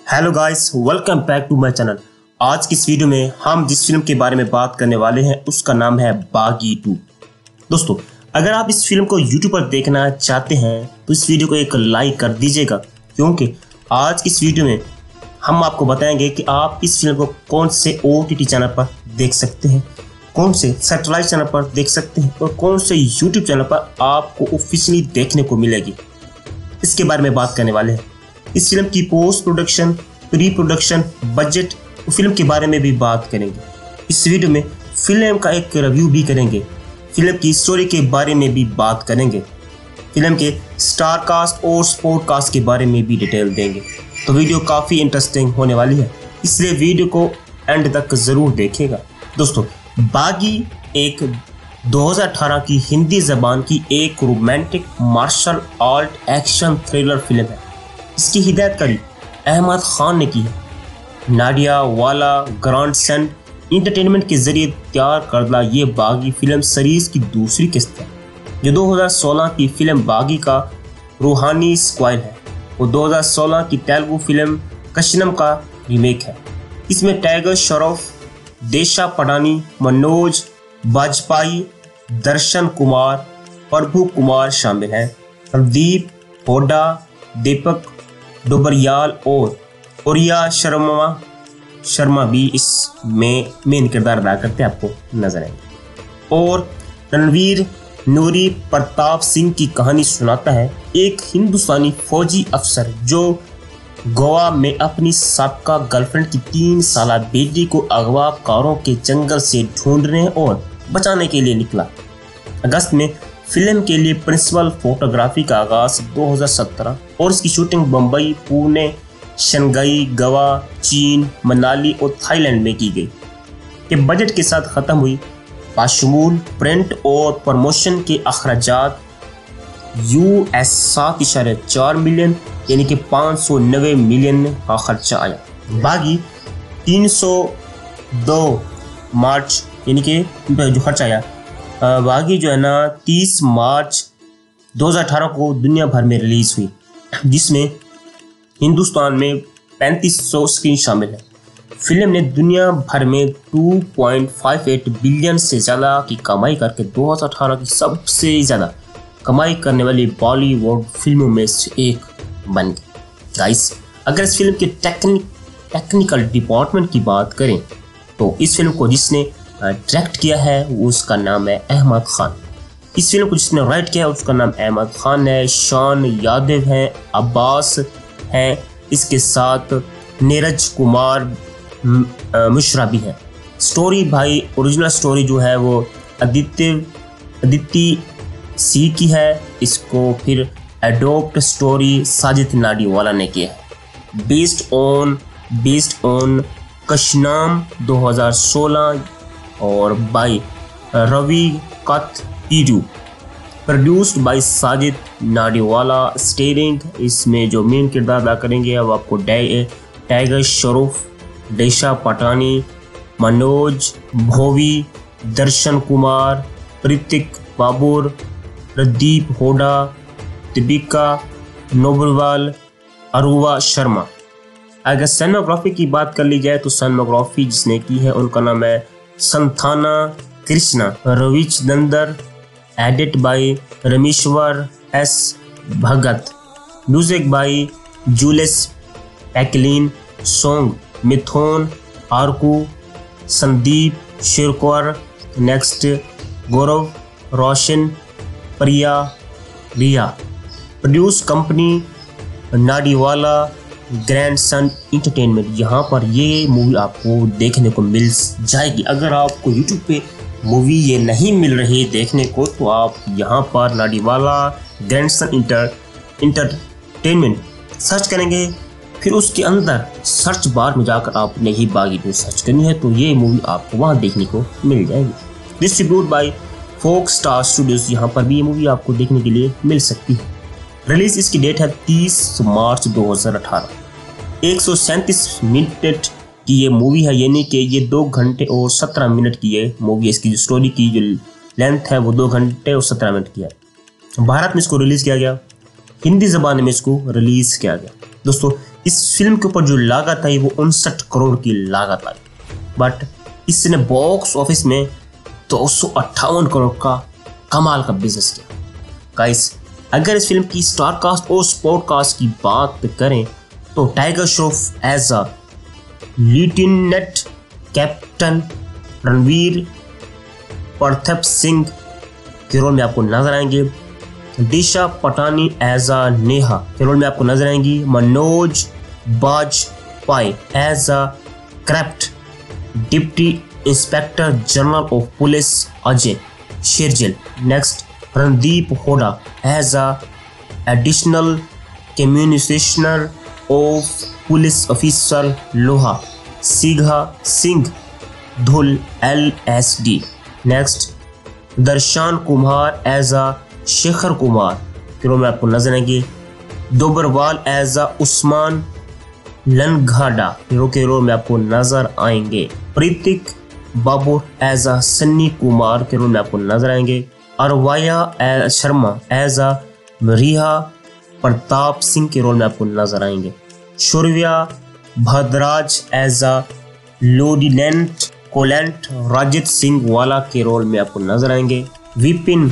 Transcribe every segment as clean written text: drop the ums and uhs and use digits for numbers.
Hello guys, welcome back to my channel. आज की इस वीडियो में हम जिस फिल्म के बारे में बात करने वाले हैं उसका नाम है बागी 2। दोस्तों, अगर आप इस फिल्म को YouTube पर देखना चाहते हैं तो इस वीडियो को एक लाइक कर दीजिएगा, क्योंकि आज की इस वीडियो में हम आपको बताएंगे कि आप इस फिल्म को कौन से OTT चैनल पर देख सकते हैं, कौन से सैटेलाइट चैनल पर देख सकते हैं और कौन से YouTube चैनल पर आपको ऑफिशियली देखने को मिलेगी। इसके बारे में बात करने वाले हैं। इस फिल्म की post production, pre production, budget और फिल्म के बारे में भी बात करेंगे। इस वीडियो में फिल्म का एक रिव्यू भी करेंगे, फिल्म की स्टोरी के बारे में भी बात करेंगे, फिल्म के स्टार कास्ट और स्पोर्ट कास्ट के बारे में भी डिटेल देंगे। तो वीडियो काफ़ी इंटरेस्टिंग होने वाली है, इसलिए वीडियो को एंड तक ज़रूर देखिएगा। दोस्तों, बागी एक 2018 की हिंदी ज़बान की एक romantic martial art action thriller film है। इसकी हिदायतकारी अहमद खान ने की है। नाडिया वाला ग्रैंडसन इंटरटेनमेंट के जरिए तैयार करदा ये बागी फिल्म सीरीज की दूसरी किस्त है, जो 2016 की फिल्म बागी का रूहानी स्क्वायर है और 2016 की तेलुगु फिल्म कशनम का रीमेक है। इसमें टाइगर श्रॉफ, देशा पटानी, मनोज बाजपेयी, दर्शन कुमार, प्रभु कुमार शामिल हैं। प्रदीप होडा, दीपक डोबरियाल और ओरिया शर्मा भी इसमें मेन किरदार अदा करते आपको नजर आएंगे। और रणवीर नूरी प्रताप सिंह की कहानी सुनाता है एक हिंदुस्तानी फौजी अफसर जो गोवा में अपनी साबका गर्लफ्रेंड की 3 साल बेटी को अगवाकारों के जंगल से ढूंढने और बचाने के लिए निकला। अगस्त में फिल्म के लिए प्रिंसिपल फोटोग्राफी का आगाज 2017 और इसकी शूटिंग बम्बई, पुणे, शंघाई, गोवा, चीन, मनाली और थाईलैंड में की गई के बजट के साथ ख़त्म हुई। बाशमूल प्रिंट और प्रमोशन के अखराजात US 7.4 मिलियन यानी कि 590 मिलियन का खर्चा आया। बागी 302 मार्च यानी कि जो खर्चा आया, बागी जो है ना 30 मार्च 2018 को दुनिया भर में रिलीज़ हुई, जिसमें हिंदुस्तान में 3500 स्क्रीन शामिल है। फिल्म ने दुनिया भर में 2.58 बिलियन से ज़्यादा की कमाई करके 2018 की सबसे ज़्यादा कमाई करने वाली बॉलीवुड फिल्मों में से एक बन गई। गाइस, अगर इस फिल्म के टेक्निकल डिपार्टमेंट की बात करें तो इस फिल्म को जिसने डायरेक्ट किया है उसका नाम है अहमद खान। इस फिल्म को जिसने राइट किया है उसका नाम अहमद खान है। शान यादव हैं, अब्बास हैं, इसके साथ नीरज कुमार मिश्रा भी है। स्टोरी भाई ओरिजिनल स्टोरी जो है वो अदिति सी की है। इसको फिर एडोप्ट स्टोरी साजिद नाडीवाला ने किया है। बेस्ड ऑन कशनाम 2016 और बाई रवि कथपिरू, produced by Sajid Nadiadwala. Starring इसमें जो मेन किरदार अदा करेंगे अब आपको टाइगर श्रॉफ, देशा पटानी, मनोज भोवी, दर्शन कुमार, प्रतीक बाबूर, प्रदीप होडा, दीपिका नोबरवाल, अरुवा शर्मा। अगर सिनेमाग्राफी की बात कर ली जाए तो सिनेमाग्राफी जिसने की है उनका नाम है Santhana Krishna Ravichander. Edit by Rameshwar S Bhagat. Music by Julius Packiam. Song Mithun आरकू, Sandeep शिरकोर, next Gaurav Roshan, Priya Riya. Produce company Nadiadwala grandson entertainment. यहाँ पर ये मूवी आपको देखने को मिल जाएगी। अगर आपको YouTube पे मूवी ये नहीं मिल रही देखने को तो आप यहाँ पर नाडीवाला ग्रैंडसन इंटरटेनमेंट सर्च करेंगे, फिर उसके अंदर सर्च बार में जाकर आपने ही बागी 2 सर्च करनी है तो ये मूवी आपको वहाँ देखने को मिल जाएगी। Distribute by Fox star studios. यहाँ पर भी ये मूवी आपको देखने के लिए मिल सकती है। रिलीज इसकी डेट है 30 मार्च 2018। 137 मिनट की ये मूवी है, यानी कि ये 2 घंटे और 17 मिनट की ये मूवी है। इसकी जो स्टोरी की जो लेंथ है वो 2 घंटे और 17 मिनट की है। भारत में इसको रिलीज़ किया गया, हिंदी ज़बान में इसको रिलीज़ किया गया। दोस्तों, इस फिल्म के ऊपर जो लागत आई वो 59 करोड़ की लागत आई, बट इसने बॉक्स ऑफिस में 258 करोड़ का कमाल का बिजनेस किया। गाइस, अगर इस फिल्म की स्टार कास्ट और स्पोर्ट कास्ट की बात करें तो tiger Shroff as a lieutenant captain Ranveer Pratap Singh के रोल में आपको नजर आएंगे। दिशा पटानी एज अ नेहा के रोल में आपको नजर आएंगी। Manoj Bajpayee as a craft deputy inspector general of police Ajay Shergill. Next, Randeep Hooda as a additional commissioner of police officer लोहा सीघा Singh Dhull LSD। Next, Darshan Kumar as a Shekhar Kumar के रोल में आपको नजर आएंगे। दोबरवाल एज अ उस्मान लनघाडा हीरो के रोल में आपको नजर आएंगे। प्रीतिक बाबू एज अ सन्नी कुमार के रोल में आपको नजर आएंगे। अरवाया शर्मा एज अ रिहा प्रताप सिंह के रोल में आपको नजर आएंगे। Shaurya Bhadraj as a lieutenant colonel राजित Singh वाला के रोल में आपको नजर आएंगे। विपिक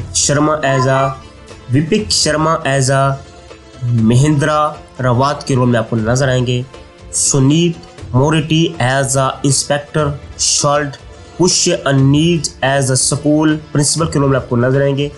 शर्मा एज अ महेंद्रा रावत के रोल में आपको नजर आएंगे। सुनीत मोरेटी एज अ इंस्पेक्टर शॉल्ट। पुष्य अनीज एज अ स्कूल प्रिंसिपल के रोल में आपको नजर आएंगे।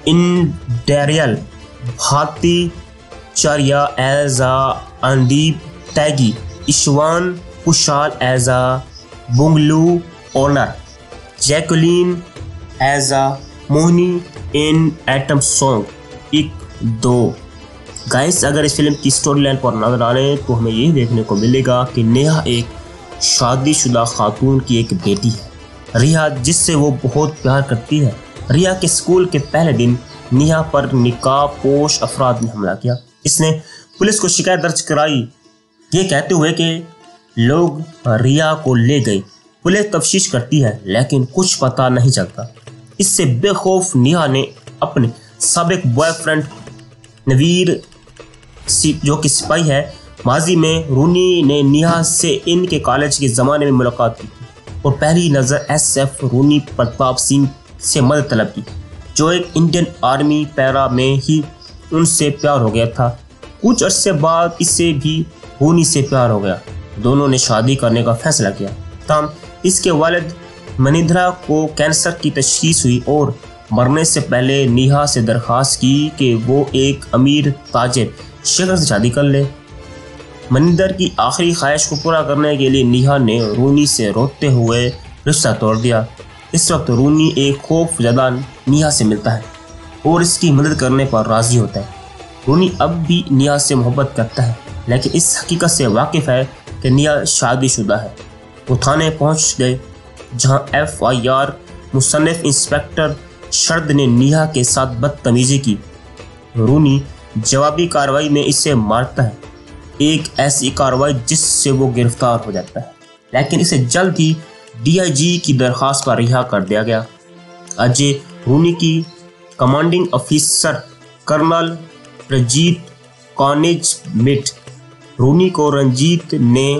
इंडेरियल भारती चारिया as a Andeep टैगी। ईशवान Kushal as a bungalow owner. Jacqueline as a Mohini in item song 1-2। Guys, अगर इस फिल्म की स्टोरी लाइन पर नजर डालें तो हमें ये देखने को मिलेगा कि नेहा एक शादीशुदा खातून की एक बेटी है, रिया, जिससे वो बहुत प्यार करती है। रिया के स्कूल के पहले दिन नेहा पर निकाबपोश अफराद ने हमला किया। इसने पुलिस को शिकायत दर्ज कराई, ये कहते हुए कि लोग रिया को ले गए। पुलिस तफ्तीश करती है लेकिन कुछ पता नहीं चलता। इससे बेखौफ नेहा ने अपने साबिक बॉयफ्रेंड नवीर जो कि सिपाही है, माजी में रूनी ने नेहा से इनके कॉलेज के ज़माने में मुलाकात की और पहली नज़र SF रूनी प्रताप सिंह से मदद तलब की, जो एक इंडियन आर्मी पैरा में ही उनसे प्यार हो गया था। कुछ अरसे बाद इससे भी रूनी से प्यार हो गया। दोनों ने शादी करने का फैसला किया। तब इसके वालिद मनिंद्रा को कैंसर की तशखीस हुई और मरने से पहले नेहा से दरख्वास्त की कि वो एक अमीर ताजिर शेखर से शादी कर ले। मनिंदर की आखिरी ख्वाहिश को पूरा करने के लिए नेहा ने रूनी से रोते हुए रिश्ता तोड़ दिया। इस वक्त रूनी एक खौफजदा नेहा से मिलता है और इसकी मदद करने पर राज़ी होता है। रूनी अब भी नेहा से मोहब्बत करता है लेकिन इस हकीकत से वाकिफ़ है कि नेहा शादीशुदा है। वो थाने पहुंच गए जहां FIR मुसन्निफ इंस्पेक्टर शरद ने नेहा के साथ बदतमीजी की। रूनी जवाबी कार्रवाई में इसे मारता है, एक ऐसी कार्रवाई जिससे वो गिरफ्तार हो जाता है, लेकिन इसे जल्द ही DIG की दरख्वास्त पर रिहा कर दिया गया। अजय रूनी की कमांडिंग ऑफिसर कर्नल रंजीत कॉनेज मिट रूनी को रंजीत ने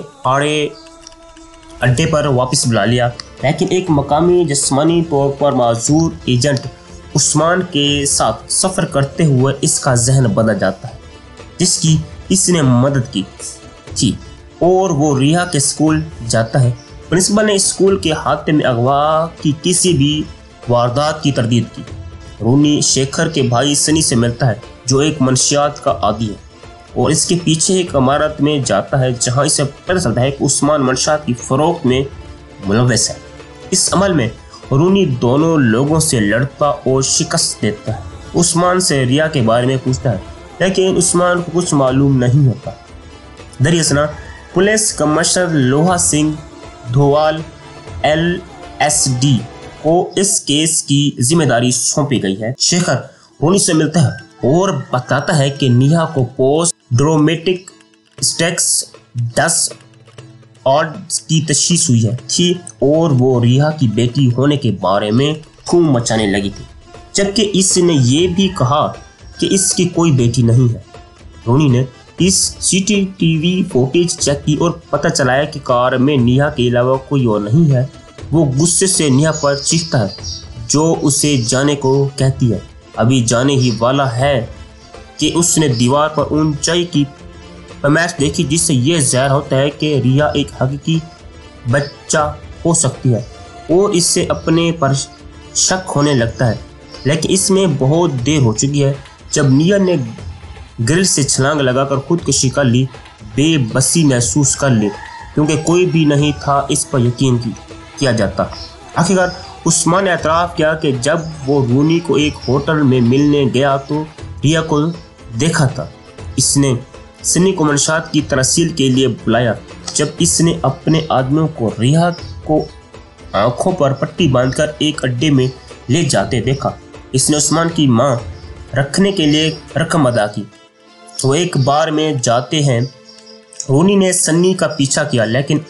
अड्डे पर वापस बुला लिया, लेकिन एक मकामी जिस्मानी तौर पर माजूर एजेंट उस्मान के साथ सफ़र करते हुए इसका जहन बदल जाता है, जिसकी इसने मदद की थी और वो रिया के स्कूल जाता है। प्रिंसिपल ने स्कूल के हादसे में अगवा की किसी भी वारदात की तरदीद की। रूनी शेखर के भाई सनी से मिलता है जो एक मनशियात का आदी है और इसके पीछे एक इमारत में जाता है जहां इसे पता चलता है कि उस्मान मनशियात की फरोख्त में मुलव्वस है। इस अमल में रूनी दोनों लोगों से लड़ता और शिकस्त देता है। उस्मान से रिया के बारे में पूछता है लेकिन उस्मान को कुछ मालूम नहीं होता। दरअसल पुलिस कमिश्नर लोहा सिंह धोवाल LSD को इस केस की जिम्मेदारी सौंपी गई है। शेखर रूनी से मिलता है और बताता है कि नेहा को पोस्ट ड्रोमेटिक स्टेक्स 10 ऑड्स की तशखीस हुई थी और वो रिया की बेटी होने के बारे में धूम मचाने लगी थी, जबकि इसने ये भी कहा कि इसकी कोई बेटी नहीं है। रूनी ने इस सीसीटीवी फुटेज चेक की और पता चलाया कि कार में नेहा के अलावा कोई और नहीं है। वो गुस्से से नेहा पर चीखता है, जो उसे जाने को कहती है। अभी जाने ही वाला है कि उसने दीवार पर ऊंचाई की पैमाइश देखी, जिससे यह ज़ाहिर होता है कि रिया एक हकीकी बच्चा हो सकती है और इससे अपने पर शक होने लगता है। लेकिन इसमें बहुत देर हो चुकी है। जब नेहा ने ग्रिल से छलांग लगाकर खुदकुशी कर ली, बेबसी महसूस कर ली, क्योंकि कोई भी नहीं था इस पर यकीन किया जाता। आखिरकार उस्मान ने एतराफ़ किया कि जब वो रूनी को एक होटल में मिलने गया तो रिया को देखा था। इसने सनी को मंशात की तरसील के लिए बुलाया। जब इसने अपने आदमियों को रिया को आंखों पर पट्टी बांधकर एक अड्डे में ले जाते देखा। इसने उस्मान की मां रखने के लिए रकम अदा की। वो एक बार में जाते हैं। रूनी ने सन्नी का पीछा किया, लेकिन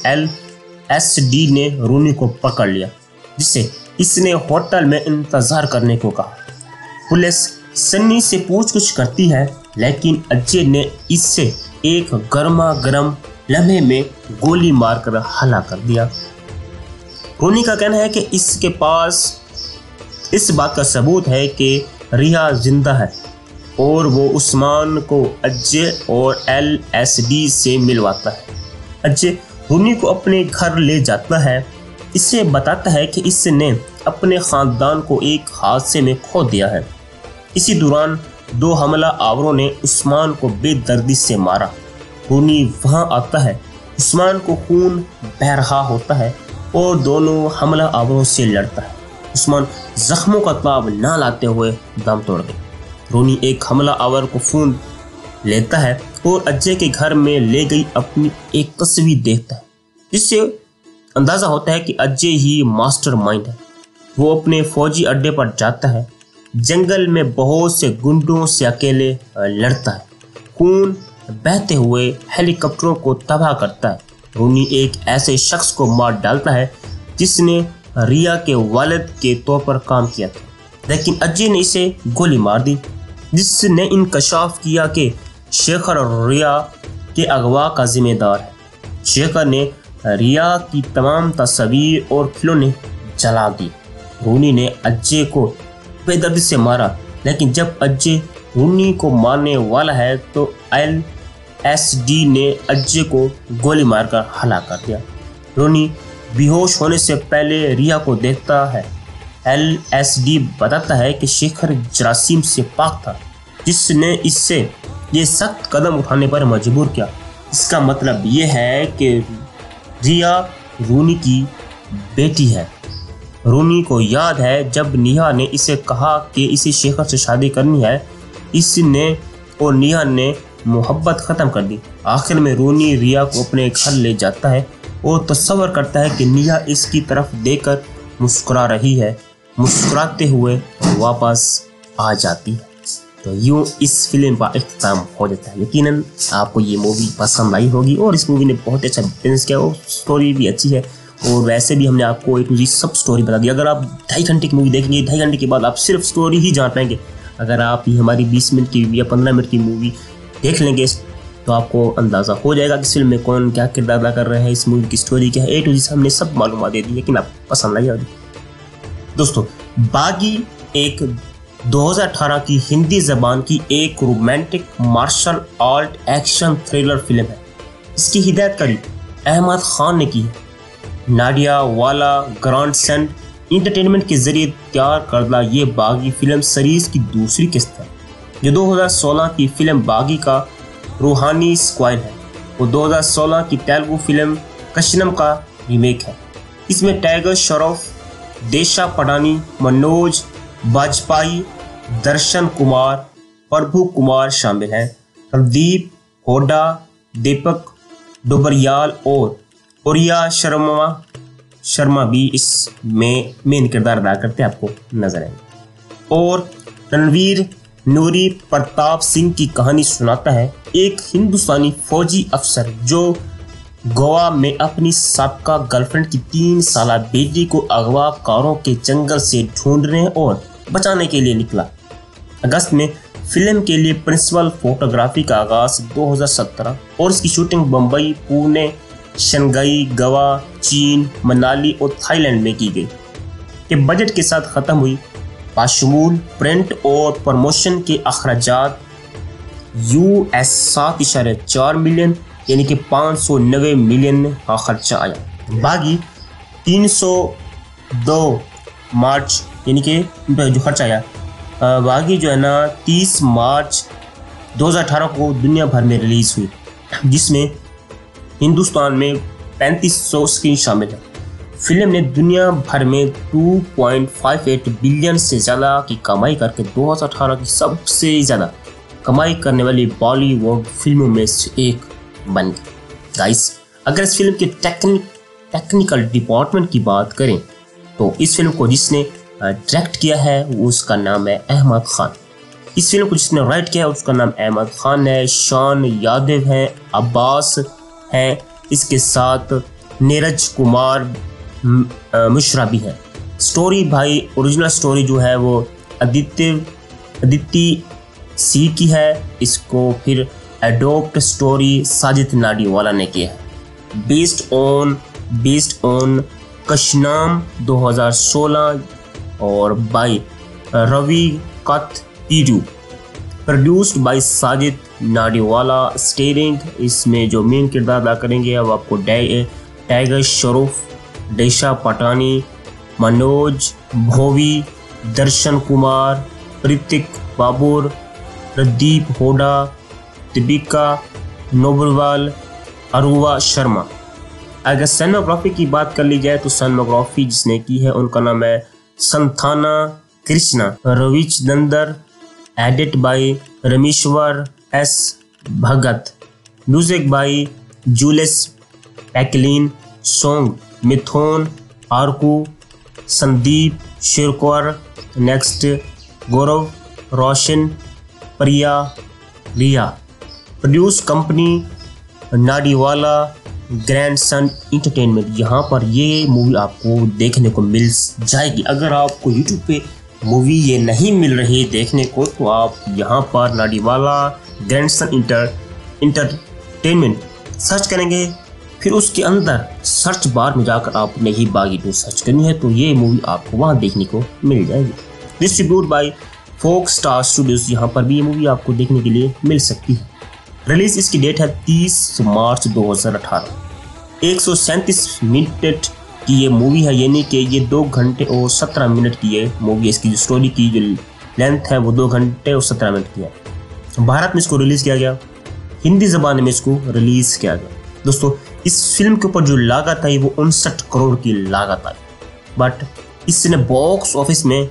LSD ने रूनी को पकड़ लिया, जिससे इसने होटल में इंतजार करने को कहा। पुलिस सन्नी से पूछताछ करती है, लेकिन अजय ने इससे एक गर्मा गर्म लम्हे में गोली मारकर हला कर दिया। रूनी का कहना है कि इसके पास इस बात का सबूत है कि रिया जिंदा है और वो उस्मान को अजय और LSD से मिलवाता है। अजय रूनी को अपने घर ले जाता है। इससे बताता है कि इसने अपने ख़ानदान को एक हादसे में खो दिया है। इसी दौरान 2 हमला आवरों ने उस्मान को बेदर्दी से मारा। रूनी वहां आता है। उस्मान को खून बह रहा होता है और दोनों हमला आवरों से लड़ता है। उस्मान जख्मों का ताब ना लाते हुए दम तोड़ गए। रूनी एक हमला आवर को फोन लेता है और अजय के घर में ले गई अपनी एक तस्वीर देखता है, जिससे अंदाज़ा होता है कि अजय ही मास्टरमाइंड है। वो अपने फौजी अड्डे पर जाता है। जंगल में बहुत से गुंडों से अकेले लड़ता है। खून बहते हुए हेलीकॉप्टरों को तबाह करता है। रूनी एक ऐसे शख्स को मार डालता है जिसने रिया के वालिद के तौर पर काम किया था, लेकिन अजय ने इसे गोली मार दी, जिसने इंकशाफ किया कि शेखर रिया के अगवा का जिम्मेदार है। शेखर ने रिया की तमाम तस्वीर और खिलौने जला दी। रूनी ने अजय को बेदर्दी से मारा, लेकिन जब अजय रूनी को मारने वाला है तो LSD ने अजय को गोली मारकर हला कर दिया। रूनी बेहोश होने से पहले रिया को देखता है। LSD बताता है कि शेखर जरासीम से पाक था, जिसने इससे ये सख्त कदम उठाने पर मजबूर किया। इसका मतलब ये है कि रिया रूनी की बेटी है। रूनी को याद है जब नेहा ने इसे कहा कि इसे शेखर से शादी करनी है। इसने और नेहा ने मोहब्बत ख़त्म कर दी। आखिर में रूनी रिया को अपने घर ले जाता है और तस्वर करता है कि नेहा इसकी तरफ देखकर मुस्कुरा रही है। मुस्कुराते हुए वापस आ जाती है। तो यूँ इस फिल्म का इख्तिताम हो जाता है। यकीनन आपको ये मूवी पसंद आई होगी और इस मूवी ने बहुत अच्छा बैलेंस किया और स्टोरी भी अच्छी है। और वैसे भी हमने आपको A to Z सब स्टोरी बता दी। अगर आप 2.5 घंटे की मूवी देखेंगे, 2.5 घंटे के बाद आप सिर्फ स्टोरी ही जान पाएंगे। अगर आप ये हमारी 20 मिनट की या 15 मिनट की मूवी देख लेंगे तो आपको अंदाज़ा हो जाएगा कि इस फिल्म में कौन क्या किरदार अदा कर रहे हैं, इस मूवी की स्टोरी क्या है। A to Z हमने सब मालूमात दे दी, लेकिन आपको पसंद आई होगी। दोस्तों, बागी एक 2018 की हिंदी ज़बान की एक romantic martial art action thriller film है। इसकी हिदायतकारी अहमद खान ने की है। नाडिया वाला ग्रांड सेंट इंटरटेनमेंट के जरिए तैयार करदा ये बागी फिल्म सीरीज की दूसरी किस्त है। जो 2016 की फिल्म बागी का रूहानी स्क्वायर है। वो 2016 की तेलुगु फिल्म कशनम का रीमेक है। इसमें टाइगर श्रॉफ, देशा पडानी, मनोज बाजपेयी, दर्शन कुमार, प्रभु कुमार शामिल हैं। रणदीप होडा, दीपक डोबरियाल और ओरिया शर्मा भी इसमें मेन किरदार अदा करते आपको नजर आएंगे। और रणवीर नूरी प्रताप सिंह की कहानी सुनाता है। एक हिंदुस्तानी फौजी अफसर जो गोवा में अपनी साबका गर्लफ्रेंड की 3 साला बेटी को अगवाकारों के जंगल से ढूंढने और बचाने के लिए निकला। अगस्त में फिल्म के लिए प्रिंसिपल फोटोग्राफी का आगाज 2017 और इसकी शूटिंग बम्बई, पुणे, शंघाई, गोवा, चीन, मनाली और थाईलैंड में की गई के बजट के साथ खत्म हुई। बाशमूल प्रिंट और प्रमोशन के अखराजात US 7.4 मिलियन यानी कि 590 मिलियन का खर्चा आया। बागी 302 मार्च यानी कि जो खर्चा आया, बागी जो है ना 30 मार्च 2018 को दुनिया भर में रिलीज हुई, जिसमें हिंदुस्तान में 3500 स्क्रीन शामिल है। फिल्म ने दुनिया भर में 2.58 बिलियन से ज़्यादा की कमाई करके 2018 की सबसे ज़्यादा कमाई करने वाली बॉलीवुड फिल्मों में से एक बन गई। गाइस, अगर इस फिल्म के टेक्निकल डिपार्टमेंट की बात करें तो इस फिल्म को जिसने डायरेक्ट किया है उसका नाम है अहमद खान। इस फिल्म को जिसने राइट किया है उसका नाम अहमद खान है। शान यादव है, अब्बास है, इसके साथ नीरज कुमार मिश्रा भी है। स्टोरी भाई ओरिजिनल स्टोरी जो है वो अदिति सी की है। इसको फिर एडोप्ट स्टोरी साजिद नाडीवाला ने किया है। बेस्ड ऑन कशनाम 2016 और बाई रवि कत पीरू, produced by Sajid Nadiadwala. Starring इसमें जो मेन किरदार अदा करेंगे अब आपको टाइगर श्रॉफ, दिशा पटानी, मनोज भोवी, दर्शन कुमार, ऋतिक बाबूर, प्रदीप होडा, दीपिका नोबरवाल, अरुवा शर्मा। अगर सिनेमाग्राफी की बात कर ली जाए तो सिनेमाग्राफी जिसने की है उनका नाम है Santhana Krishna. Ravichander, edit by Rameshwar S Bhagat, music by Julius पैकलिन, song Mithun आरकू, Sandeep शिरकोर, next Gaurav Roshan, Priya Riya. Produce company Nadiadwala grand son entertainment. यहाँ पर ये मूवी आपको देखने को मिल जाएगी। अगर आपको यूट्यूब पे मूवी ये नहीं मिल रही देखने को तो आप यहाँ पर Nadiadwala grand son entertainment search करेंगे, फिर उसके अंदर सर्च बार में जाकर आपने ही बागी 2 सर्च करनी है तो ये मूवी आपको वहाँ देखने को मिल जाएगी। Distribute by Fox star studios, यहाँ पर भी ये मूवी आपको देखने के लिए मिल सकती है। रिलीज इसकी डेट है 30 मार्च 2018। 137 मिनट की ये मूवी है, यानी कि ये 2 घंटे और 17 मिनट की ये मूवी। इसकी जो स्टोरी की जो लेंथ है वो 2 घंटे और 17 मिनट की है। भारत में इसको रिलीज किया गया, हिंदी जबान में इसको रिलीज किया गया। दोस्तों, इस फिल्म के ऊपर जो लागत आई वो 59 करोड़ की लागत आई, बट इसने बॉक्स ऑफिस में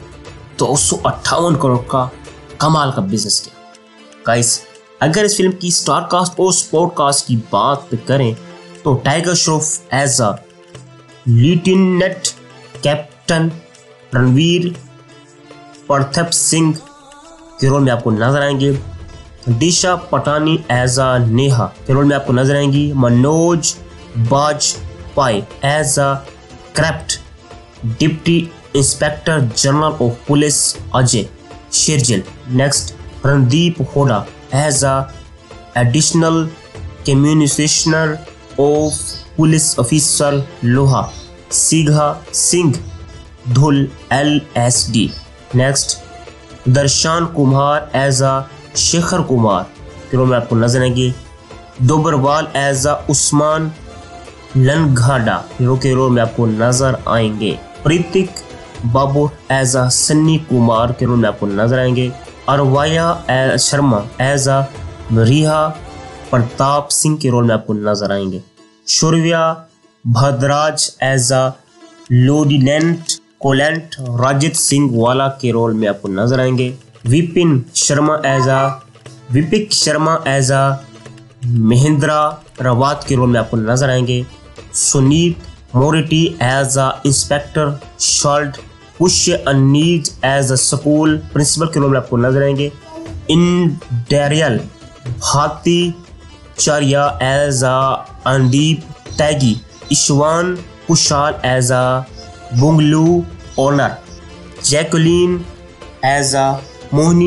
258 करोड़ का कमाल का बिजनेस किया। गाइस, अगर इस फिल्म की स्टार कास्ट और स्पोर्ट कास्ट की बात करें तो tiger Shroff as a lieutenant captain, Ranveer Pratap Singh के रोल में आपको नजर आएंगे। दिशा पटानी एज अ नेहा के रोल में आपको नजर आएंगी। Manoj Bajpayee as a crept deputy inspector general of police Ajay Shergill. Next, Randeep Hooda as a additional commissioner of police officer लोहा सीघा Singh Dhull LSD। Next, Darshan Kumar as a Shekhar Kumar के रोल में आपको नजर आएंगे। दोबरवाल एज अ उस्मान लनघाडा के रोल में आपको नजर आएंगे। ऋतिक बाबू एज अ सन्नी कुमार के रोल में आपको नजर आएंगे। अरवाया शर्मा एज अ रिहा प्रताप सिंह के रोल में आपको नजर आएंगे। Shaurya Bhadraj as a lieutenant colonel राजित Singh वाला के रोल में आपको नजर आएंगे। विपिक शर्मा एज अ महेंद्रा रावत के रोल में आपको नजर आएंगे। सुनीत मोरेटी एज अ इंस्पेक्टर शॉल्ट, पुष्य अनीज एज अ स्कूल प्रिंसिपल के रोल में आपको नजर आएंगे। इंडेरियल भाती चारिया एज अ अंदीप तैगी, ईशवान Kushal as a bungalow owner, Jacqueline as a Mohini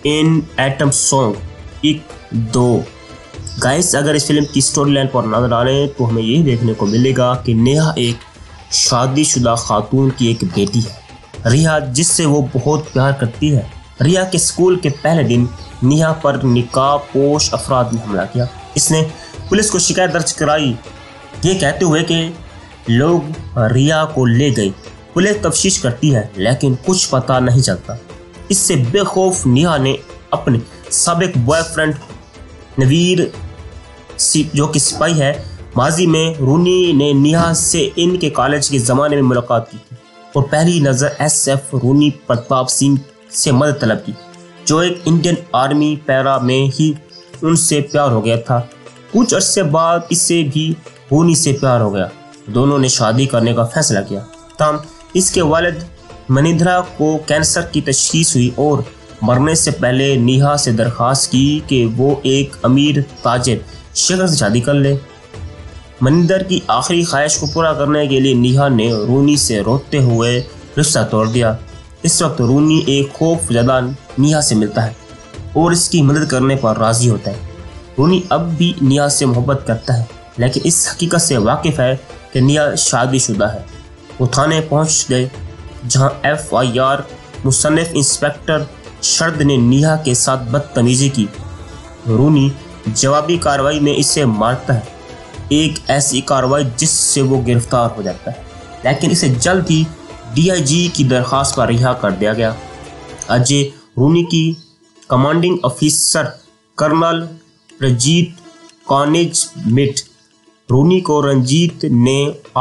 in item song 1-2। Guys, अगर इस फिल्म की स्टोरी लाइन पर नजर डालें तो हमें यही देखने को मिलेगा कि नेहा एक शादीशुदा खातून की एक बेटी है, रिया, जिससे वो बहुत प्यार करती है। रिया के स्कूल के पहले दिन नेहा पर निकाबपोश अफराद ने हमला किया। इसने पुलिस को शिकायत दर्ज कराई, ये कहते हुए कि लोग रिया को ले गए। पुलिस तफ्तीश करती है लेकिन कुछ पता नहीं चलता। इससे बेखौफ नेहा ने अपने साबिक बॉयफ्रेंड नवीर, जो कि सिपाही है, माजी में रूनी ने नेहा से इनके कॉलेज के ज़माने में मुलाकात की थी और पहली नज़र SF रूनी प्रताप सिंह से मदद तलब की, जो एक इंडियन आर्मी पैरा में ही उनसे प्यार हो गया था। कुछ अरसे बाद इससे भी रूनी से प्यार हो गया। दोनों ने शादी करने का फैसला किया। तब इसके वालिद मनिंद्रा को कैंसर की तशखीस हुई और मरने से पहले नेहा से दरख्वास्त की कि वो एक अमीर ताजिर शेखर से शादी कर ले। मनिंदर की आखिरी ख्वाहिश को पूरा करने के लिए नेहा ने रूनी से रोते हुए रिश्ता तोड़ दिया। इस वक्त रूनी एक खौफजदा नेहा से मिलता है और इसकी मदद करने पर राजी होता है। रूनी अब भी नेहा से मोहब्बत करता है लेकिन इस हकीकत से वाकिफ़ है कि नेहा शादीशुदा है। वो थाने पहुंच गए जहां FIR मुसन्निफ इंस्पेक्टर शरद ने नेहा के साथ बदतमीजी की। रूनी जवाबी कार्रवाई में इसे मारता है, एक ऐसी कार्रवाई जिससे वो गिरफ्तार हो जाता है, लेकिन इसे जल्द ही DIG की दरख्वास्त पर रिहा कर दिया गया। अजय रूनी की कमांडिंग ऑफिसर कर्नल रंजीत कॉनेज मिट रूनी को रंजीत ने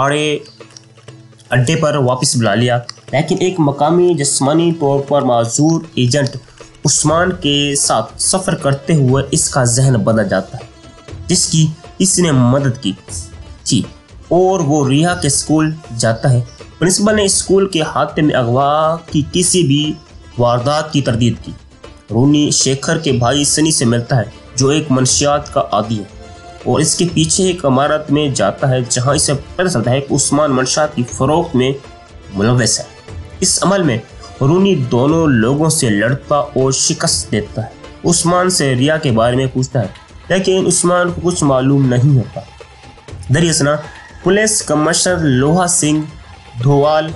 अड्डे पर वापस बुला लिया, लेकिन एक मकामी जिस्मानी तौर पर माजूर एजेंट उस्मान के साथ सफ़र करते हुए इसका जहन बदल जाता है, जिसकी इसने मदद की थी, और वो रिया के स्कूल जाता है। प्रिंसिपल ने स्कूल के हादसे में अगवा की किसी भी वारदात की तरदीद की। रूनी शेखर के भाई सनी से मिलता है, जो एक मनशियात का आदी है, और इसके पीछे एक इमारत में जाता है जहां इसे पता चलता है कि उस्मान मनशियात की फरोख्त में मुलव्वस है। इस अमल में रूनी दोनों लोगों से लड़ता और शिकस्त देता है। उस्मान से रिया के बारे में पूछता है लेकिन उस्मान को कुछ मालूम नहीं होता। दरअसल पुलिस कमिश्नर लोहा सिंह धोवाल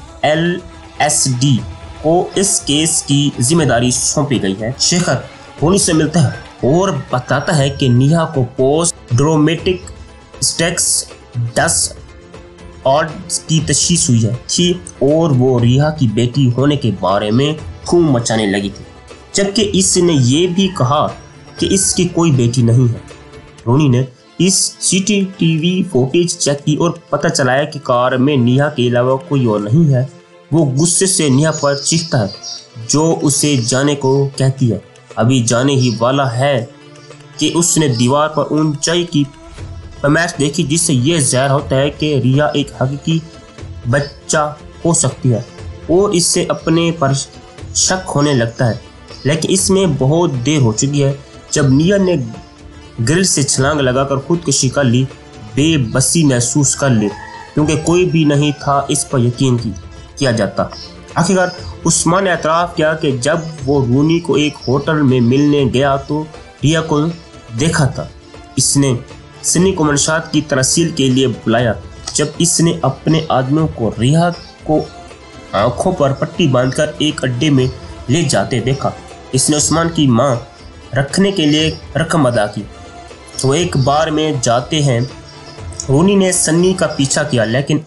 LSD को इस केस की जिम्मेदारी सौंपी गई है। शेखर रूनी से मिलता है और बताता है कि नेहा को पोस्ट ड्रोमेटिक स्टेक्स 10 ऑड्स की तशखीस हुई है थी और वो रिया की बेटी होने के बारे में धूम मचाने लगी थी, जबकि इसने ये भी कहा कि इसकी कोई बेटी नहीं है। रूनी ने इस CCTV फुटेज चेक की और पता चलाया कि कार में नेहा के अलावा कोई और नहीं है। वो गुस्से से नेहा पर चीखता है, जो उसे जाने को कहती है। अभी जाने ही वाला है कि उसने दीवार पर ऊंचाई की पैमाइश देखी, जिससे ये ज़ाहिर होता है कि रिया एक हकीकी बच्चा हो सकती है और इससे अपने पर शक होने लगता है। लेकिन इसमें बहुत देर हो चुकी है। जब नेहा ने ग्रिल से छलांग लगाकर खुदकुशी कर ली, बेबसी महसूस कर ली, क्योंकि कोई भी नहीं था इस पर यकीन किया जाता। आखिरकार उस्मान ने एतराफ़ किया कि जब वो रूनी को एक होटल में मिलने गया तो रिया को देखा था। इसने सनी को मनशात की तरसील के लिए बुलाया। जब इसने अपने आदमियों को रिया को आंखों पर पट्टी बांधकर एक अड्डे में ले जाते देखा। इसने उस्मान की मां रखने के लिए रकम अदा की। वो एक बार में जाते हैं। रूनी ने सन्नी का पीछा किया लेकिन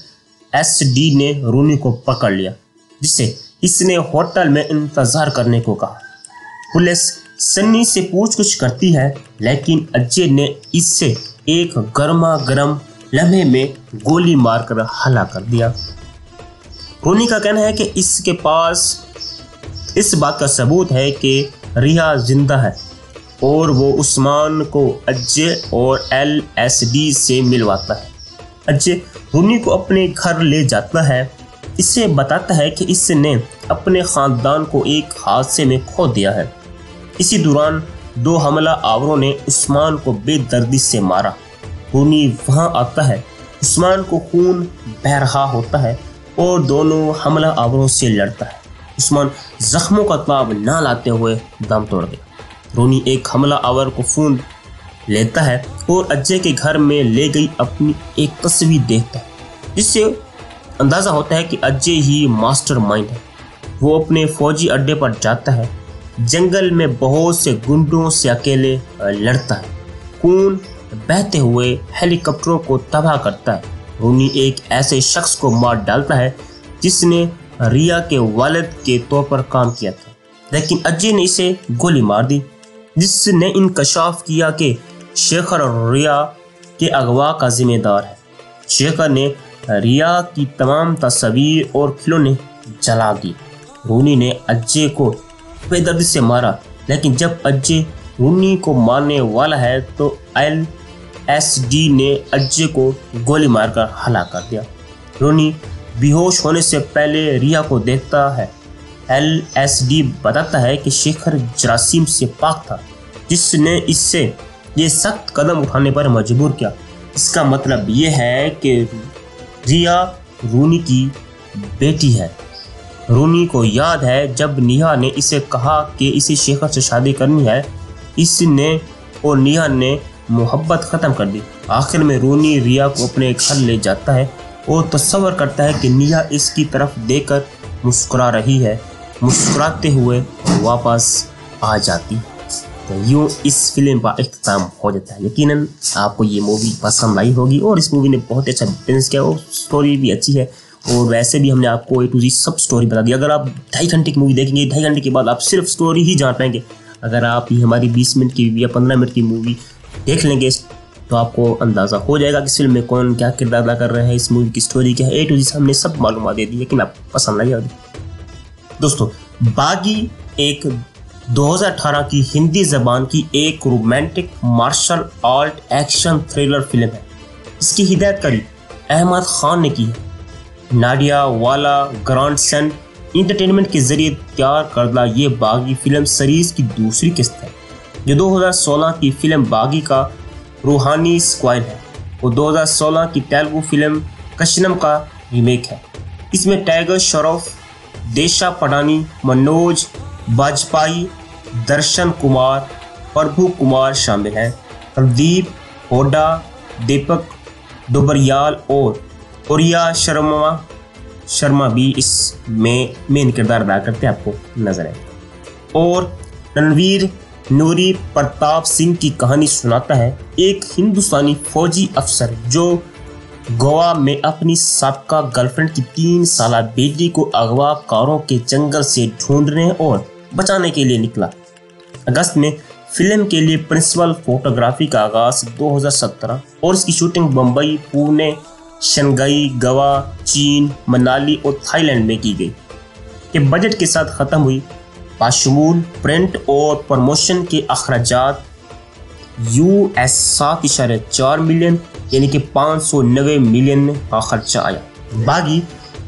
LSD ने रूनी को पकड़ लिया, जिससे इसने होटल में इंतजार करने को कहा। पुलिस सन्नी से पूछताछ करती है लेकिन अजय ने इससे एक गर्मा गर्म लम्हे में गोली मारकर हलाक कर दिया। रूनी का कहना है कि इसके पास इस बात का सबूत है कि रिया जिंदा है और वो उस्मान को अजय और LSD से मिलवाता है। अजय रूनी को अपने घर ले जाता है। इसे बताता है कि इसने अपने ख़ानदान को एक हादसे में खो दिया है। इसी दौरान 2 हमला आवरों ने उस्मान को बेदर्दी से मारा। रूनी वहां आता है। उस्मान को खून बह रहा होता है और दोनों हमला आवरों से लड़ता है। उस्मान जख्मों का ताब ना लाते हुए दम तोड़ गया। रोनी एक हमला आवर को फोन लेता है और अजय के घर में ले गई अपनी एक तस्वीर देखता है, जिससे अंदाज़ा होता है कि अजय ही मास्टरमाइंड है। वो अपने फौजी अड्डे पर जाता है, जंगल में बहुत से गुंडों से अकेले लड़ता है, खून बहते हुए हेलीकॉप्टरों को तबाह करता है। रोनी एक ऐसे शख्स को मार डालता है जिसने रिया के वालिद के तौर पर काम किया था, लेकिन अजय ने इसे गोली मार दी, जिसने इंकशाफ किया कि शेखर रिया के अगवा का जिम्मेदार है। शेखर ने रिया की तमाम तस्वीर और खिलौने जला दी। रोनी ने अजय को बेदर्दी से मारा, लेकिन जब अजय रोनी को मारने वाला है तो LSD ने अजय को गोली मारकर हलाक कर दिया। रोनी बेहोश होने से पहले रिया को देखता है। LSD बताता है कि शेखर जरासीम से पाक था, जिसने इससे ये सख्त कदम उठाने पर मजबूर किया। इसका मतलब ये है कि रिया रोनी की बेटी है। रोनी को याद है जब निहा ने इसे कहा कि इसे शेखर से शादी करनी है, इसने और निहा ने मोहब्बत ख़त्म कर दी। आखिर में रोनी रिया को अपने घर ले जाता है और तस्वर करता है कि निहा इसकी तरफ देखकर मुस्कुरा रही है, मुस्कुराते हुए वापस आ जाती। तो यूँ इस फिल्म का इख्तिताम हो जाता है। यकीनन आपको ये मूवी पसंद आई होगी और इस मूवी ने बहुत अच्छा बैलेंस किया और स्टोरी भी अच्छी है। और वैसे भी हमने आपको A to Z सब स्टोरी बता दी। अगर आप 2.5 घंटे की मूवी देखेंगे, 2.5 घंटे के बाद आप सिर्फ स्टोरी ही जान पाएंगे। अगर आप ये हमारी 20 मिनट की या 15 मिनट की मूवी देख लेंगे तो आपको अंदाज़ा हो जाएगा कि इस फिल्म में कौन क्या किरदार अदा कर रहा है, इस मूवी की स्टोरी क्या है। A to Z हमने सब मालूमात दे दी, लेकिन आपको पसंद आई होगी। दोस्तों, बागी एक 2018 की हिंदी ज़बान की एक romantic martial art action thriller film है। इसकी हिदायतकारी अहमद खान ने की है। नाडिया वाला ग्रैंडसन इंटरटेनमेंट के जरिए तैयार करदा ये बागी फिल्म सीरीज की दूसरी किस्त है, जो 2016 की फिल्म बागी का रूहानी स्क्वायर है और 2016 की तेलुगु फिल्म कशनम का रीमेक है। इसमें टाइगर श्रॉफ, देशा पटानी, मनोज बाजपेयी, दर्शन कुमार, प्रभु कुमार शामिल हैं। प्रदीप होडा, दीपक डोबरियाल और ओरिया शर्मा भी इसमें मेन किरदार अदा करते आपको नजर आए। और रणवीर नूरी प्रताप सिंह की कहानी सुनाता है एक हिंदुस्तानी फौजी अफसर जो गोवा में अपनी साबका गर्लफ्रेंड की 3 साला बेटी को अगवाकारों के जंगल से ढूंढने और बचाने के लिए निकला। अगस्त में फिल्म के लिए प्रिंसिपल फोटोग्राफी का आगाज 2017 और इसकी शूटिंग मुंबई, पुणे, शंघाई, गोवा, चीन, मनाली और थाईलैंड में की गई के बजट के साथ ख़त्म हुई। बाशमूल प्रिंट और प्रमोशन के अखराजात US 7.4 मिलियन यानी कि 590 मिलियन का खर्चा आया। बागी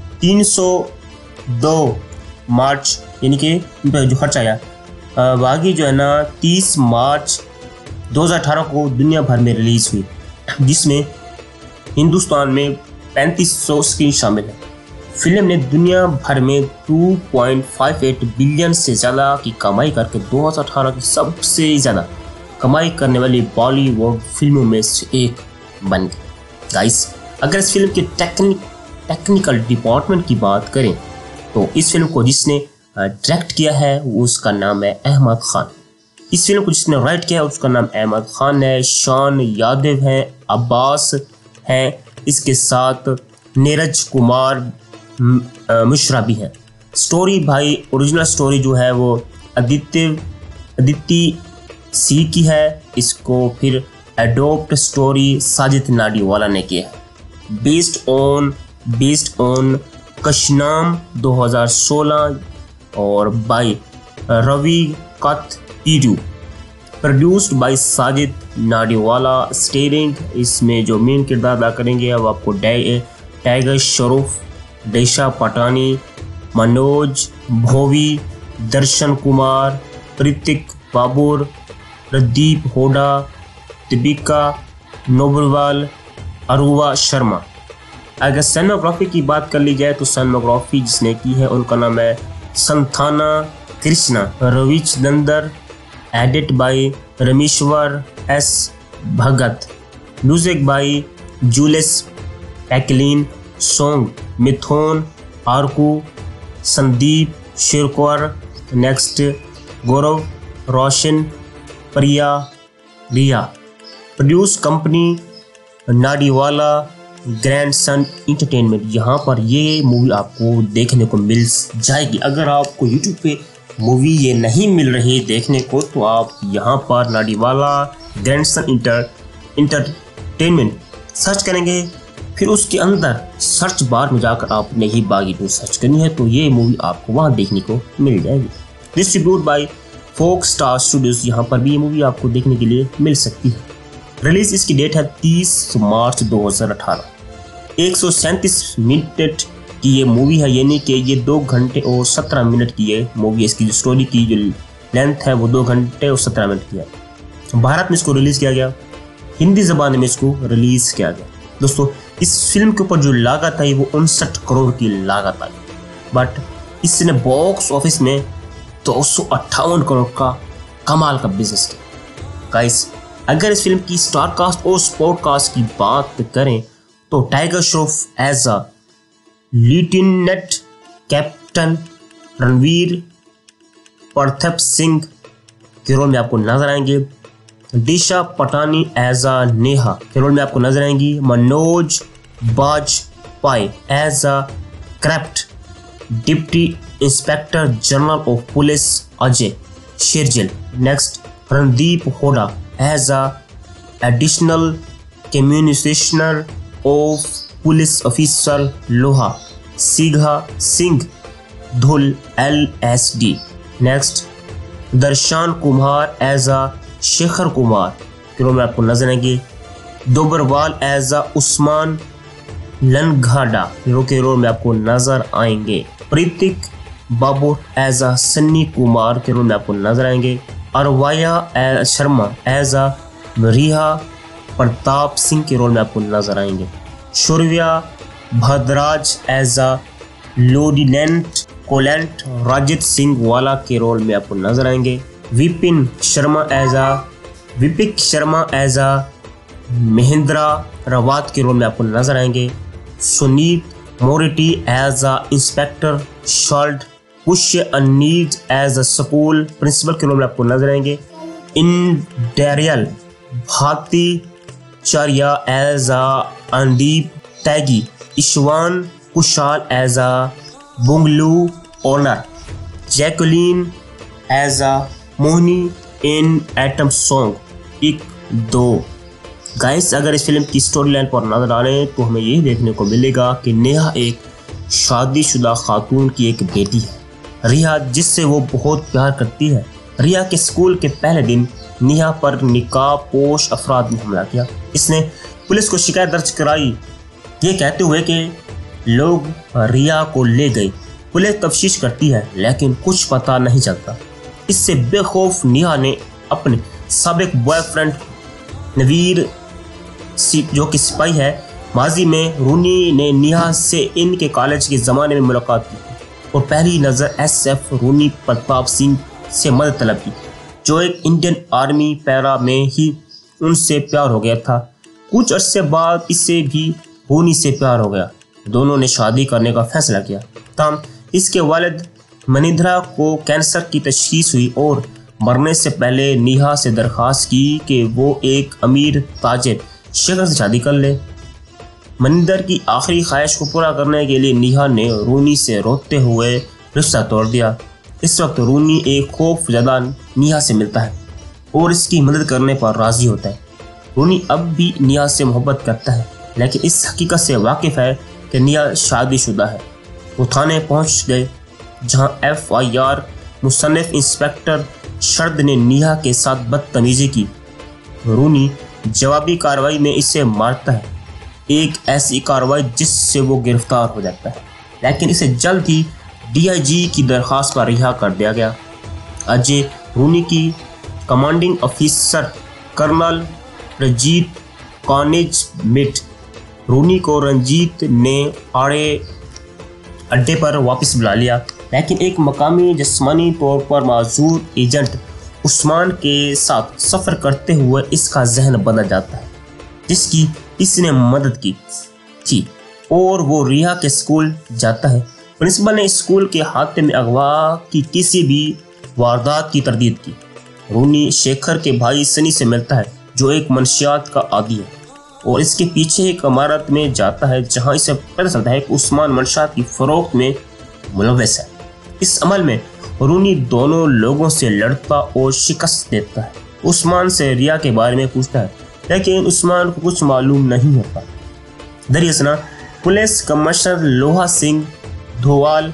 302 मार्च यानी कि जो खर्चा आया, बागी जो है ना 30 मार्च 2018 को दुनिया भर में रिलीज़ हुई, जिसमें हिंदुस्तान में 3500 स्क्रीन शामिल है। फिल्म ने दुनिया भर में 2.58 बिलियन से ज़्यादा की कमाई करके 2018 की सबसे ज़्यादा कमाई करने वाली बॉलीवुड फिल्मों में से एक बन गई। गाइस, अगर इस फिल्म के टेक्निकल डिपार्टमेंट की बात करें तो इस फिल्म को जिसने डायरेक्ट किया है वो उसका नाम है अहमद खान। इस फिल्म को जिसने राइट किया है उसका नाम अहमद खान है। शान यादव है, अब्बास है, इसके साथ नीरज कुमार मिश्रा भी हैं। स्टोरी भाई ओरिजिनल स्टोरी जो है वो अदिति सी की है। इसको फिर एडोप्ट स्टोरी साजिद नाडीवाला ने किया है। बेस्ड ऑन कशनाम 2016 और बाई रवि कत्तिरू, produced by Sajid Nadiadwala. Starring इसमें जो मेन किरदार अदा करेंगे अब आपको टाइगर श्रॉफ, देशा पटानी, मनोज भोवी, दर्शन कुमार, प्रतीक बाबूर, प्रदीप होडा, दीपिका नोबरवाल, अरुवा शर्मा। अगर सिनेमाग्राफी की बात कर ली जाए तो सिनेमाग्राफी जिसने की है उनका नाम है Santhana Krishna, Ravichander, edit by Rameshwar S Bhagat, music by Julius पैकलिन, song Mithun आरकू, Sandeep शिरकोर, next Gaurav Roshan, Priya Riya, produce company Nadiadwala grand son entertainment. यहाँ पर ये मूवी आपको देखने को मिल जाएगी। अगर आपको यूट्यूब पे मूवी ये नहीं मिल रही देखने को तो आप यहाँ पर Nadiadwala grand son entertainment search करेंगे, फिर उसके अंदर सर्च बार में जाकर आपने ही बागी 2 सर्च करनी है तो ये मूवी आपको वहाँ देखने को मिल जाएगी। Distribute by Fox star studios, यहाँ पर भी ये मूवी आपको देखने के लिए मिल सकती है। रिलीज इसकी डेट है 30 मार्च 2018। 137 मिनट की ये मूवी है, यानी कि ये 2 घंटे और 17 मिनट की ये मूवी है। इसकी जो स्टोरी की जो लेंथ है वो 2 घंटे और 17 मिनट की है। भारत में इसको रिलीज किया गया, हिंदी जबान में इसको रिलीज किया गया। दोस्तों इस फिल्म के ऊपर जो लागत आई वो 59 करोड़ की लागत आई, बट इसने बॉक्स ऑफिस में 258 करोड़ का कमाल का बिजनेस किया। गाइस अगर इस फिल्म की स्टार कास्ट और स्पोर्ट कास्ट की बात करें तो tiger Shroff as a lieutenant captain Ranveer Pratap Singh के रोल में आपको नजर आएंगे। दिशा पटानी एज अ नेहा के रोल में आपको नजर आएंगी। Manoj Bajpayee as a craft deputy inspector general of police Ajay Shergill. Next Randeep Hooda as a additional commissioner of police officer लोहा सीघा Singh Dhull LSD। Next Darshan Kumar as a Shekhar Kumar के रोल में आपको नजर आएंगे। दोबरवाल एज अ उस्मान लनघाडा के रोल में आपको नजर आएंगे। प्रीतिक बाबू एज अ सन्नी कुमार के रोल में आपको नजर आएंगे। अरवाया शर्मा एज अ रिहा प्रताप सिंह के रोल में आपको नजर आएंगे। Shaurya Bhadraj as a lieutenant colonel राजित Singh वाला के रोल में आपको नजर आएंगे। विपिक शर्मा एज अ महेंद्रा रावत के रोल में आपको नजर आएंगे। सुनीत मोरेटी एज अ इंस्पेक्टर शॉल्ट, पुष्य अनीज एज अ स्कूल प्रिंसिपल के रोल में आपको नजर आएंगे। इंडेरियल भाती चारिया एज अ अंदीप तैगी, ईशवान Kushal as a bungalow owner, Jacqueline as a Mohini in item song 1-2। Guys अगर इस फिल्म की स्टोरी लाइन पर नजर डालें तो हमें यही देखने को मिलेगा कि नेहा एक शादीशुदा खातून की एक बेटी है, रिया, जिससे वो बहुत प्यार करती है। रिया के स्कूल के पहले दिन नेहा पर निकाबपोश अफराद ने हमला किया। इसने पुलिस को शिकायत दर्ज कराई, ये कहते हुए कि लोग रिया को ले गए। पुलिस तफ्तीश करती है लेकिन कुछ पता नहीं चलता। इससे बेखौफ नेहा ने अपने साबिक बॉयफ्रेंड नवीर जो कि सिपाही है, माजी में रूनी ने नेहा से इनके कॉलेज के ज़माने में मुलाकात की और पहली नज़र SF रूनी प्रताप सिंह से मदद तलब की, जो एक इंडियन आर्मी पैरा में ही उनसे प्यार हो गया था। कुछ अरसे बाद इससे भी रूनी से प्यार हो गया। दोनों ने शादी करने का फैसला किया। तब इसके वालिद मनिंद्रा को कैंसर की तशखीस हुई और मरने से पहले नेहा से दरख्वास्त की कि वो एक अमीर ताजिर शेखर से शादी कर ले। मनिंदर की आखिरी ख्वाहिश को पूरा करने के लिए नेहा ने रूनी से रोते हुए रिश्ता तोड़ दिया। इस वक्त रूनी एक खौफजदा नेहा से मिलता है और इसकी मदद करने पर राजी होता है। रूनी अब भी नेहा से मोहब्बत करता है लेकिन इस हकीकत से वाकिफ है कि नेहा शादीशुदा है। वो थाने पहुंच गए जहां FIR मुसन्निफ इंस्पेक्टर शरद ने नेहा के साथ बदतमीजी की। रूनी जवाबी कार्रवाई में इसे मारता है, एक ऐसी कार्रवाई जिससे वो गिरफ्तार हो जाता है, लेकिन इसे जल्द ही DIG की दरख्वास्त पर रिहा कर दिया गया। अजय रूनी की कमांडिंग ऑफिसर कर्नल रंजीत कॉनेज मिट रूनी को रंजीत ने अड्डे पर वापस बुला लिया। लेकिन एक मकामी जिस्मानी तौर पर माजूर एजेंट उस्मान के साथ सफ़र करते हुए इसका जहन बदल जाता है, जिसकी इसने मदद की थी, और वो रिया के स्कूल जाता है। प्रिंसिपल ने स्कूल के हाथे में अगवा की किसी भी वारदात की तरदीद की। रूनी शेखर के भाई सनी से मिलता है, जो एक मनशियात का आदी है, और इसके पीछे एक इमारत में जाता है जहां इसे पता चलता है कि उस्मान मनशियात की फरोख्त में मुलव्वस है। इस अमल में रूनी दोनों लोगों से लड़ता और शिकस्त देता है। उस्मान से रिया के बारे में पूछता है, लेकिन उस्मान को कुछ मालूम नहीं होता। दरअसल पुलिस कमिश्नर लोहा सिंह धोवाल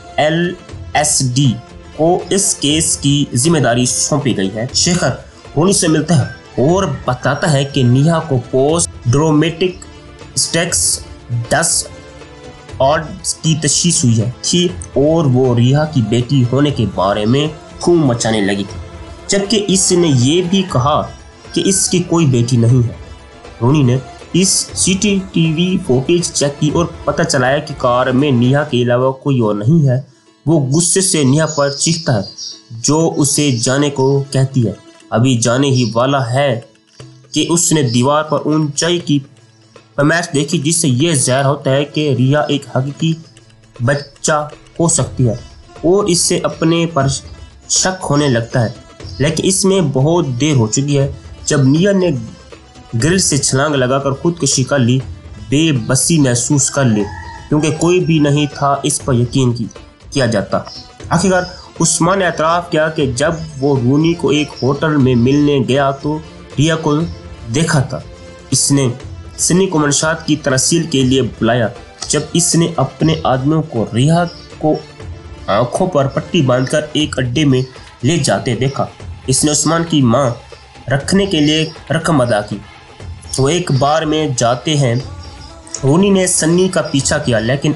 LSD को इस केस की जिम्मेदारी सौंपी गई है। शेखर रूनी से मिलता है और बताता है कि निहा को पोस्ट ड्रोमेटिक स्टेक्स 10 ऑड्स की तशखीस हुई है थी, और वो रिया की बेटी होने के बारे में धूम मचाने लगी थी, जबकि इसने ये भी कहा कि इसकी कोई बेटी नहीं है। रूनी ने इस CCTV फुटेज चेक की और पता चलाया कि कार में निहा के अलावा कोई और नहीं है। वो गुस्से से निहा पर चीखता है, जो उसे जाने को कहती है। अभी जाने ही वाला है कि उसने दीवार पर ऊंचाई की पैमाइश देखी, जिससे यह ज़ाहिर होता है कि रिया एक हकीकी बच्चा हो सकती है, और इससे अपने पर शक होने लगता है। लेकिन इसमें बहुत देर हो चुकी है। जब निया ने ग्रिल से छलांग लगाकर खुदकुशी कर ली, बेबसी महसूस कर ली, क्योंकि कोई भी नहीं था इस पर यकीन किया जाता। आखिरकार उस्मान ने एतराफ़ किया कि जब वो रूनी को एक होटल में मिलने गया तो रिया को देखा था। इसने सनी को मनशात की तरसील के लिए बुलाया। जब इसने अपने आदमियों को रिया को आंखों पर पट्टी बांधकर एक अड्डे में ले जाते देखा। इसने उस्मान की मां रखने के लिए रकम अदा की। वो एक बार में जाते हैं। रूनी ने सन्नी का पीछा किया, लेकिन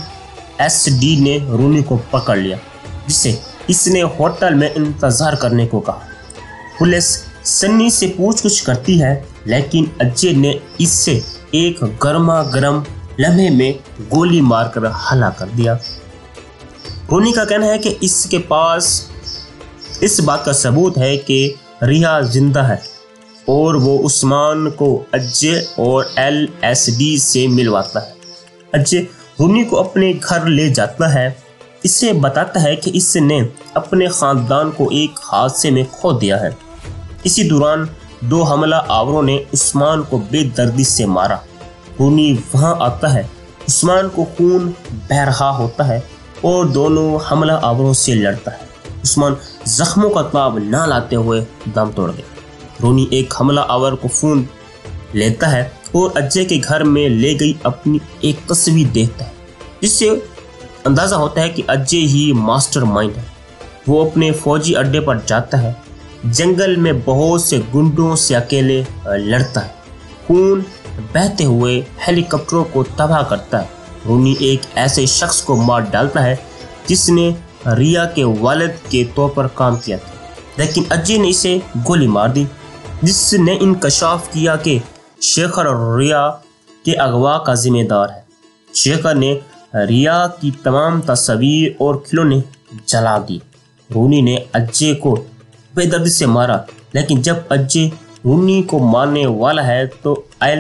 LSD ने रूनी को पकड़ लिया, जिसे इसने होटल में इंतज़ार करने को कहा। पुलिस सन्नी से पूछ-कुछ करती है, लेकिन अजय ने इससे एक गर्मा गर्म लम्हे में गोली मारकर हला कर दिया। रूनी का कहना है कि इसके पास इस बात का सबूत है कि रिया जिंदा है, और वो उस्मान को अजय और LSD से मिलवाता है। अजय रूनी को अपने घर ले जाता है। इसे बताता है कि इसने अपने ख़ानदान को एक हादसे में खो दिया है। इसी दौरान 2 हमला आवरों ने उस्मान को बेदर्दी से मारा। रूनी वहाँ आता है। उस्मान को खून बह रहा होता है और दोनों हमला आवरों से लड़ता है। उस्मान जख्मों का ताब ना लाते हुए दम तोड़ गया। रूनी एक हमला आवर को फ़ोन लेता है और अजय के घर में ले गई अपनी एक तस्वीर देखता है, जिससे अंदाज़ा होता है कि अजय ही मास्टरमाइंड है। वो अपने फौजी अड्डे पर जाता है। जंगल में बहुत से गुंडों से अकेले लड़ता है। खून बहते हुए हेलीकॉप्टरों को तबाह करता है। रूनी एक ऐसे शख्स को मार डालता है जिसने रिया के वालिद के तौर पर काम किया था, लेकिन अजय ने इसे गोली मार दी, जिसने इंकशाफ किया कि शेखर और रिया के अगवा का जिम्मेदार है। शेखर ने रिया की तमाम तस्वीर और खिलौने जला दी। रूनी ने अजय को बेदर्दी से मारा, लेकिन जब अजय रूनी को मारने वाला है तो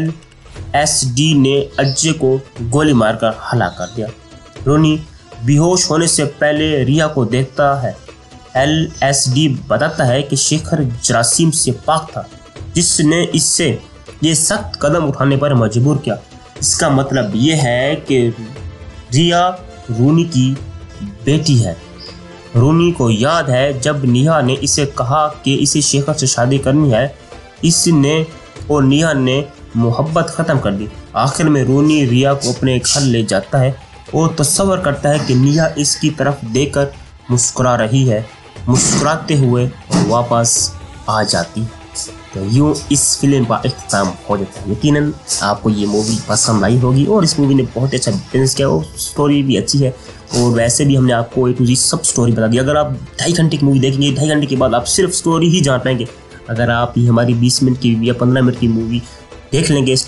LSD ने अजय को गोली मारकर हलाक कर दिया। रूनी बेहोश होने से पहले रिया को देखता है। LSD बताता है कि शेखर जरासीम से पाक था, जिसने इससे ये सख्त कदम उठाने पर मजबूर किया। इसका मतलब ये है कि रिया रूनी की बेटी है। रूनी को याद है जब नेहा ने इसे कहा कि इसे शेखर से शादी करनी है, इसने और नेहा ने मोहब्बत ख़त्म कर दी। आखिर में रूनी रिया को अपने घर ले जाता है और तस्वर करता है कि नेहा इसकी तरफ देखकर मुस्कुरा रही है। मुस्कुराते हुए वापस आ जाती। तो यूँ इस फिल्म का इख्तिताम हो जाता है। यकीनन आपको ये मूवी पसंद आई होगी और इस मूवी ने बहुत अच्छा बैलेंस किया और स्टोरी भी अच्छी है। और वैसे भी हमने आपको A to Z सब स्टोरी बता दी। अगर आप 2.5 घंटे की मूवी देखेंगे, 2.5 घंटे के बाद आप सिर्फ स्टोरी ही जान पाएंगे। अगर आप ये हमारी 20 मिनट की या 15 मिनट की मूवी देख लेंगे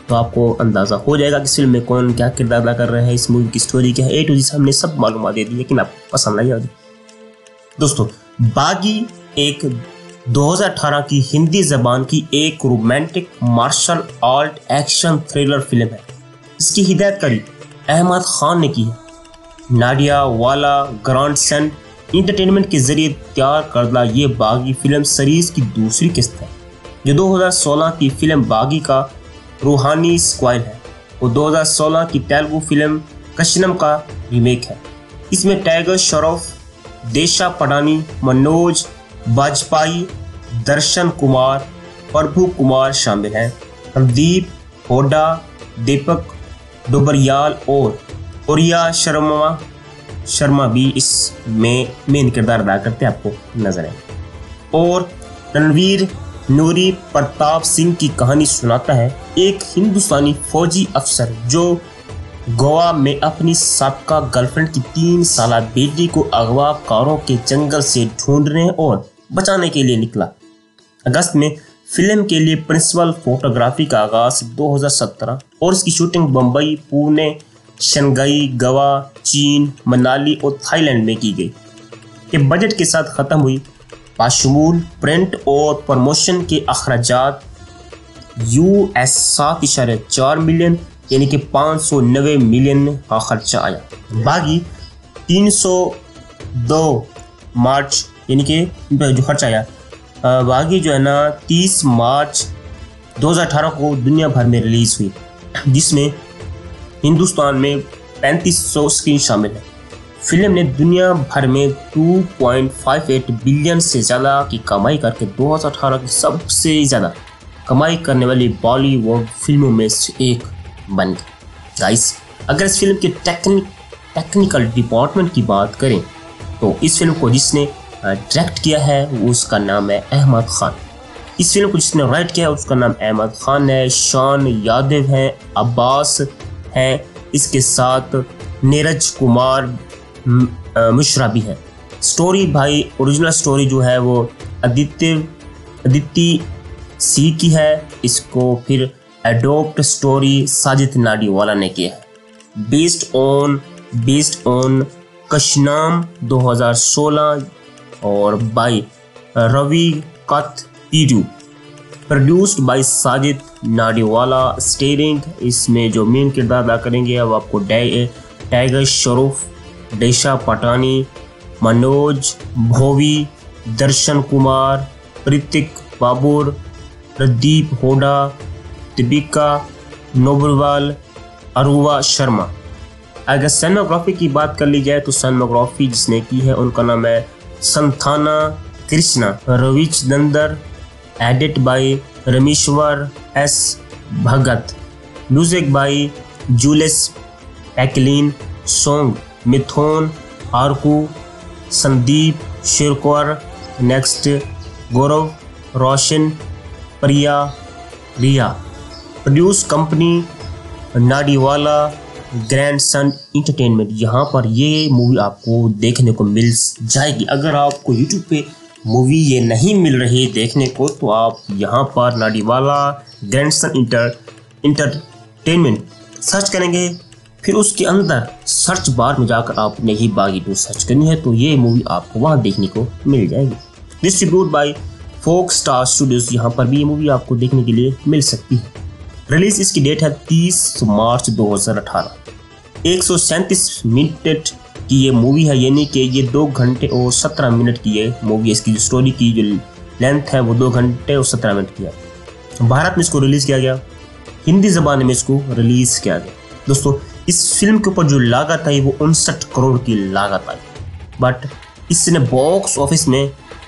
तो आपको अंदाज़ा हो जाएगा कि इस फिल्म में कौन क्या किरदार अदा कर रहा है, इस मूवी की स्टोरी क्या है, A to Z हमने सब मालूमात दे दी, लेकिन आपको पसंद आई होगी। दोस्तों, बागी एक 2018 की हिंदी ज़बान की एक romantic martial art action thriller film है। इसकी हिदायतकारी अहमद खान ने की है। नाडिया वाला ग्रैंड सन इंटरटेनमेंट के जरिए तैयार करदा ये बागी फिल्म सीरीज की दूसरी किस्त है, जो 2016 की फिल्म बागी का रूहानी स्क्वायर है और 2016 की तेलुगु फिल्म कशनम का रीमेक है। इसमें टाइगर श्रॉफ, देशा पटानी, मनोज बाजपेयी, दर्शन कुमार, प्रभु कुमार शामिल हैं। रणदीप हुड्डा, दीपक डोबरियाल और ओरिया शर्मा भी इसमें मेन किरदार अदा करते आपको नजर आए। और रणवीर नूरी प्रताप सिंह की कहानी सुनाता है एक हिंदुस्तानी फौजी अफसर जो गोवा में अपनी साबका गर्लफ्रेंड की 3 साल बेटी को अगवाकारों के जंगल से ढूंढने और बचाने के लिए निकला। अगस्त में फिल्म के लिए प्रिंसिपल फोटोग्राफी का आगाज 2017 और इसकी शूटिंग बम्बई, पुणे, शंघाई, गोवा, चीन, मनाली और थाईलैंड में की गई के बजट के साथ खत्म हुई। बाशमूल प्रिंट और प्रमोशन के अखराजात US 7.4 मिलियन यानी कि 590 मिलियन का खर्चा आया। बागी 302 मार्च यानी कि जो खर्चा आया, बागी जो है ना 30 मार्च 2018 को दुनिया भर में रिलीज हुई, जिसमें हिंदुस्तान में 3500 स्क्रीन शामिल है। फिल्म ने दुनिया भर में 2.58 बिलियन से ज़्यादा की कमाई करके 2018 की सबसे ज़्यादा कमाई करने वाली बॉलीवुड फिल्मों में से एक बन गई। गाइस, अगर इस फिल्म के टेक्निकल डिपार्टमेंट की बात करें तो इस फिल्म को जिसने डायरेक्ट किया है उसका नाम है अहमद खान। इस फिल्म को जिसने राइट किया है उसका नाम अहमद खान है। शान यादव है, अब्बास है, इसके साथ नीरज कुमार मिश्रा भी है। स्टोरी भाई ओरिजिनल स्टोरी जो है वो अदिति सी की है। इसको फिर एडोप्ट स्टोरी साजिद नाडीवाला ने किया है। बेस्ड ऑन कशनाम 2016 और बाई रवि कथ पीडू, produced by Sajid Nadiadwala. Starring इसमें जो मेन किरदार अदा करेंगे अब आपको टाइगर श्रॉफ, देशा पटानी, मनोज भोवी, दर्शन कुमार, प्रतीक बाबूर, रणदीप हुड्डा, दीपिका नोबरवाल, अरुवा शर्मा। अगर सिनेमाग्राफी की बात कर ली जाए तो सिनेमाग्राफी जिसने की है उनका नाम है Santhana Krishna Ravichander, edit by Rameshwar S Bhagat, music by Julius पैकलिन, song Mithun आरकू, Sandeep Sherkar, next Gaurav Roshan, Priya Riya. Produce company Nadiadwala grand son entertainment. यहाँ पर ये मूवी आपको देखने को मिल जाएगी। अगर आपको यूट्यूब पे मूवी ये नहीं मिल रही देखने को तो आप यहाँ पर Nadiadwala grand son entertainment search करेंगे, फिर उसके अंदर सर्च बार में जाकर आपने ही बागी 2 सर्च करनी है तो ये मूवी आपको वहाँ देखने को मिल जाएगी। Distribute by Fox star studios, यहाँ पर भी ये मूवी आपको देखने के लिए मिल सकती है। रिलीज इसकी डेट है 30 मार्च 2018। 137 मिनट की ये मूवी है, यानी कि ये 2 घंटे और 17 मिनट की ये मूवी है। इसकी जो स्टोरी की जो लेंथ है वो 2 घंटे और 17 मिनट की है। भारत में इसको रिलीज़ किया गया, हिंदी ज़बान में इसको रिलीज़ किया गया। दोस्तों, इस फिल्म के ऊपर जो लागत आई वो 59 करोड़ की लागत आई, बट इसने बॉक्स ऑफिस में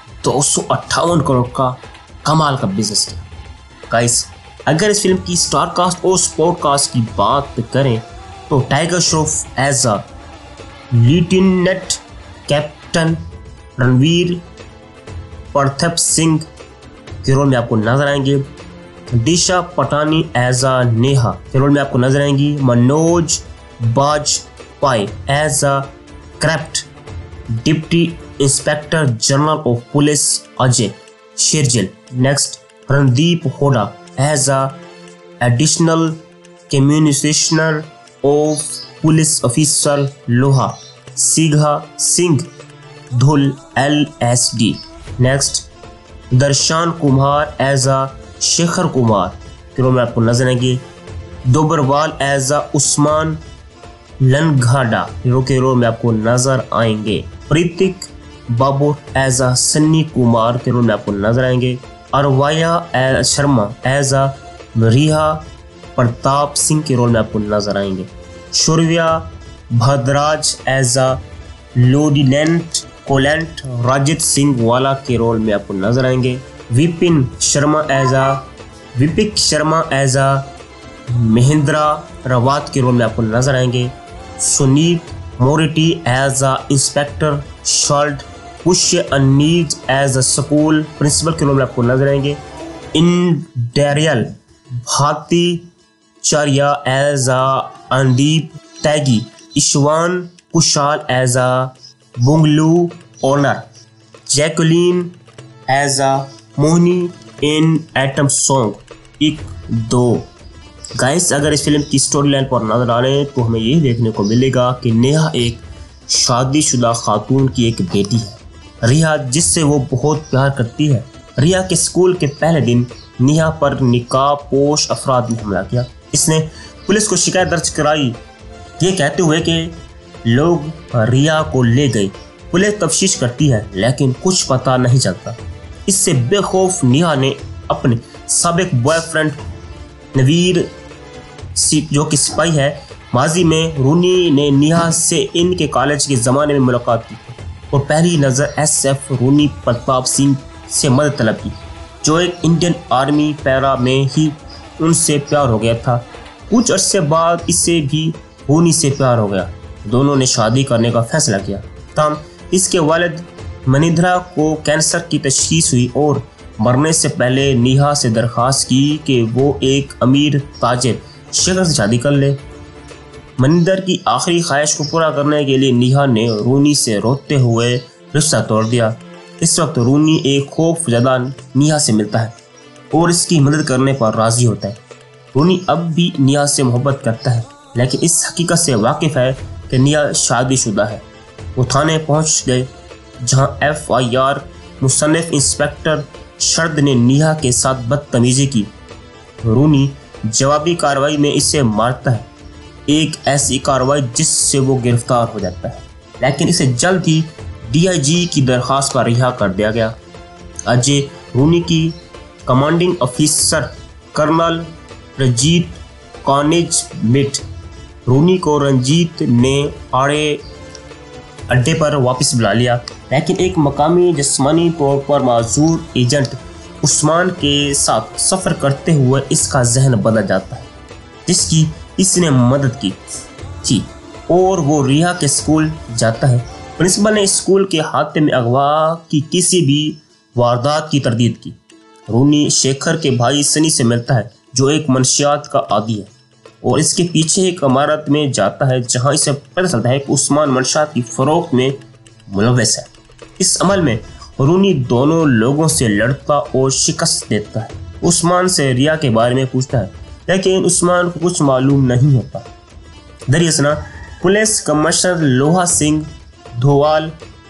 258 करोड़ का कमाल का बिजनेस किया। गाइस, अगर इस फिल्म की स्टार कास्ट और स्पोर्ट कास्ट की बात करें तो tiger Shroff as a lieutenant captain Ranveer Pratap Singh के रोल में आपको नजर आएंगे। दिशा पटानी एज अ नेहा के रोल में आपको नजर आएंगी। Manoj Bajpayee as a craft deputy inspector general of police Ajay Shergill. Next, Randeep Hooda as a additional commissioner of police officer लोहा सीघा Singh Dhull LSD। Next Darshan Kumar as आ शेखर कुमार के रोल में आपको नजर आएंगे। दोबरवाल एज आ उस्मान लनघाडा हीरो के रोल में आपको नजर आएंगे। प्रीतिक बाबू एज आ सन्नी कुमार के रोल में आपको नजर आएंगे। अरवाया शर्मा एज आ रिहा प्रताप सिंह के रोल में आपको नजर आएंगे। Shaurya Bhadraj as a lieutenant colonel राजित Singh वाला के रोल में आपको नजर आएंगे। विपिक शर्मा एज आ महेंद्रा रावत के रोल में आपको नजर आएंगे। Sunit Moriti as a inspector शॉल्ट। पुष्य अनीज एज अ स्कूल प्रिंसिपल के रोल में आपको नजर आएंगे। इंडेरियल भारती चारिया as a Andeep टैगी। ईशवान Kushal as a bungalow owner. Jacqueline as a Mohini in item song 1-2। Guys अगर इस फिल्म की स्टोरी लाइन पर नजर आ रहे हैं तो हमें ये देखने को मिलेगा कि नेहा एक शादीशुदा खातून की एक बेटी है, रिया, जिससे वो बहुत प्यार करती है। रिया के स्कूल के पहले दिन नेहा पर निकाबपोश अफराद ने हमला किया। इसने पुलिस को शिकायत दर्ज कराई, ये कहते हुए कि लोग रिया को ले गए। पुलिस तफ्तीश करती है लेकिन कुछ पता नहीं चलता। इससे बेखौफ नेहा ने अपने साबिक बॉयफ्रेंड नवीर जो कि सिपाही है, माजी में रूनी ने नेहा से इनके कॉलेज के ज़माने में मुलाकात की और पहली नज़र SF रूनी प्रताप सिंह से मदद तलब की, जो एक इंडियन आर्मी पैरा में ही उनसे प्यार हो गया था। कुछ अरसे बाद इससे भी रूनी से प्यार हो गया। दोनों ने शादी करने का फैसला किया। तब इसके वालिद मनिंद्रा को कैंसर की तशखीस हुई और मरने से पहले नेहा से दरख्वास्त की कि वो एक अमीर ताजिर शेखर से शादी कर ले। मनिंदर की आखिरी ख्वाहिश को पूरा करने के लिए नेहा ने रूनी से रोते हुए रिश्ता तोड़ दिया। इस वक्त रूनी एक खौफजदा नेहा से मिलता है और इसकी मदद करने पर राजी होता है। रूनी अब भी नेहा से मोहब्बत करता है लेकिन इस हकीकत से वाकिफ है कि नेहा शादीशुदा है। वो थाने पहुंच गए जहां FIR मुसन्निफ इंस्पेक्टर शरद ने नेहा के साथ बदतमीजी की। रूनी जवाबी कार्रवाई में इसे मारता है, एक ऐसी कार्रवाई जिससे वो गिरफ्तार हो जाता है, लेकिन इसे जल्द ही DIG की दरख्वास्त पर रिहा कर दिया गया। अजय रूनी की कमांडिंग ऑफिसर कर्नल रंजीत कॉनेज मिट रूनी को रंजीत ने अड्डे पर वापस बुला लिया, लेकिन एक मकामी जिस्मानी तौर पर माजूर एजेंट उस्मान के साथ सफ़र करते हुए इसका जहन बदल जाता है, जिसकी इसने मदद की थी, और वो रिया के स्कूल जाता है। प्रिंसिपल ने स्कूल के हादसे में अगवा की किसी भी वारदात की तरदीद की। रूनी शेखर के भाई सनी से मिलता है जो एक मनशियात का आदी है और इसके पीछे एक इमारत में जाता है जहां इसे पता चलता है कि उस्मान मनशियात की फरोख्त में मुलव्वस है। इस अमल में रूनी दोनों लोगों से लड़ता और शिकस्त देता है। उस्मान से रिया के बारे में पूछता है लेकिन उस्मान को कुछ मालूम नहीं होता। दरियासना पुलिस कमिश्नर लोहा सिंह धोवाल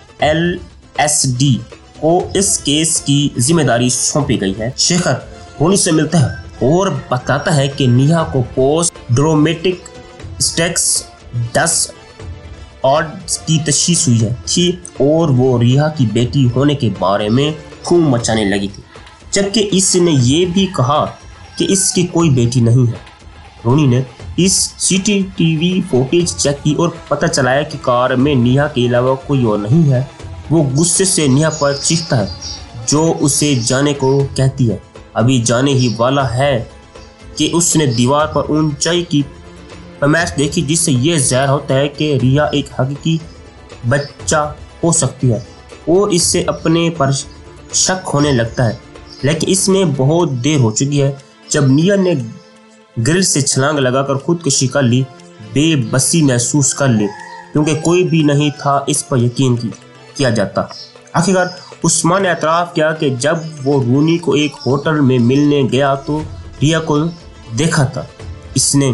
LSD को इस केस की जिम्मेदारी सौंपी गई है। शेखर रूनी से मिलता है और बताता है कि नेहा को पोस्ट ड्रोमेटिक स्टेक्स 10 ऑड्स की तशखीस हुई थी और वो रिया की बेटी होने के बारे में धूम मचाने लगी थी, जबकि इसने ये भी कहा कि इसकी कोई बेटी नहीं है। रूनी ने इस CCTV फुटेज चेक की और पता चलाया कि कार में नेहा के अलावा कोई और नहीं है। वो गुस्से से नेहा पर चीखता है जो उसे जाने को कहती है। अभी जाने ही वाला है कि उसने दीवार पर ऊंचाई की पैमाइश देखी जिससे ये ज़ाहिर होता है कि रिया एक हकीकी बच्चा हो सकती है और इससे अपने पर शक होने लगता है, लेकिन इसमें बहुत देर हो चुकी है। जब नेहा ने ग्रिल से छलांग लगाकर खुदकुशी कर ली, बेबसी महसूस कर ली क्योंकि कोई भी नहीं था इस पर यकीन किया जाता। आखिरकार उस्मान ने एतराफ़ किया कि जब वो रूनी को एक होटल में मिलने गया तो रिया को देखा था। इसने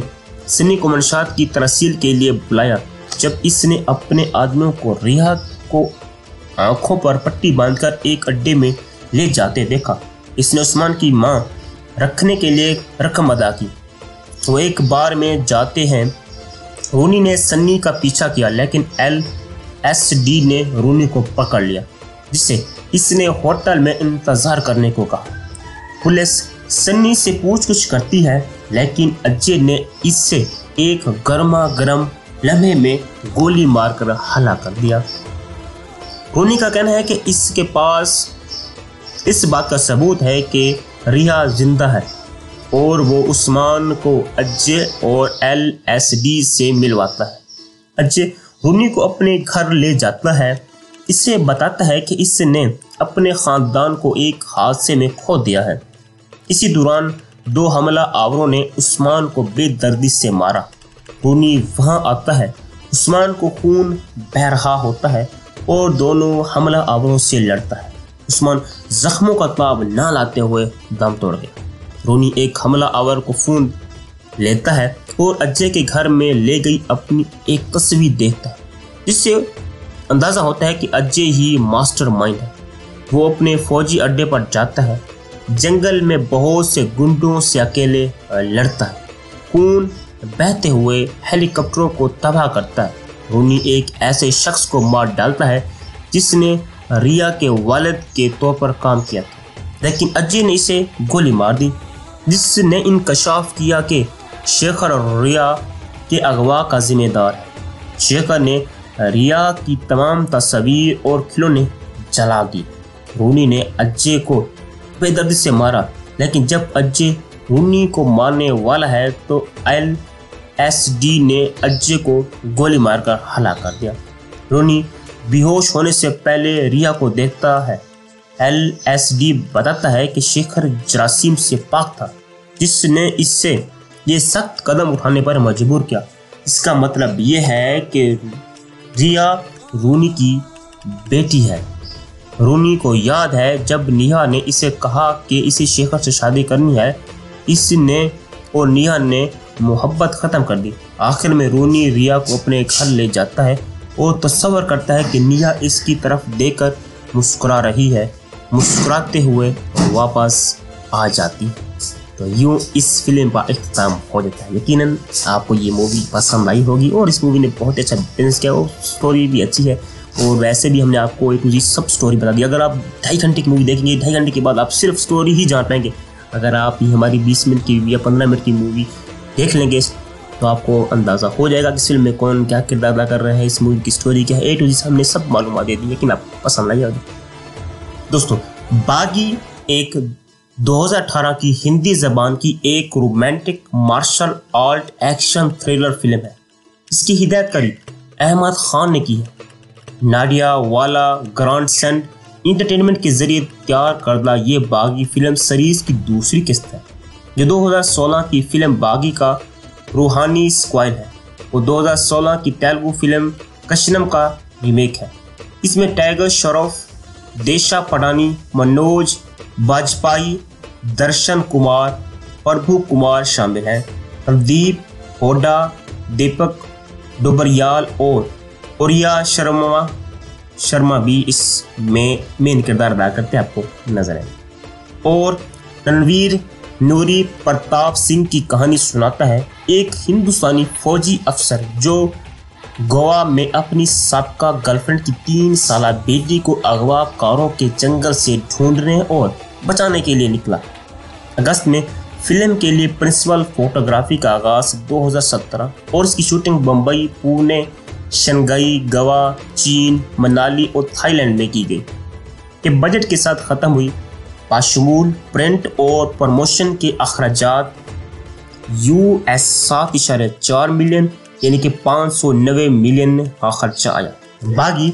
सन्नी को मंशात की तरसील के लिए बुलाया। जब इसने अपने आदमियों को रिया को आंखों पर पट्टी बांधकर एक अड्डे में ले जाते देखा, इसने उस्मान की मां रखने के लिए रकम अदा की। वो एक बार में जाते हैं। रूनी ने सन्नी का पीछा किया, लेकिन LSD ने रूनी को पकड़ लिया, जिससे इसने होटल में इंतजार करने को कहा। पुलिस सन्नी से पूछताछ करती है, लेकिन अजय ने इससे एक गर्मा गर्म लम्हे में गोली मारकर हलाक कर दिया। रूनी का कहना है कि इसके पास इस बात का सबूत है कि रिया जिंदा है और वो उस्मान को अजय और LSD से मिलवाता है। अजय रूनी को अपने घर ले जाता है, इसे बताता है कि इसने अपने ख़ानदान को एक हादसे में खो दिया है। इसी दौरान 2 हमला आवरों ने उस्मान को बेदर्दी से मारा। रूनी वहां आता है, उस्मान को खून बह रहा होता है और दोनों हमला आवरों से लड़ता है। उस्मान जख्मों का ताब ना लाते हुए दम तोड़ गया। रूनी एक हमला आवर को फ़ोन लेता है और अजय के घर में ले गई अपनी एक तस्वीर देखता है, जिससे अंदाज़ा होता है कि अजय ही मास्टरमाइंड है। वो अपने फौजी अड्डे पर जाता है, जंगल में बहुत से गुंडों से अकेले लड़ता है, खून बहते हुए हेलीकॉप्टरों को तबाह करता है। रूनी एक ऐसे शख्स को मार डालता है जिसने रिया के वालिद के तौर पर काम किया था, लेकिन अजय ने इसे गोली मार दी, जिसने इंकशाफ किया कि शेखर और रिया के अगवा का जिम्मेदार है। शेखर ने रिया की तमाम तस्वीर और खिलौने जला दी। रूनी ने अजय को बेदर्दी से मारा, लेकिन जब अजय रूनी को मारने वाला है तो LSD ने अजय को गोली मारकर हलाक कर दिया। रूनी बेहोश होने से पहले रिया को देखता है। LSD बताता है कि शेखर जरासीम से पाक था, जिसने इससे ये सख्त कदम उठाने पर मजबूर किया। इसका मतलब ये है कि रिया रूनी की बेटी है। रूनी को याद है जब निहा ने इसे कहा कि इसे शेखर से शादी करनी है, इसने और निहा ने मोहब्बत ख़त्म कर दी। आखिर में रूनी रिया को अपने घर ले जाता है और तस्वर करता है कि निहा इसकी तरफ देखकर मुस्कुरा रही है, मुस्कुराते हुए वापस आ जाती। तो यूँ इस फिल्म का इख्तिताम हो जाता है। यकीनन आपको ये मूवी पसंद आई होगी और इस मूवी ने बहुत अच्छा बैलेंस किया और स्टोरी भी अच्छी है। और वैसे भी हमने आपको एक सब स्टोरी बता दी। अगर आप 2.5 घंटे की मूवी देखेंगे, 2.5 घंटे के बाद आप सिर्फ स्टोरी ही जान पाएंगे। अगर आप हमारी 20 मिनट की या 15 मिनट की मूवी देख लेंगे तो आपको अंदाज़ा हो जाएगा कि इस फिल्म में कौन क्या किरदार अदा कर रहे हैं, इस मूवी की स्टोरी क्या है, A to Z हमने सब मालूमात दे दी। लेकिन आपको पसंद आई होगी। दोस्तों, बागी एक 2018 की हिंदी ज़बान की एक romantic martial art action thriller film है। इसकी हिदायतकारी अहमद खान ने की है। नाडिया वाला ग्रांड सेंट इंटरटेनमेंट के जरिए तैयार करदा ये बागी फिल्म सीरीज़ की दूसरी किस्त है, जो 2016 की फिल्म बागी का रूहानी स्क्वाइल है। वो 2016 की तेलुगु फिल्म कशनम का रीमेक है। इसमें टाइगर श्रॉफ, देशा पडानी, मनोज बाजपेयी, दर्शन कुमार, प्रभु कुमार शामिल हैं। प्रदीप होडा, दीपक डोबरियाल और ओरिया शर्मा भी इसमें मेन किरदार अदा करते आपको नजर आएंगे। और रणवीर नूरी प्रताप सिंह की कहानी सुनाता है एक हिंदुस्तानी फौजी अफसर जो गोवा में अपनी साबका गर्लफ्रेंड की 3 साला बेटी को अगवाकारों के जंगल से ढूंढने और बचाने के लिए निकला। अगस्त में फिल्म के लिए प्रिंसिपल फोटोग्राफी का आगाज 2017 और इसकी शूटिंग बम्बई, पुणे, शंघाई, गोवा, चीन, मनाली और थाईलैंड में की गई के बजट के साथ ख़त्म हुई। बाशमूल प्रिंट और प्रमोशन के अखराजात US 7.4 मिलियन यानी कि 590 मिलियन का खर्चा आया। बागी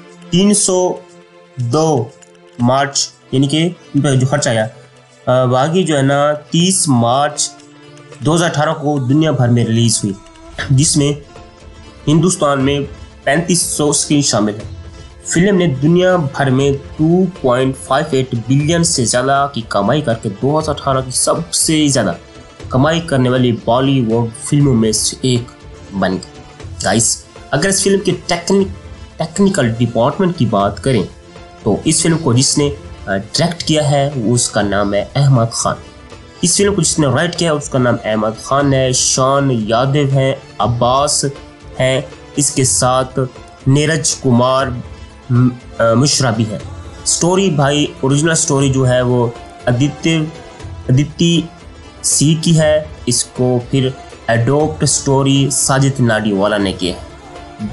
302 मार्च यानी कि जो खर्चा आया, बागी जो है ना 30 मार्च 2018 को दुनिया भर में रिलीज़ हुई, जिसमें हिंदुस्तान में 3500 स्क्रीन शामिल है। फिल्म ने दुनिया भर में 2.58 बिलियन से ज़्यादा की कमाई करके 2018 की सबसे ज़्यादा कमाई करने वाली बॉलीवुड फिल्मों में से एक बन गई। गाइस, अगर इस फिल्म के टेक्निकल डिपार्टमेंट की बात करें तो इस फिल्म को जिसने डायरेक्ट किया है उसका नाम है अहमद खान। इस फिल्म को जिसने राइट किया है उसका नाम अहमद खान है। शान यादव है, अब्बास है, इसके साथ नीरज कुमार मिश्रा भी है। स्टोरी भाई ओरिजिनल स्टोरी जो है वो अदिति सी की है। इसको फिर एडोप्ट स्टोरी साजिद नाडीवाला ने किया है।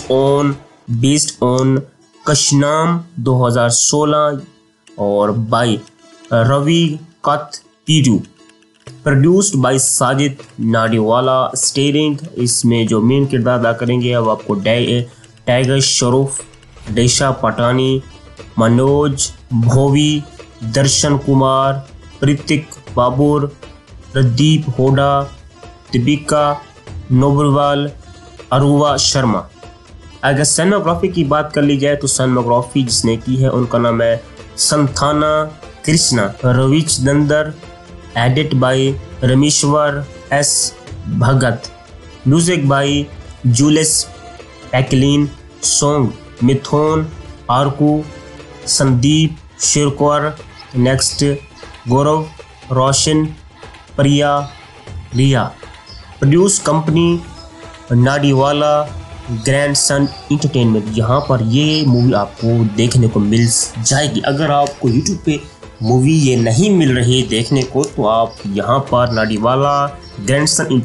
बेस्ड ऑन कशनाम 2016 और बाय रवि कत पीरू, produced by Sajid Nadiadwala. Starring इसमें जो मेन किरदार अदा करेंगे अब आपको टाइगर श्रॉफ, दिशा पटानी, मनोज भोवी, दर्शन कुमार, प्रतीक बाबूर, प्रदीप होडा, दीपिका नोबरवाल, अरुवा शर्मा। अगर सिनेमाग्राफी की बात कर ली जाए तो सिनेमाग्राफी जिसने की है उनका नाम है Santhana Krishna Ravichander, edit by Rameshwar S Bhagat, music by Julius पैकलिन, song Mithun आरकू, Sandeep Sherkar, next Gaurav Roshan, Priya Riya. Produce company Nadiadwala grandson entertainment. यहाँ पर ये मूवी आपको देखने को मिल जाएगी। अगर आपको यूट्यूब पे मूवी ये नहीं मिल रही देखने को तो आप यहाँ पर नाडीवाला ग्रैंडसन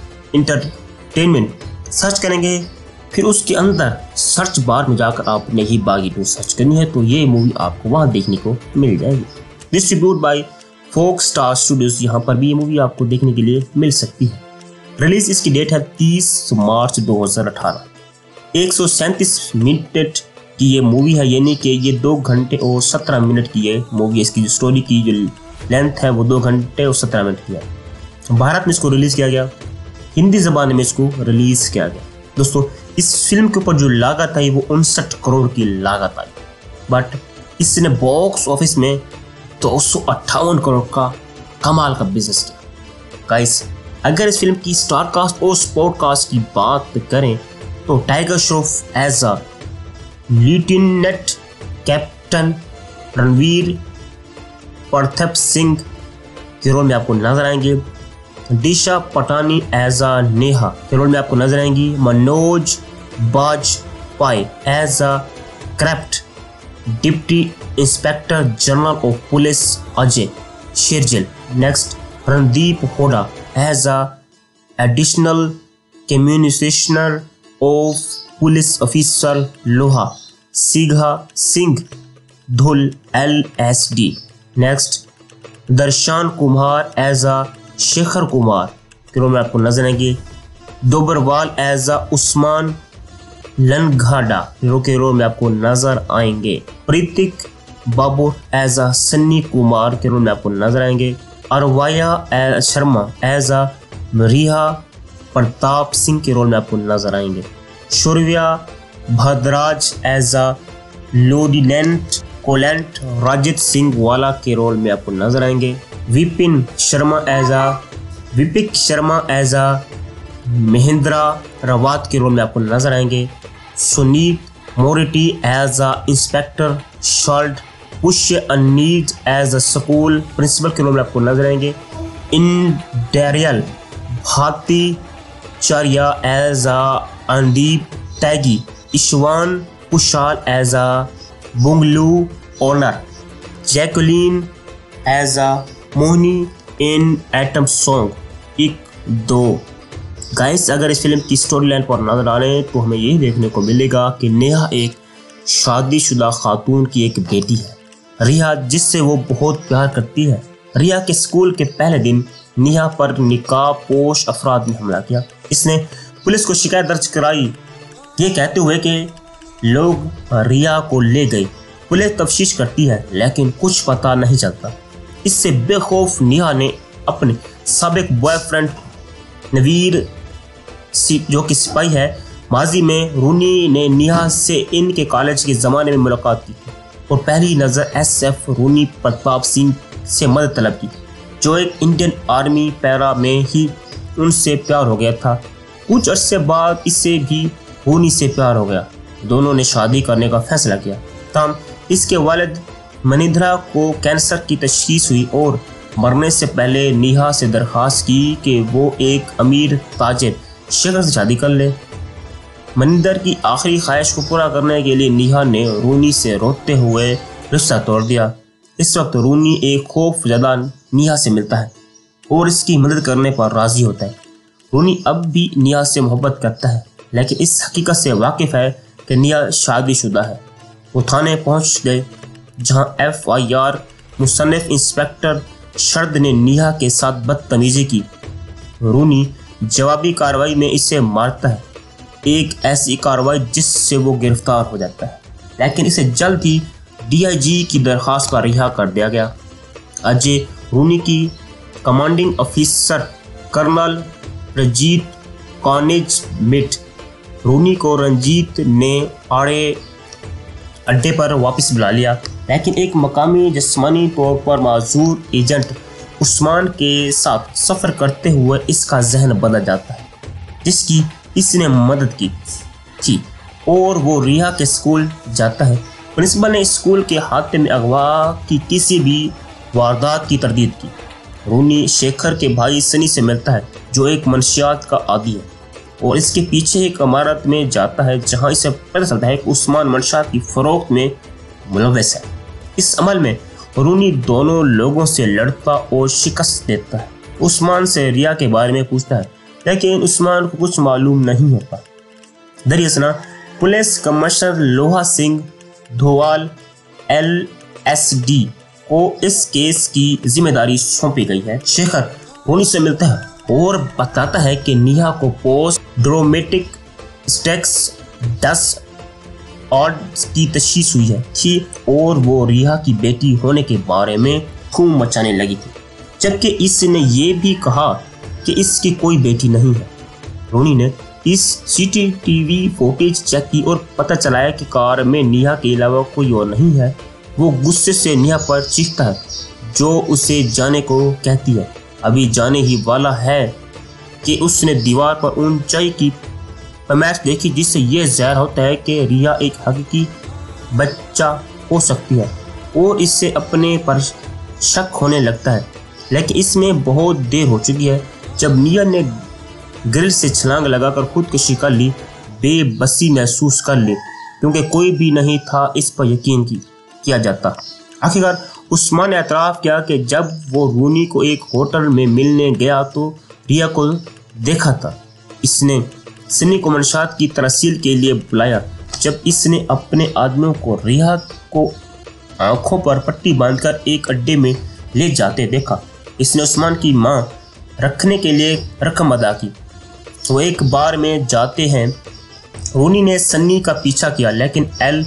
एंटरटेनमेंट सर्च करेंगे, फिर उसके अंदर सर्च बार में जाकर आपने ही बागी 2 सर्च करनी है तो ये मूवी आपको वहाँ देखने को मिल जाएगी। Distribute by Fox star studios. यहाँ पर भी ये मूवी आपको देखने के लिए मिल सकती है। रिलीज इसकी डेट है 30 मार्च 2018। 137 मिनट की ये मूवी है, यानी कि ये 2 घंटे और 17 मिनट की ये मूवी है। इसकी जो स्टोरी की जो लेंथ है वो 2 घंटे और 17 मिनट की है। भारत में इसको रिलीज किया गया, हिंदी जबान में इसको रिलीज किया गया। दोस्तों, इस फिल्म के ऊपर जो लागत आई वो 59 करोड़ की लागत आई, बट इसने बॉक्स ऑफिस में 258 करोड़ का कमाल का बिजनेस किया। गाइस, अगर इस फिल्म की स्टार कास्ट और स्पोर्ट कास्ट की बात करें तो tiger Shroff as a lieutenant captain, Ranveer Pratap Singh के रोल में आपको नजर आएंगे, दिशा पटानी एज अ नेहा के रोल में आपको नजर आएंगी, Manoj Bajpayee as a craft, deputy inspector general of police Ajay Shergill, next Randeep Hooda as a additional commissioner of police officer लोहा सीघा Singh Dhull LSD, next Darshan Kumar as a Shekhar Kumar के रोल में आपको नजर आएंगे, दोबरवाल एज अ उस्मान लनघाडा के रोल में आपको नजर आएंगे, प्रतीक बाबू एज अ सन्नी कुमार के रोल में आपको नजर आएंगे, अरवाया शर्मा एज अ रिहा प्रताप सिंह के रोल में आपको नजर आएंगे, Shaurya Bhadraj as a lieutenant colonel राजित Singh वाला के रोल में आपको नजर आएंगे, विपिक शर्मा एज अ महेंद्रा रावत के रोल में आपको नजर आएंगे, सुनीत मोरेटी एज अ इंस्पेक्टर शॉल्ट, पुष्य अनीज एज अ स्कूल प्रिंसिपल के रोल में आपको नजर आएंगे, इंडेरियल भाती चारिया एज अ अंदीप तैगी, ईशवान Kushal as a bungalow owner, Jacqueline as a Mohini in item song 1-2। Guys, अगर इस फिल्म की स्टोरी लाइन पर नजर डालें तो हमें यही देखने को मिलेगा कि नेहा एक शादीशुदा खातून की एक बेटी है, रिया, जिससे वो बहुत प्यार करती है। रिया के स्कूल के पहले दिन नेहा पर निकाबपोश अफराद ने हमला किया। इसने पुलिस को शिकायत दर्ज कराई, ये कहते हुए कि लोग रिया को ले गए। पुलिस तफ्तीश करती है लेकिन कुछ पता नहीं चलता। इससे बेखौफ नेहा ने अपने साबिक बॉयफ्रेंड नवीर जो कि सिपाही है, माजी में रूनी ने नेहा से इनके कॉलेज के ज़माने में मुलाकात की और पहली नज़र SF रूनी प्रताप सिंह से मदद तलब की। जो एक इंडियन आर्मी पैरा में ही उनसे प्यार हो गया था। कुछ अरसे बाद इसे भी रोनी से प्यार हो गया। दोनों ने शादी करने का फैसला किया। तब इसके वालिद मनिंद्रा को कैंसर की तशखीस हुई और मरने से पहले नेहा से दरख्वास्त की कि वो एक अमीर ताजिर शेखर से शादी कर ले। मनिंदर की आखिरी ख्वाहिश को पूरा करने के लिए नेहा ने रोनी से रोते हुए रिश्ता तोड़ दिया। इस वक्त रोनी एक खौफजदा नेहा से मिलता है और इसकी मदद करने पर राजी होता है। रोनी अब भी नेहा से मोहब्बत करता है, लेकिन इस हकीकत से वाकिफ है कि नेहा शादीशुदा है। वो थाने पहुंच गए जहां FIR मुसन्निफ इंस्पेक्टर शरद ने नेहा के साथ बदतमीजी की। रोनी जवाबी कार्रवाई में इसे मारता है, एक ऐसी कार्रवाई जिससे वो गिरफ्तार हो जाता है, लेकिन इसे जल्द ही DIG की दरख्वास्त पर रिहा कर दिया गया। अजय रोनी की कमांडिंग ऑफिसर कर्नल रंजीत कॉनेज मिट रोनी को रंजीत ने आड़े अड्डे पर वापस बुला लिया, लेकिन एक मकामी जिस्मानी तौर पर माजूर एजेंट उस्मान के साथ सफ़र करते हुए इसका जहन बदल जाता है, जिसकी इसने मदद की थी, और वो रिहा के स्कूल जाता है। प्रिंसिपल ने स्कूल के हाथे में अगवा की किसी भी वारदात की तरदीद की। रोनी शेखर के भाई सनी से मिलता है, जो एक मनशियात का आदी है, और इसके पीछे एक इमारत में जाता है जहां इसे पता चलता है कि उस्मान मनशियात की फरोख्त में मुलव्वस है। इस अमल में रोनी दोनों लोगों से लड़ता और शिकस्त देता है। उस्मान से रिया के बारे में पूछता है, लेकिन उस्मान को कुछ मालूम नहीं होता। दरअसल पुलिस कमिश्नर लोहा सिंह धोवाल LSD को इस केस की जिम्मेदारी सौंपी गई है। शेखर रोनी से मिलता है और बताता है कि नेहा को पोस्ट ड्रोमेटिक स्टेक्स 10 ऑड्स की तशखीस हुई थी और वो रिहा की बेटी होने के बारे में खून मचाने लगी थी, जबकि इसने ये भी कहा कि इसकी कोई बेटी नहीं है। रोनी ने इस CCTV फुटेज चेक की और पता चलाया कि कार में नेहा के अलावा कोई और नहीं है। वो गुस्से से नेहा पर चीखता है, जो उसे जाने को कहती है। अभी जाने ही वाला है कि उसने दीवार पर ऊंचाई की पैमाइश देखी, जिससे यह ज़ाहिर होता है कि रिया एक हकीकी बच्चा हो सकती है और इससे अपने पर शक होने लगता है। लेकिन इसमें बहुत देर हो चुकी है। जब नेहा ने ग्रिल से छलांग लगाकर खुदकुशी कर ली, बेबसी महसूस कर ली, क्योंकि कोई भी नहीं था इस पर यकीन किया जाता। आखिरकार उस्मान ने एतराफ़ किया कि जब वो रोनी को एक होटल में मिलने गया तो रिया को देखा था। इसने सनी को मनशात की तरसील के लिए बुलाया। जब इसने अपने आदमियों को रिया को आंखों पर पट्टी बांधकर एक अड्डे में ले जाते देखा। इसने उस्मान की मां रखने के लिए रकम अदा की। वो एक बार में जाते हैं। रोनी ने सन्नी का पीछा किया, लेकिन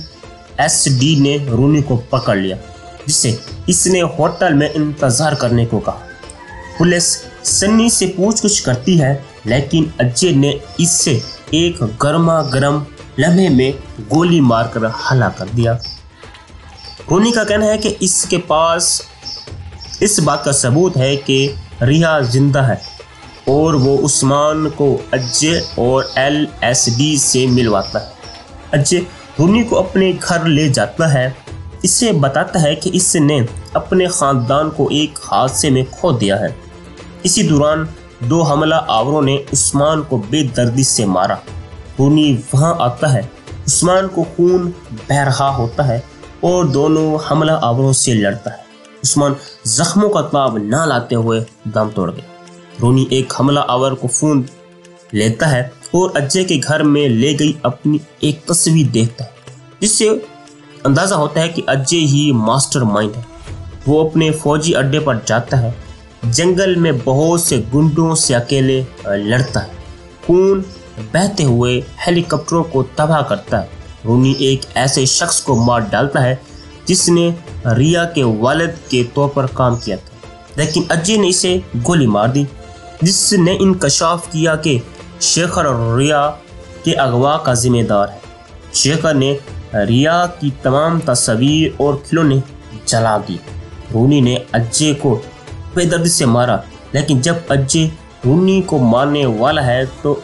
LSD ने रोनी को पकड़ लिया, जिसे इसने होटल में इंतजार करने को कहा। पुलिस सन्नी से पूछताछ करती है, लेकिन अजय ने इससे एक गर्मा गर्म लम्हे में गोली मारकर हलाक कर दिया। रोनी का कहना है कि इसके पास इस बात का सबूत है कि रिया जिंदा है और वो उस्मान को अजय और LSD से मिलवाता है। अजय रोनी को अपने घर ले जाता है। इसे बताता है कि इसने अपने ख़ानदान को एक हादसे में खो दिया है। इसी दौरान 2 हमला आवरों ने उस्मान को बेदर्दी से मारा। रोनी वहां आता है। उस्मान को खून बह रहा होता है और दोनों हमला आवरों से लड़ता है। उस्मान जख्मों का ताब ना लाते हुए दम तोड़ गया। रोनी एक हमला आवर को फ़ोन लेता है और अजय के घर में ले गई अपनी एक तस्वीर देखता है, जिससे अंदाज़ा होता है कि अजय ही मास्टरमाइंड है। वो अपने फौजी अड्डे पर जाता है। जंगल में बहुत से गुंडों से अकेले लड़ता है। खून बहते हुए हेलीकॉप्टरों को तबाह करता है। रोनी एक ऐसे शख्स को मार डालता है जिसने रिया के वालिद के तौर पर काम किया था, लेकिन अजय ने इसे गोली मार दी, जिसने इंकशाफ किया कि शेखर रिया के अगवा का जिम्मेदार है। शेखर ने रिया की तमाम तस्वीर और खिलौने जला दी। रोनी ने अजय को बेदर्दी से मारा, लेकिन जब अजय रोनी को मारने वाला है तो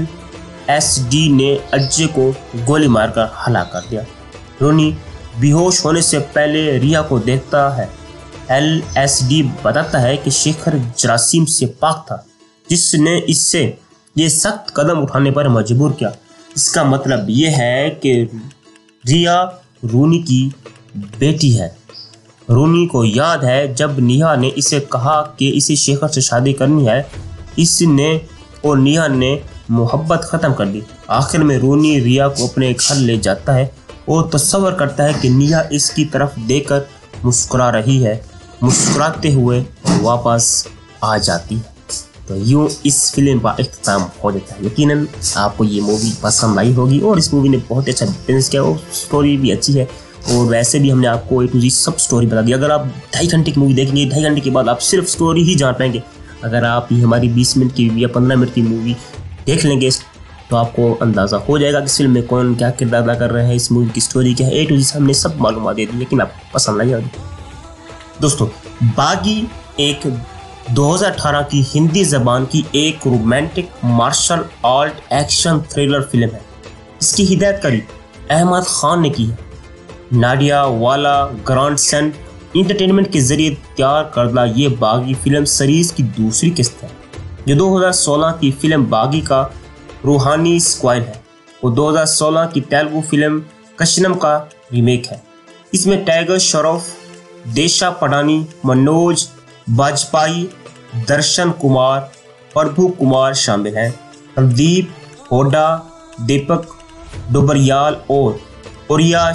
LSD ने अजय को गोली मारकर हलाक कर दिया। रोनी बेहोश होने से पहले रिया को देखता है। LSD बताता है कि शेखर जरासीम से पाक था, जिसने इससे ये सख्त कदम उठाने पर मजबूर किया। इसका मतलब ये है कि रिया रोनी की बेटी है। रोनी को याद है जब नेहा ने इसे कहा कि इसे शेखर से शादी करनी है, इसने और नेहा ने मोहब्बत ख़त्म कर दी। आखिर में रोनी रिया को अपने घर ले जाता है और तस्वर करता है कि नेहा इसकी तरफ देखकर मुस्कुरा रही है। मुस्कुराते हुए वापस आ जाती है। तो यूँ इस फिल्म का इख्तिताम हो जाता है। यकीनन आपको ये मूवी पसंद आई होगी और इस मूवी ने बहुत अच्छा डिफेंस किया और स्टोरी भी अच्छी है। और वैसे भी हमने आपको A to Z सब स्टोरी बता दी। अगर आप 2.5 घंटे की मूवी देखेंगे, 2.5 घंटे के बाद आप सिर्फ स्टोरी ही जान पाएंगे। अगर आप ये हमारी 20 मिनट की या 15 मिनट की मूवी देख लेंगे तो आपको अंदाज़ा हो जाएगा कि इस फिल्म में कौन क्या किरदार अदा कर रहे हैं, इस मूवी की स्टोरी क्या है। A to Z हमने सब मालूमात दे दी, लेकिन आपको पसंद नहीं आती। दोस्तों, बागी एक 2018 की हिंदी ज़बान की एक romantic martial art action thriller film है। इसकी हिदायतकारी अहमद खान ने की है। नाडिया वाला ग्रैंडसन इंटरटेनमेंट के जरिए तैयार करदा ये बागी फिल्म सीरीज की दूसरी किस्त है, जो 2016 की फिल्म बागी का रूहानी स्क्वायर है और 2016 की तेलुगु फिल्म कशनम का रीमेक है। इसमें टाइगर श्रॉफ, देशा पटानी, मनोज बाजपेयी, दर्शन कुमार, प्रभु कुमार शामिल हैं। प्रदीप होडा, दीपक डोबरियाल और ओरिया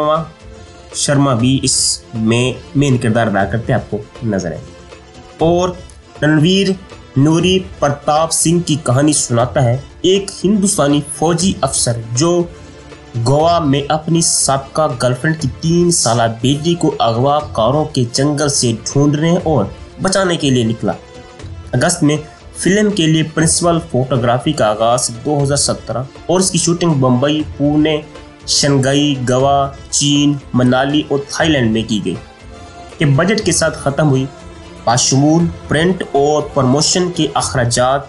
शर्मा भी इसमें मेन किरदार अदा करते आपको नजर आए। और रणवीर नूरी प्रताप सिंह की कहानी सुनाता है एक हिंदुस्तानी फौजी अफसर जो गोवा में अपनी साबका गर्लफ्रेंड की 3 साला बेटी को अगवाकारों के जंगल से ढूंढने और बचाने के लिए निकला। अगस्त में फिल्म के लिए प्रिंसिपल फोटोग्राफी का आगाज 2017 और इसकी शूटिंग मुंबई, पुणे, शंघाई, गोवा, चीन, मनाली और थाईलैंड में की गई के बजट के साथ ख़त्म हुई। बाशमूल प्रिंट और प्रमोशन के अखराजात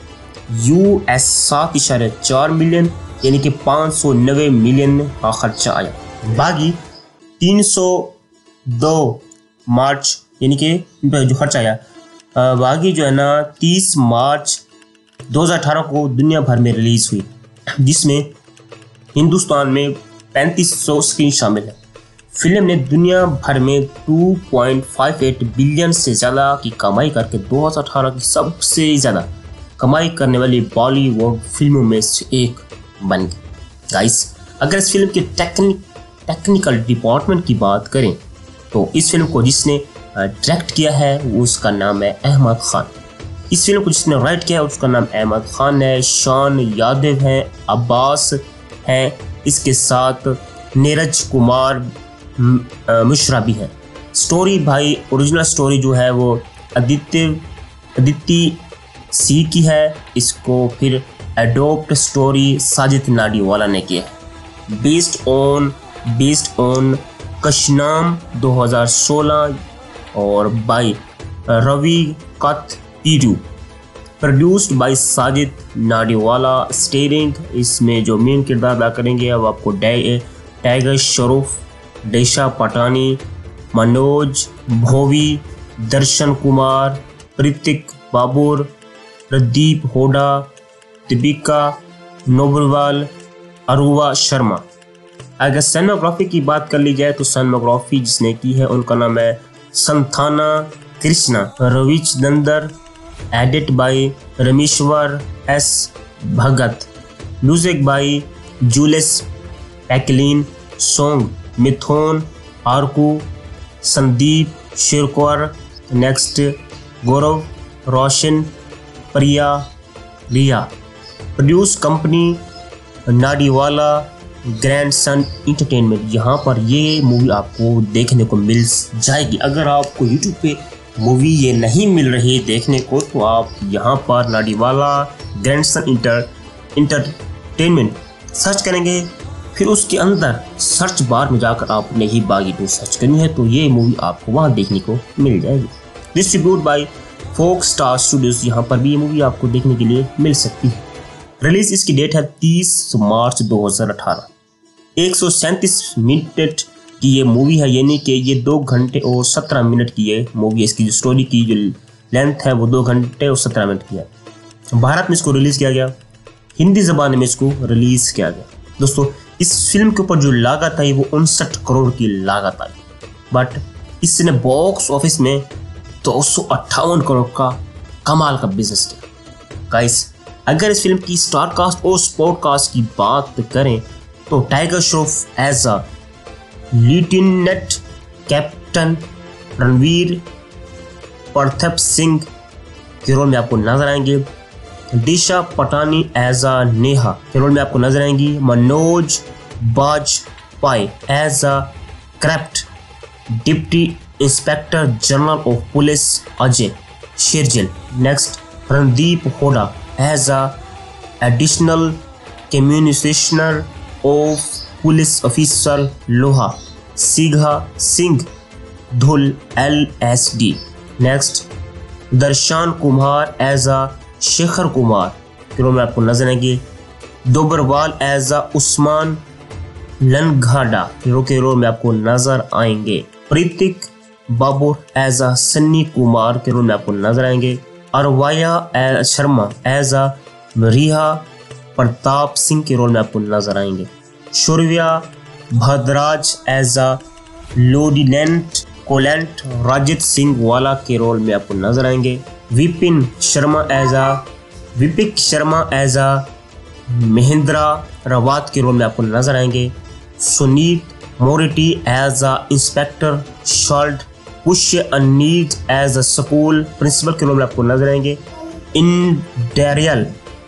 US 7.4 मिलियन यानी कि 590 मिलियन का खर्चा आया। बागी 302 मार्च यानी कि जो खर्चा आया, बागी जो है ना 30 मार्च 2018 को दुनिया भर में रिलीज़ हुई, जिसमें हिंदुस्तान में 3500 स्क्रीन शामिल है। फिल्म ने दुनिया भर में 2.58 बिलियन से ज़्यादा की कमाई करके 2018 की सबसे ज़्यादा कमाई करने वाली बॉलीवुड फिल्मों में से एक बन गई। गाइस, अगर इस फिल्म के टेक्निकल डिपार्टमेंट की बात करें तो इस फिल्म को जिसने डायरेक्ट किया है उसका नाम है अहमद खान। इस फिल्म को जिसने राइट किया है उसका नाम अहमद खान है। शान यादव है, अब्बास है, इसके साथ नीरज कुमार मिश्रा भी है। स्टोरी भाई ओरिजिनल स्टोरी जो है वो अदिति सी की है। इसको फिर एडोप्ट स्टोरी साजिद नाडीवाला ने किया है। बेस्ड ऑन कशनाम 2016 और बाई रवि कथपिरू, produced by Sajid Nadiadwala. Starring इसमें जो मेन किरदार अदा करेंगे अब आपको टाइगर श्रॉफ, देशा पटानी, मनोज भोवी, दर्शन कुमार, प्रतीक बाबूर, प्रदीप होडा, दीपिका नोबरवाल, अरुवा शर्मा। अगर सिनेमाग्राफी की बात कर ली जाए तो सिनेमाग्राफी जिसने की है उनका नाम है Santhana Krishna. Ravichander, edit by Rameshwar S Bhagat, music by Julius पैकलिन, song Mithun आरकू, Sandeep शिरकोर, next Gaurav Roshan, Priya Riya. Produce company Nadiadwala grandson entertainment. यहाँ पर ये मूवी आपको देखने को मिल जाएगी। अगर आपको यूट्यूब पे मूवी ये नहीं मिल रही देखने को तो आप यहाँ पर नाडीवाला ग्रैंडसन इंटरटेनमेंट सर्च करेंगे, फिर उसके अंदर सर्च बार में जाकर आपने ही बागी 2 सर्च करनी है तो ये मूवी आपको वहाँ देखने को मिल जाएगी। Distribute by Fox star studios. यहाँ पर भी ये मूवी आपको देखने के लिए मिल सकती है। रिलीज इसकी डेट है 30 मार्च 2018। 137 मिनट की ये मूवी है, यानी कि ये 2 घंटे और 17 मिनट की ये मूवी है। इसकी जो स्टोरी की जो लेंथ है वो 2 घंटे और 17 मिनट की है। भारत में इसको रिलीज़ किया गया, हिंदी ज़बान में इसको रिलीज़ किया गया। दोस्तों इस फिल्म के ऊपर जो लागत आई वो 59 करोड़ की लागत आई, बट इसने बॉक्स ऑफिस में 258 करोड़ का कमाल का बिजनेस किया। गाइस अगर इस फिल्म की स्टार कास्ट और स्पोर्ट कास्ट की बात करें तो tiger Shroff as a lieutenant captain Ranveer Pratap Singh के रोल में आपको नजर आएंगे। दिशा पटानी एज अ नेहा के रोल में आपको नजर आएंगी। Manoj Bajpayee as a craft deputy inspector general of police Ajay Shergill. Next Randeep Hooda as a additional commissioner of police officer लोहा सीघा Singh Dhull LSD। Next Darshan Kumar as a Shekhar Kumar के रोल में आपको नजर आएंगे। दोबरवाल एज अ उस्मान लनघाडा के रोल में आपको नजर आएंगे। प्रीतिक बाबुर एज अ सन्नी कुमार के रोल में आपको नजर आएंगे। अरवाया शर्मा एज अ रिहा प्रताप सिंह के रोल में आपको नजर आएंगे। Shaurya Bhadraj as a lieutenant colonel राजित Singh वाला के रोल में आपको नजर आएंगे। विपिक शर्मा एज अ महेंद्रा रावत के रोल में आपको नजर आएंगे। सुनीत मोरेटी एज अ इंस्पेक्टर शॉल्ट। पुष्य अनीज एज अ स्कूल प्रिंसिपल के रोल में आपको नजर आएंगे। इंडेरियल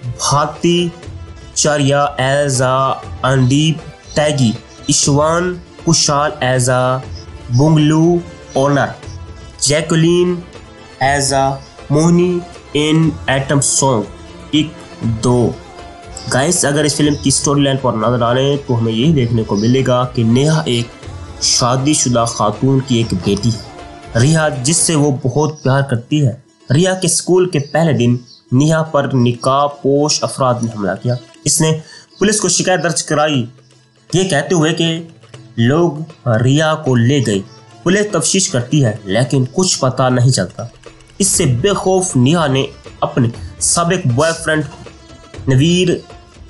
भाती चारिया एज अ अंदीप तैगी। ईशवान Kushal as a bungalow owner. Jacqueline as a Mohini in item song 1-2। Guys अगर इस फिल्म की स्टोरी लाइन पर नजर डालें तो हमें यही देखने को मिलेगा कि नेहा एक शादीशुदा खातून की एक बेटी है, रिया, जिससे वो बहुत प्यार करती है। रिया के स्कूल के पहले दिन नेहा पर निकाबपोश अफराद ने हमला किया। इसने पुलिस को शिकायत दर्ज कराई, ये कहते हुए कि लोग रिया को ले गए। पुलिस तफ्तीश करती है लेकिन कुछ पता नहीं चलता। इससे बेखौफ नेहा ने अपने साबिक बॉयफ्रेंड नवीर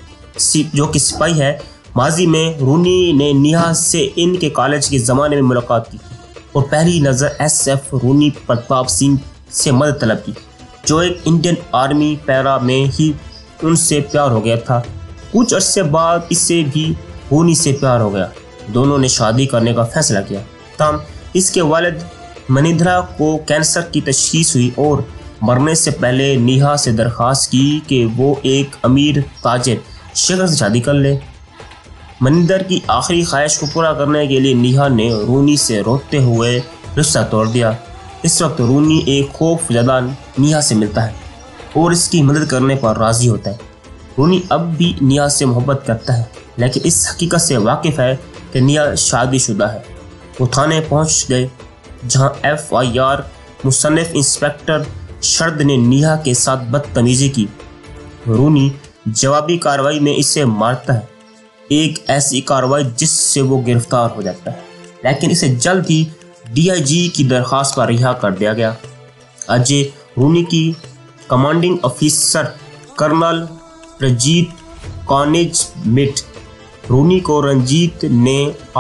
जो कि सिपाही है, माजी में रूनी ने नेहा से इनके कॉलेज के ज़माने में मुलाकात की और पहली नज़र SF रूनी प्रताप सिंह से मदद तलब की, जो एक इंडियन आर्मी पैरा में ही उनसे प्यार हो गया था। कुछ अरसे बाद इससे भी रूनी से प्यार हो गया। दोनों ने शादी करने का फैसला किया। तब इसके वालिद मनिंद्रा को कैंसर की तशखीस हुई और मरने से पहले नेहा से दरख्वास्त की कि वो एक अमीर ताजिर शेखर से शादी कर ले। मनिंदर की आखिरी ख्वाहिश को पूरा करने के लिए नेहा ने रूनी से रोते हुए रिश्ता तोड़ दिया। इस वक्त रूनी एक खौफजदा नेहा से मिलता है और इसकी मदद करने पर राज़ी होता है। रूनी अब भी नेहा से मोहब्बत करता है लेकिन इस हकीकत से वाकिफ़ है कि नेहा शादीशुदा है। वो थाने पहुंच गए जहां FIR मुसन्निफ इंस्पेक्टर शरद ने नेहा के साथ बदतमीजी की। रूनी जवाबी कार्रवाई में इसे मारता है, एक ऐसी कार्रवाई जिससे वो गिरफ्तार हो जाता है, लेकिन इसे जल्द ही DIG की दरख्वास्त पर रिहा कर दिया गया। अजय रूनी की कमांडिंग ऑफिसर कर्नल रंजीत कॉनेज मिट रूनी को रंजीत ने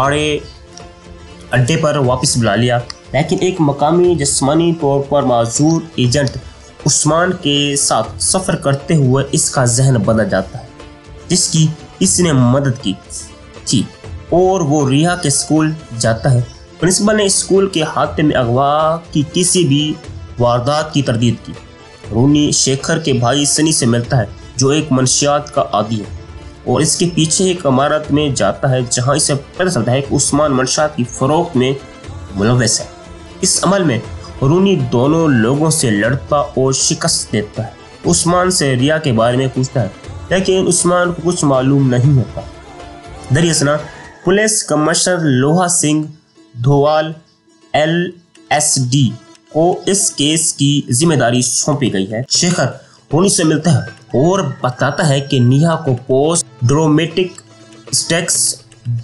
अड्डे पर वापस बुला लिया, लेकिन एक मकामी जिस्मानी तौर पर माजूर एजेंट उस्मान के साथ सफ़र करते हुए इसका जहन बदल जाता है, जिसकी इसने मदद की थी और वो रिया के स्कूल जाता है। प्रिंसिपल ने स्कूल के हाथे में अगवा की किसी भी वारदात की तरदीद की। रूनी शेखर के भाई सनी से मिलता है जो एक मंशियात का आदी है और इसके पीछे एक इमारत में जाता है जहां इसे पता चलता है कि उस्मान मंशियात की फरोख्त में मुलव्वस है। इस अमल में रूनी दोनों लोगों से लड़ता और शिकस्त देता है। उस्मान से रिया के बारे में पूछता है लेकिन उस्मान को कुछ मालूम नहीं होता। दरियासना पुलिस कमिश्नर लोहा सिंह धोवाल LSD को इस केस की जिम्मेदारी सौंपी गई है। शेखर रोनी से मिलता है और बताता है कि नेहा को पोस्ट ट्रॉमेटिक स्ट्रेस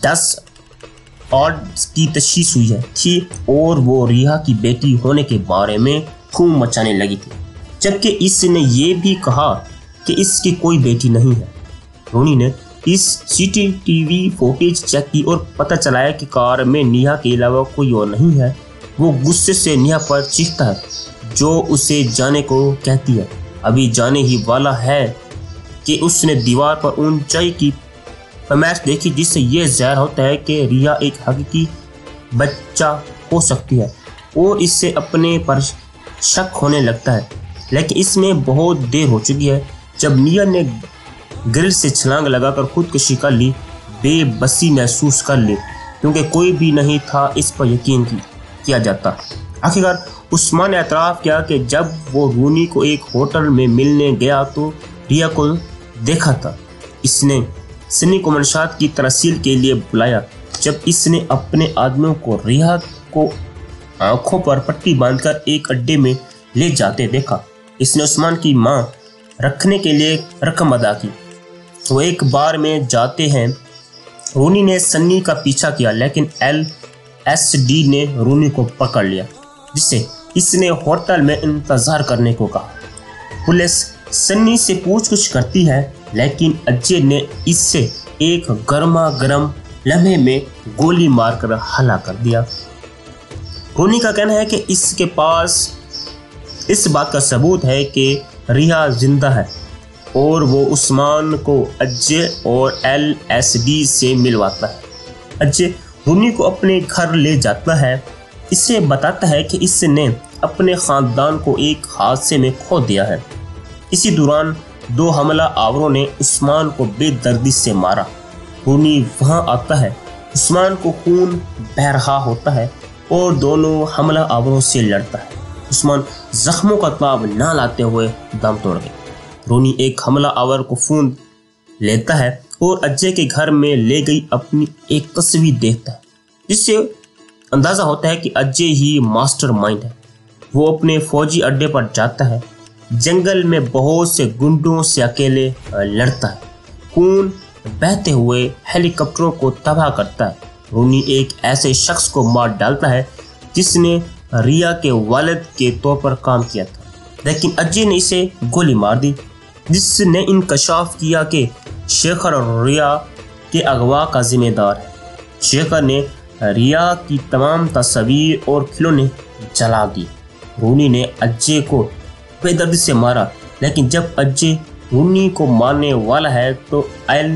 डिसऑर्डर की तशखीस हुई है थी और वो रिया की बेटी होने के बारे में धूम मचाने लगी थी, जबकि इसने ये भी कहा कि इसकी कोई बेटी नहीं है। रोनी ने इस सीसीटीवी फुटेज चेक की और पता चलाया कि कार में नेहा के अलावा कोई और नहीं है। वो गुस्से से नेहा पर चीखता है, जो उसे जाने को कहती है। अभी जाने ही वाला है कि उसने दीवार पर ऊंचाई की फरमाइश देखी, जिससे यह ज़ाहिर होता है कि रिया एक हकीकी बच्चा हो सकती है और इससे अपने पर शक होने लगता है। लेकिन इसमें बहुत देर हो चुकी है। जब नेहा ने ग्रिल से छलांग लगाकर खुदकुशी कर ली, बेबसी महसूस कर ली, क्योंकि कोई भी नहीं था इस पर यकीन किया जाता। आखिरकार उस्मान ने एतराफ़ किया कि जब वो रोनी को एक होटल में मिलने गया तो रिया को देखा था। इसने सनी को मंशात की तरसील के लिए बुलाया। जब इसने अपने आदमियों को रिया को आंखों पर पट्टी बांधकर एक अड्डे में ले जाते देखा। इसने उस्मान की मां रखने के लिए रकम अदा की। वो एक बार में जाते हैं। रोनी ने सन्नी का पीछा किया, लेकिन LSD ने रोनी को पकड़ लिया, जिससे इसने होटल में इंतजार करने को कहा। पुलिस सन्नी से पूछताछ करती है, लेकिन अजय ने इससे एक गर्मा गर्म लम्हे में गोली मारकर हला कर दिया। रोनी का कहना है कि इसके पास इस बात का सबूत है कि रिया जिंदा है और वो उस्मान को अजय और LSD से मिलवाता है। अजय रोनी को अपने घर ले जाता है। इसे बताता है कि इसने अपने ख़ानदान को एक हादसे में खो दिया है। इसी दौरान दो हमला आवरों ने उस्मान को बेदर्दी से मारा। रोनी वहां आता है। उस्मान को खून बह रहा होता है और दोनों हमला आवरों से लड़ता है। उस्मान जख्मों का ताब ना लाते हुए दम तोड़ गए। रोनी एक हमला आवर को फोन लेता है और अजय के घर में ले गई अपनी एक तस्वीर देखता है, जिससे अंदाज़ा होता है कि अजय ही मास्टरमाइंड है। वो अपने फौजी अड्डे पर जाता है। जंगल में बहुत से गुंडों से अकेले लड़ता है। खून बहते हुए हेलीकॉप्टरों को तबाह करता है। रोनी एक ऐसे शख्स को मार डालता है जिसने रिया के वालिद के तौर पर काम किया था, लेकिन अजय ने इसे गोली मार दी, जिसने इंकशाफ किया कि शेखर रिया के अगवा का जिम्मेदार है। शेखर ने रिया की तमाम तस्वीर और खिलौने जला दिए। रोनी ने अजय को बेदर्दी से मारा, लेकिन जब अजय रोनी को मारने वाला है तो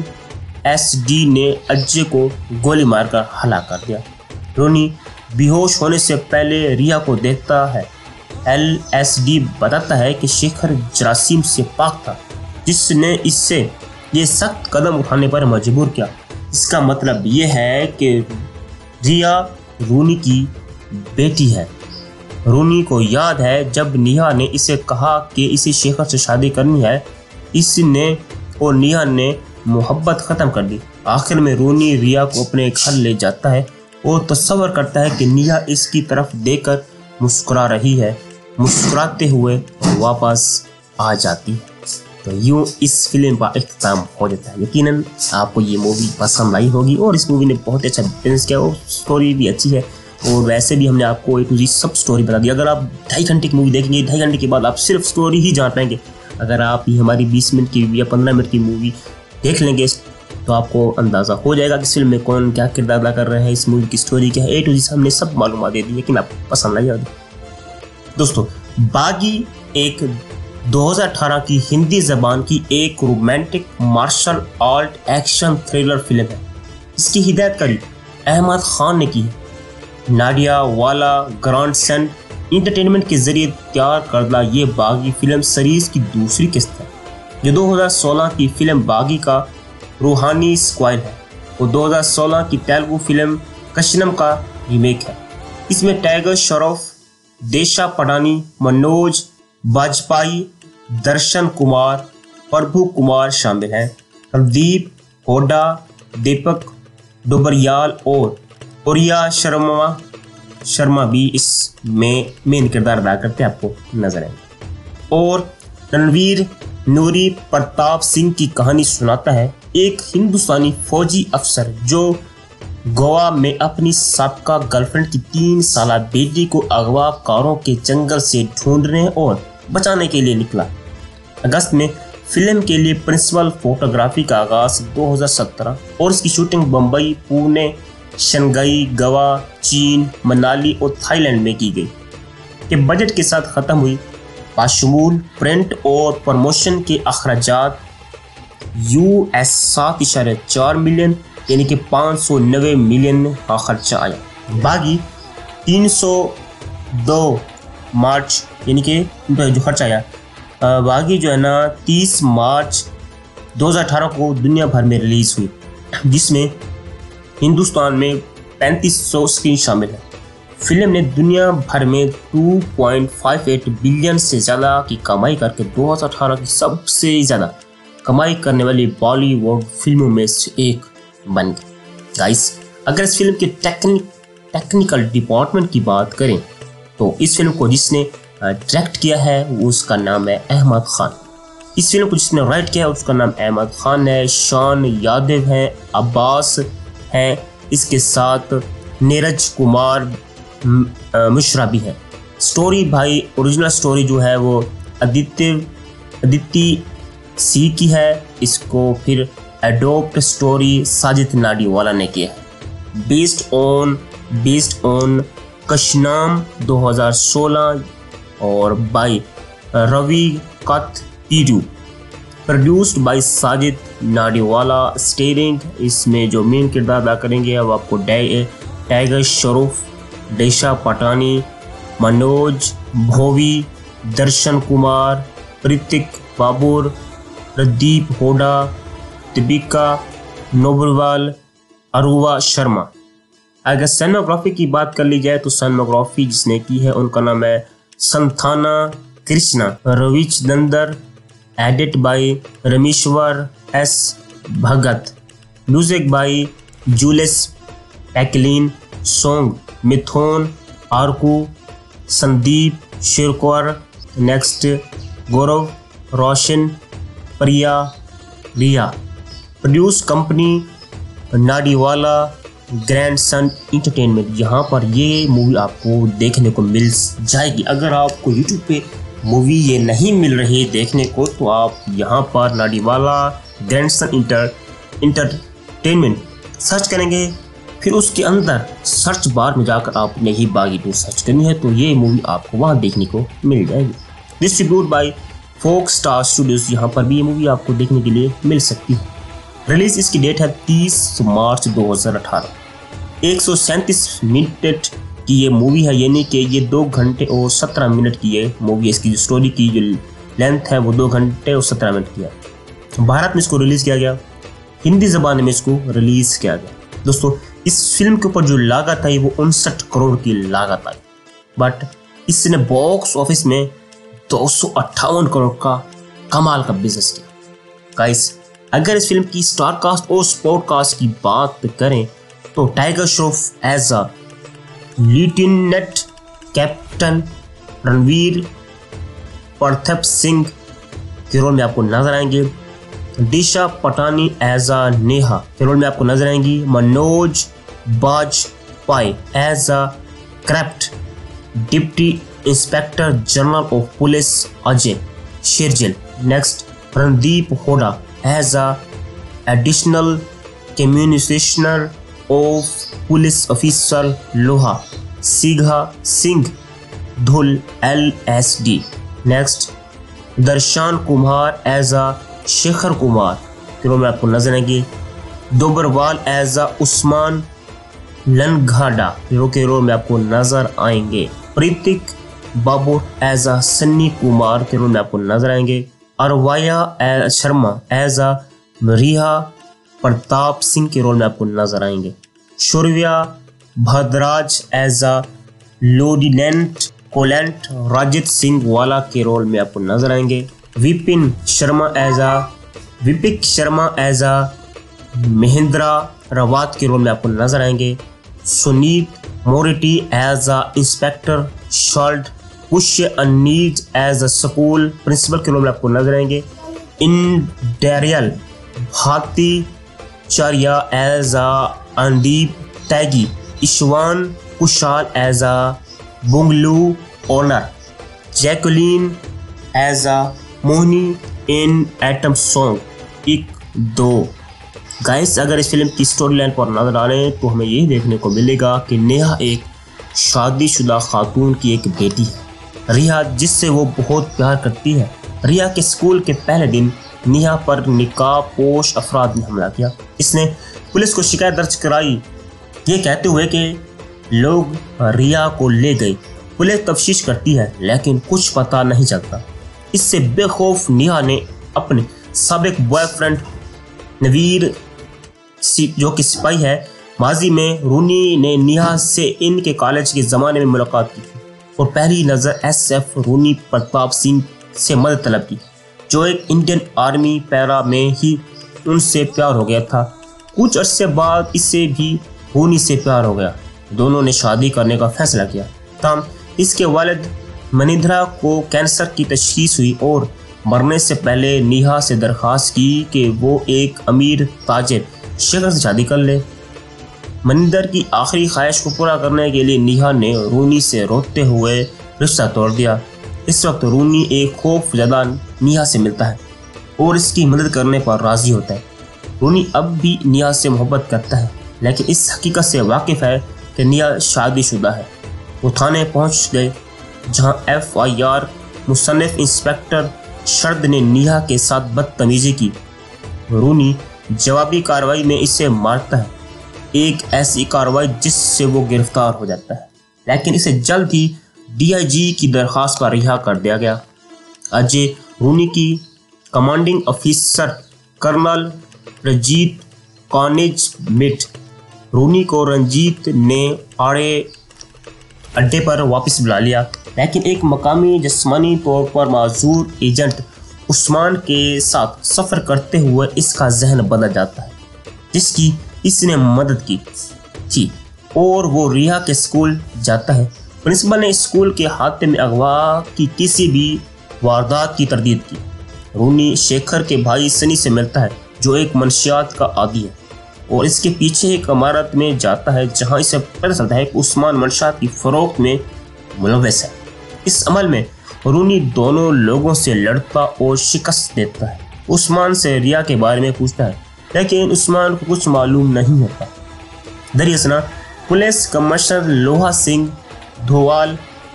LSD ने अजय को गोली मारकर हलाक कर दिया। रोनी बेहोश होने से पहले रिया को देखता है। LSD बताता है कि शेखर जरासीम से पाक था, जिसने इससे ये सख्त कदम उठाने पर मजबूर किया। इसका मतलब ये है कि रिया रोनी की बेटी है। रोनी को याद है जब नेहा ने इसे कहा कि इसे शेखर से शादी करनी है, इसने और नेहा ने मोहब्बत ख़त्म कर दी। आखिर में रोनी रिया को अपने घर ले जाता है और तस्वर करता है कि नेहा इसकी तरफ देखकर मुस्कुरा रही है। मुस्कुराते हुए वापस आ जाती है। तो यूँ इस फिल्म का इख्तिताम हो जाता है। यकीनन आपको ये मूवी पसंद आई होगी और इस मूवी ने बहुत अच्छा डिफेंस किया और स्टोरी भी अच्छी है। और वैसे भी हमने आपको A to Z सब स्टोरी बता दी। अगर आप 2.5 घंटे की मूवी देखेंगे, 2.5 घंटे के बाद आप सिर्फ स्टोरी ही जान पाएंगे। अगर आप ये हमारी 20 मिनट की या 15 मिनट की मूवी देख लेंगे तो आपको अंदाज़ा हो जाएगा कि इस फिल्म में कौन क्या किरदार अदा कर रहे हैं, इस मूवी की स्टोरी क्या है। A to Z हमने सब मालूमात दे दी, लेकिन आपको पसंद आई होगी। दोस्तों, बागी एक 2018 की हिंदी ज़बान की एक romantic martial art action thriller film है। इसकी हिदायतकारी अहमद खान ने की है। नाडिया वाला ग्रांड सेंट इंटरटेनमेंट के जरिए तैयार करदा ये बागी फिल्म सीरीज की दूसरी किस्त है, जो 2016 की फिल्म बागी का रूहानी स्क्वायर है और 2016 की तेलुगु फिल्म कशनम का रीमेक है। इसमें टाइगर श्रॉफ, देशा पडानी, मनोज बाजपेयी, दर्शन कुमार, प्रभु कुमार शामिल हैं। रणदीप हुड्डा, दीपक डोबरियाल और ओरिया शर्मा शर्मा भी इसमें मेन किरदार अदा करते आपको नजर आएंगे। और रणवीर नूरी प्रताप सिंह की कहानी सुनाता है एक हिंदुस्तानी फौजी अफसर जो गोवा में अपनी साबका गर्लफ्रेंड की 3 साल बेटी को अगवाकारों के जंगल से ढूंढने और बचाने के लिए निकला। अगस्त में फिल्म के लिए प्रिंसिपल फोटोग्राफी का आगाज 2017 और इसकी शूटिंग बम्बई, पुणे, शंघाई, गोवा, चीन, मनाली और थाईलैंड में की गई के बजट के साथ खत्म हुई। बाशमूल प्रिंट और प्रमोशन के अखराजात US 7.4 मिलियन यानी कि 590 मिलियन का खर्चा आया। बागी 302 मार्च यानी कि जो खर्चा आया, बागी जो है ना 30 मार्च 2018 को दुनिया भर में रिलीज हुई, जिसमें हिंदुस्तान में 3500 स्क्रीन शामिल है। फिल्म ने दुनिया भर में 2.58 बिलियन से ज़्यादा की कमाई करके 2018 की सबसे ज़्यादा कमाई करने वाली बॉलीवुड फिल्मों में से एक बन गई। गाइस, अगर इस फिल्म के टेक्निकल डिपार्टमेंट की बात करें तो इस फिल्म को जिसने डायरेक्ट किया है उसका नाम है अहमद खान। इस फिल्म को जिसने राइट किया है उसका नाम अहमद खान है। शान यादव है, अब्बास है, इसके साथ नीरज कुमार मिश्रा भी है। स्टोरी भाई ओरिजिनल स्टोरी जो है वो अदिति सी की है। इसको फिर एडोप्ट स्टोरी साजिद नाडीवाला ने किया है। बेस्ड ऑन कशनाम 2016 और बाय रवि कथ पीडू, produced by Sajid Nadiadwala. Starring इसमें जो मेन किरदार अदा करेंगे अब आपको टाइगर श्रॉफ, दिशा पटानी, मनोज भोवी, दर्शन कुमार, प्रतीक बाबूर, प्रदीप होडा, दीपिका नोबरवाल, अरुवा शर्मा। अगर सिनेमाग्राफी की बात कर ली जाए तो सिनेमाग्राफी जिसने की है उनका नाम है Santhana Krishna Ravichander, edit by Rameshwar S Bhagat, music by Julius पैकलिन, song Mithun आरकू, Sandeep शिरकोर, next Gaurav Roshan, Priya Riya. Produce company Nadiadwala grand son entertainment. यहाँ पर ये मूवी आपको देखने को मिल जाएगी। अगर आपको यूट्यूब पे मूवी ये नहीं मिल रही देखने को तो आप यहाँ पर Nadiadwala grand son entertainment search करेंगे, फिर उसके अंदर सर्च बार में जाकर आपने ही बागी 2 सर्च करनी है तो ये मूवी आपको वहाँ देखने को मिल जाएगी। Distribute by Fox star studios, यहाँ पर भी ये मूवी आपको देखने के लिए मिल सकती है। रिलीज इसकी डेट है 30 मार्च 2018। 137 मिनट की ये मूवी है, यानी कि ये 2 घंटे और 17 मिनट की ये मूवी है। इसकी जो स्टोरी की जो लेंथ है वो 2 घंटे और 17 मिनट की है। भारत में इसको रिलीज़ किया गया, हिंदी ज़बान में इसको रिलीज़ किया गया। दोस्तों, इस फिल्म के ऊपर जो लागत आई वो 59 करोड़ की लागत आई, बट इसने बॉक्स ऑफिस में 258 करोड़ का कमाल का बिजनेस किया। गाइस, अगर इस फिल्म की स्टार कास्ट और स्पोर्ट कास्ट की बात करें तो tiger Shroff as a lieutenant captain, Ranveer Pratap Singh के रोल में आपको नजर आएंगे, दिशा पटानी एज अ नेहा के रोल में आपको नजर आएंगी, Manoj Bajpayee as a craft deputy inspector general of police Ajay Shergill, next Randeep Hooda as a additional commissioner of police officer लोहा सीघा Singh Dhull LSD, next Darshan Kumar as a Shekhar Kumar के रोल में आपको नजर आएंगे, दोबरवाल एज अ उस्मान लनघाडा के रोल में आपको नजर आएंगे, प्रतीक बाबू एज अ सन्नी कुमार के रोल में आपको नजर आएंगे, अरवाया शर्मा एज अ रिहा प्रताप सिंह के रोल में आपको नजर आएंगे, Shaurya Bhadraj as a lieutenant colonel राजित Singh वाला के रोल में आपको नजर आएंगे, विपिक शर्मा एज अ महेंद्रा रावत के रोल में आपको नजर आएंगे, Sunit Morty as a inspector, Schultz, push a need as a school principal के रोल में आपको नजर आएंगे। इन डेरियल भारती चारिया एज a अंदीप तैगी, ईशवान Kushal as a bungalow owner, Jacqueline as a Mohini in item song 1-2। Guys, अगर इस फिल्म की स्टोरी लाइन पर नजर डालें तो हमें यही देखने को मिलेगा कि नेहा एक शादीशुदा खातून की एक बेटी है, रिया, जिससे वो बहुत प्यार करती है। रिया के स्कूल के पहले दिन नेहा पर निकाबपोश अफराद ने हमला किया। इसने पुलिस को शिकायत दर्ज कराई, ये कहते हुए कि लोग रिया को ले गए। पुलिस तफ्तीश करती है लेकिन कुछ पता नहीं चलता। इससे बेखौफ नेहा ने अपने साबिक बॉयफ्रेंड नवीर, जो कि सिपाही है, माजी में रूनी ने नेहा से इनके कॉलेज के ज़माने में मुलाकात की थी और पहली नज़र SF रूनी प्रताप सिंह से मदद तलब की, जो एक इंडियन आर्मी पैरा में ही उनसे प्यार हो गया था। कुछ अरसे बाद इससे भी रूनी से प्यार हो गया। दोनों ने शादी करने का फैसला किया। तब इसके वालिद मनिंद्रा को कैंसर की तशखीस हुई और मरने से पहले नेहा से दरख्वास्त की कि वो एक अमीर ताजिर शेखर से शादी कर ले। मनिंदर की आखिरी ख्वाहिश को पूरा करने के लिए नेहा ने रूनी से रोते हुए रिश्ता तोड़ दिया। इस वक्त रूनी एक खौफजदा नेहा से मिलता है और इसकी मदद करने पर राजी होता है। रूनी अब भी नेहा से मोहब्बत करता है लेकिन इस हकीकत से वाकिफ़ है कि नेहा शादीशुदा है। वो थाने पहुंच गए जहां FIR मुसन्निफ इंस्पेक्टर शरद ने नेहा के साथ बदतमीजी की। रूनी जवाबी कार्रवाई में इसे मारता है, एक ऐसी कार्रवाई जिससे वो गिरफ्तार हो जाता है, लेकिन इसे जल्द ही DIG की दरख्वास्त पर रिहा कर दिया गया। अजय रूनी की कमांडिंग ऑफिसर कर्नल रंजीत कॉनेज मिट रूनी को रंजीत ने अड्डे पर वापस बुला लिया, लेकिन एक मकामी जिस्मानी तौर पर माजूर एजेंट उस्मान के साथ सफ़र करते हुए इसका जहन बदल जाता है, जिसकी इसने मदद की थी, और वो रिया के स्कूल जाता है। प्रिंसिपल ने स्कूल के हाथे में अगवा की किसी भी वारदात की तरदीद की। रूनी शेखर के भाई सनी से मिलता है, जो एक मनशियात का आदी है, और इसके पीछे एक इमारत में जाता है जहां इसे पता चलता है कि उस्मान मनशियात की फरोख्त में मुलव्वस है। इस अमल में रूनी दोनों लोगों से लड़ता और शिकस्त देता है। उस्मान से रिया के बारे में पूछता है लेकिन उस्मान को कुछ मालूम नहीं होता। दरअसल पुलिस कमिश्नर लोहा सिंह धोवाल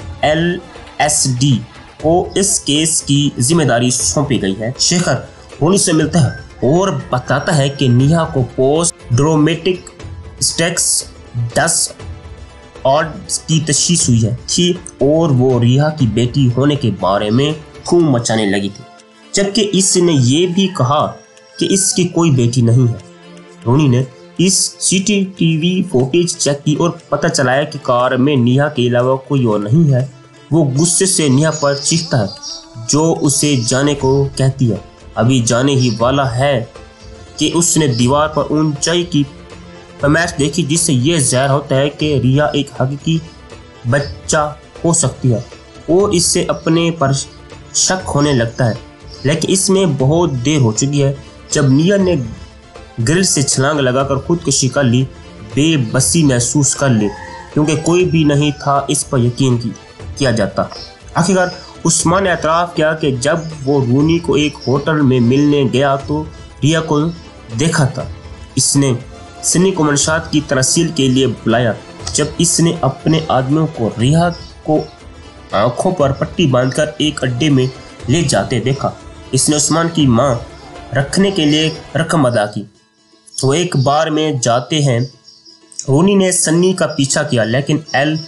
LSD को इस केस की जिम्मेदारी सौंपी गई है। शेखर रूनी से मिलता है और बताता है कि नेहा को पोस्ट ड्रोमेटिक स्टेक्स 10 ऑड्स की तशखीस हुई थी और वो रिया की बेटी होने के बारे में धूम मचाने लगी थी, जबकि इसने ये भी कहा कि इसकी कोई बेटी नहीं है। रूनी ने इस CCTV फुटेज चेक की और पता चलाया कि कार में नेहा के अलावा कोई और नहीं है। वो गुस्से से नेहा पर चीखता है, जो उसे जाने को कहती है। अभी जाने ही वाला है कि उसने दीवार पर ऊंचाई की पैमाइश देखी, जिससे ये ज़ाहिर होता है कि रिया एक हकीकी बच्चा हो सकती है और इससे अपने पर शक होने लगता है। लेकिन इसमें बहुत देर हो चुकी है। जब नेहा ने ग्रिल से छलांग लगाकर खुदकुशी कर ली, बेबसी महसूस कर ली, क्योंकि कोई भी नहीं था इस पर यकीन किया जाता। आखिरकार उस्मान ने एतराफ़ किया कि जब वो रूनी को एक होटल में मिलने गया तो रिया को देखा था। इसने सनी को मनशात की तरसील के लिए बुलाया। जब इसने अपने आदमियों को रिया को आंखों पर पट्टी बांधकर एक अड्डे में ले जाते देखा, इसने उस्मान की मां रखने के लिए रकम अदा की। वो एक बार में जाते हैं। रूनी ने सन्नी का पीछा किया लेकिन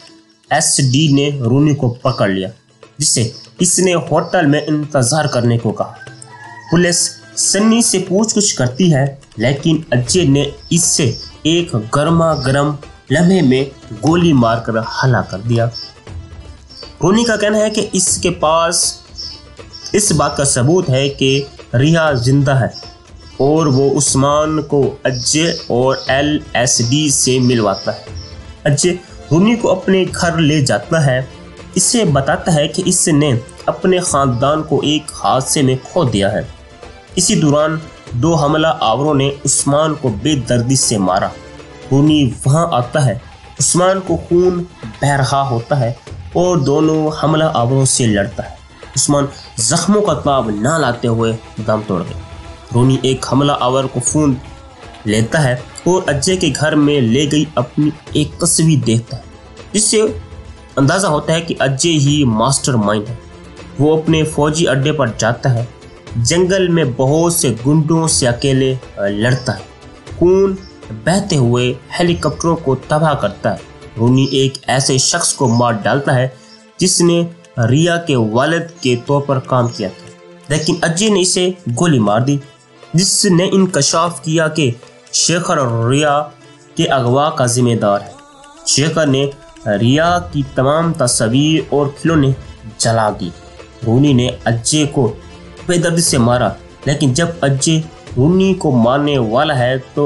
LSD ने रूनी को पकड़ लिया, जिससे इसने होटल में इंतजार करने को कहा। पुलिस सन्नी से पूछताछ करती है लेकिन अजय ने इससे एक गर्मा गर्म लम्हे में गोली मारकर हलाक कर दिया। रूनी का कहना है कि इसके पास इस बात का सबूत है कि रिया जिंदा है और वो उस्मान को अजय और LSD से मिलवाता है। अजय रोनी को अपने घर ले जाता है। इसे बताता है कि इसने अपने खानदान को एक हादसे में खो दिया है। इसी दौरान 2 हमला आवरों ने उस्मान को बेदर्दी से मारा। रोनी वहां आता है। उस्मान को खून बह रहा होता है और दोनों हमला आवरों से लड़ता है। उस्मान जख्मों का ताब ना लाते हुए दम तोड़ गया। रोनी एक हमला आवर को फोन लेता है और अजय के घर में ले गई अपनी एक तस्वीर देखता है, जिससे अंदाज़ा होता है कि अजय ही मास्टरमाइंड है। वो अपने फौजी अड्डे पर जाता है। जंगल में बहुत से गुंडों से अकेले लड़ता है। खून बहते हुए हेलीकॉप्टरों को तबाह करता है। रोनी एक ऐसे शख्स को मार डालता है जिसने रिया के वालिद के तौर पर काम किया था, लेकिन अजय ने इसे गोली मार दी, जिसने इंकशाफ किया कि शेखर रिया के अगवा का जिम्मेदार है। शेखर ने रिया की तमाम तस्वीर और खिलौने जला दी। रोनी ने अजय को बेदर्दी से मारा, लेकिन जब अजय रोनी को मारने वाला है तो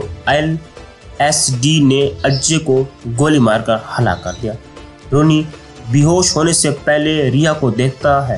LSD ने अजय को गोली मारकर हलाक कर दिया। रोनी बेहोश होने से पहले रिया को देखता है।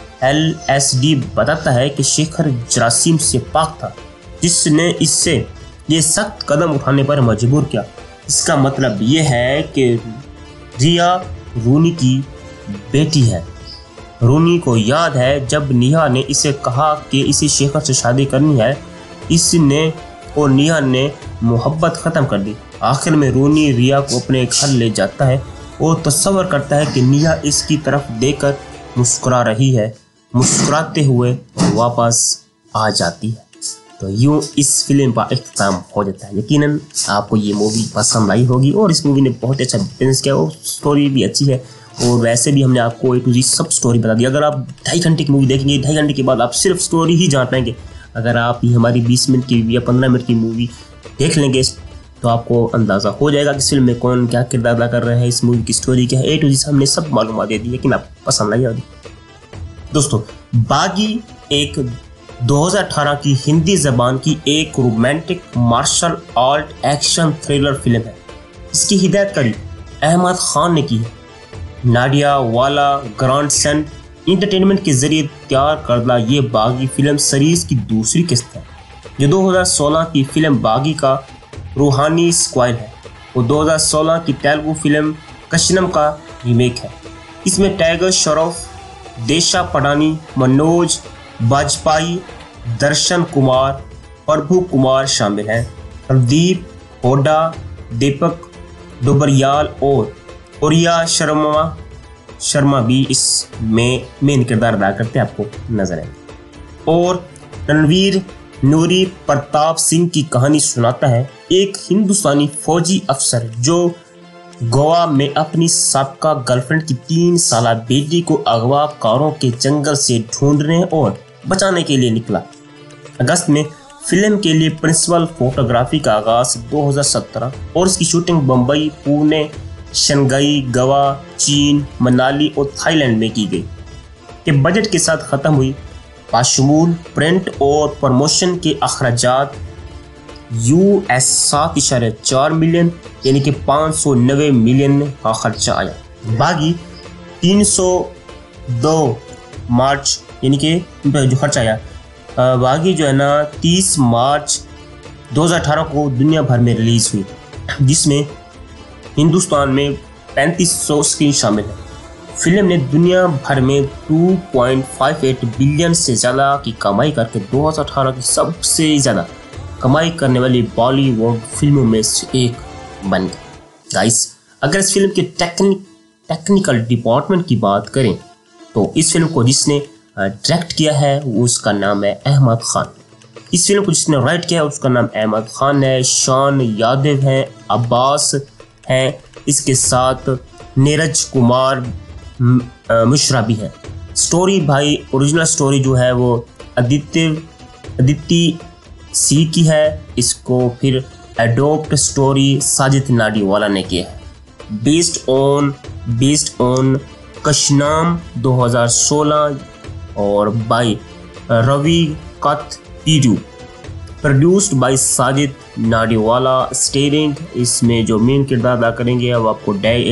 LSD बताता है कि शेखर जरासीम से पाक था, जिसने इससे ये सख्त कदम उठाने पर मजबूर किया। इसका मतलब ये है कि रिया रोनी की बेटी है। रोनी को याद है जब नेहा ने इसे कहा कि इसे शेखर से शादी करनी है, इसने और नेहा ने मोहब्बत ख़त्म कर दी। आखिर में रोनी रिया को अपने घर ले जाता है और तस्वर करता है कि नेहा इसकी तरफ देखकर मुस्कुरा रही है। मुस्कुराते हुए वापस आ जाती है। तो यूँ इस फिल्म का इख्तिताम हो जाता है। यकीनन आपको ये मूवी पसंद आई होगी और इस मूवी ने बहुत अच्छा डिफेंस किया और स्टोरी भी अच्छी है। और वैसे भी हमने आपको A to Z सब स्टोरी बता दी। अगर आप 2.5 घंटे की मूवी देखेंगे, 2.5 घंटे के बाद आप सिर्फ स्टोरी ही जान पाएंगे। अगर आप ये हमारी 20 मिनट की या 15 मिनट की मूवी देख लेंगे तो आपको अंदाज़ा हो जाएगा कि इस फिल्म में कौन क्या किरदार अदा कर रहे हैं, इस मूवी की स्टोरी क्या है। A to Z हमने सब मालूमात दे दी, लेकिन आप पसंद आई होगी। दोस्तों, बागी एक 2018 की हिंदी ज़बान की एक romantic martial art action thriller film है। इसकी हिदायतकारी अहमद खान ने की है। नाडिया वाला ग्रैंडसन इंटरटेनमेंट के जरिए तैयार करदा ये बागी फिल्म सीरीज की दूसरी किस्त है, जो 2016 की फिल्म बागी का रूहानी स्क्वायर है। वो 2016 की तेलुगु फिल्म कशनम का रीमेक है। इसमें टाइगर श्रॉफ, देशा पडानी, मनोज बाजपेयी, दर्शन कुमार, प्रभु कुमार शामिल हैं। प्रदीप होडा, दीपक डोबरियाल और ओरिया शर्मा भी इसमें मेन किरदार अदा करते आपको नजर आए। और रणवीर नूरी प्रताप सिंह की कहानी सुनाता है। एक हिंदुस्तानी फौजी अफसर जो गोवा में अपनी साबका गर्लफ्रेंड की 3 साला बेटी को अगवाकारों के जंगल से ढूंढने और बचाने के लिए निकला। अगस्त में फिल्म के लिए प्रिंसिपल फोटोग्राफी का आगाज 2017 और इसकी शूटिंग बम्बई, पुणे, शंघाई, गोवा, चीन, मनाली और थाईलैंड में की गई के बजट के साथ ख़त्म हुई। बाशमूल प्रिंट और प्रमोशन के अखराजात US 7.4 मिलियन यानी कि 590 मिलियन का खर्चा आया। बागी 302 मार्च यानी कि जो खर्चा आया, बागी जो है ना 30 मार्च 2018 को दुनिया भर में रिलीज़ हुई, जिसमें हिंदुस्तान में 3500 स्क्रीन शामिल है। फिल्म ने दुनिया भर में 2.58 बिलियन से ज़्यादा की कमाई करके 2018 की सबसे ज़्यादा कमाई करने वाली बॉलीवुड फिल्मों में से एक बन गई। गाइस, अगर इस फिल्म के टेक्निकल डिपार्टमेंट की बात करें तो इस फिल्म को जिसने डायरेक्ट किया है वो उसका नाम है अहमद खान। इस फिल्म को जिसने राइट किया है उसका नाम अहमद खान है। शान यादव हैं, अब्बास हैं, इसके साथ नीरज कुमार मिश्रा भी है। स्टोरी भाई ओरिजिनल स्टोरी जो है वो अदिति सी की है। इसको फिर एडोप्ट स्टोरी साजिद नाडीवाला ने किया है। बेस्ड ऑन कशनाम 2016 और बाई रवि कथ पीरू, produced by Sajid Nadiadwala. Starring इसमें जो मेन किरदार अदा करेंगे अब आपको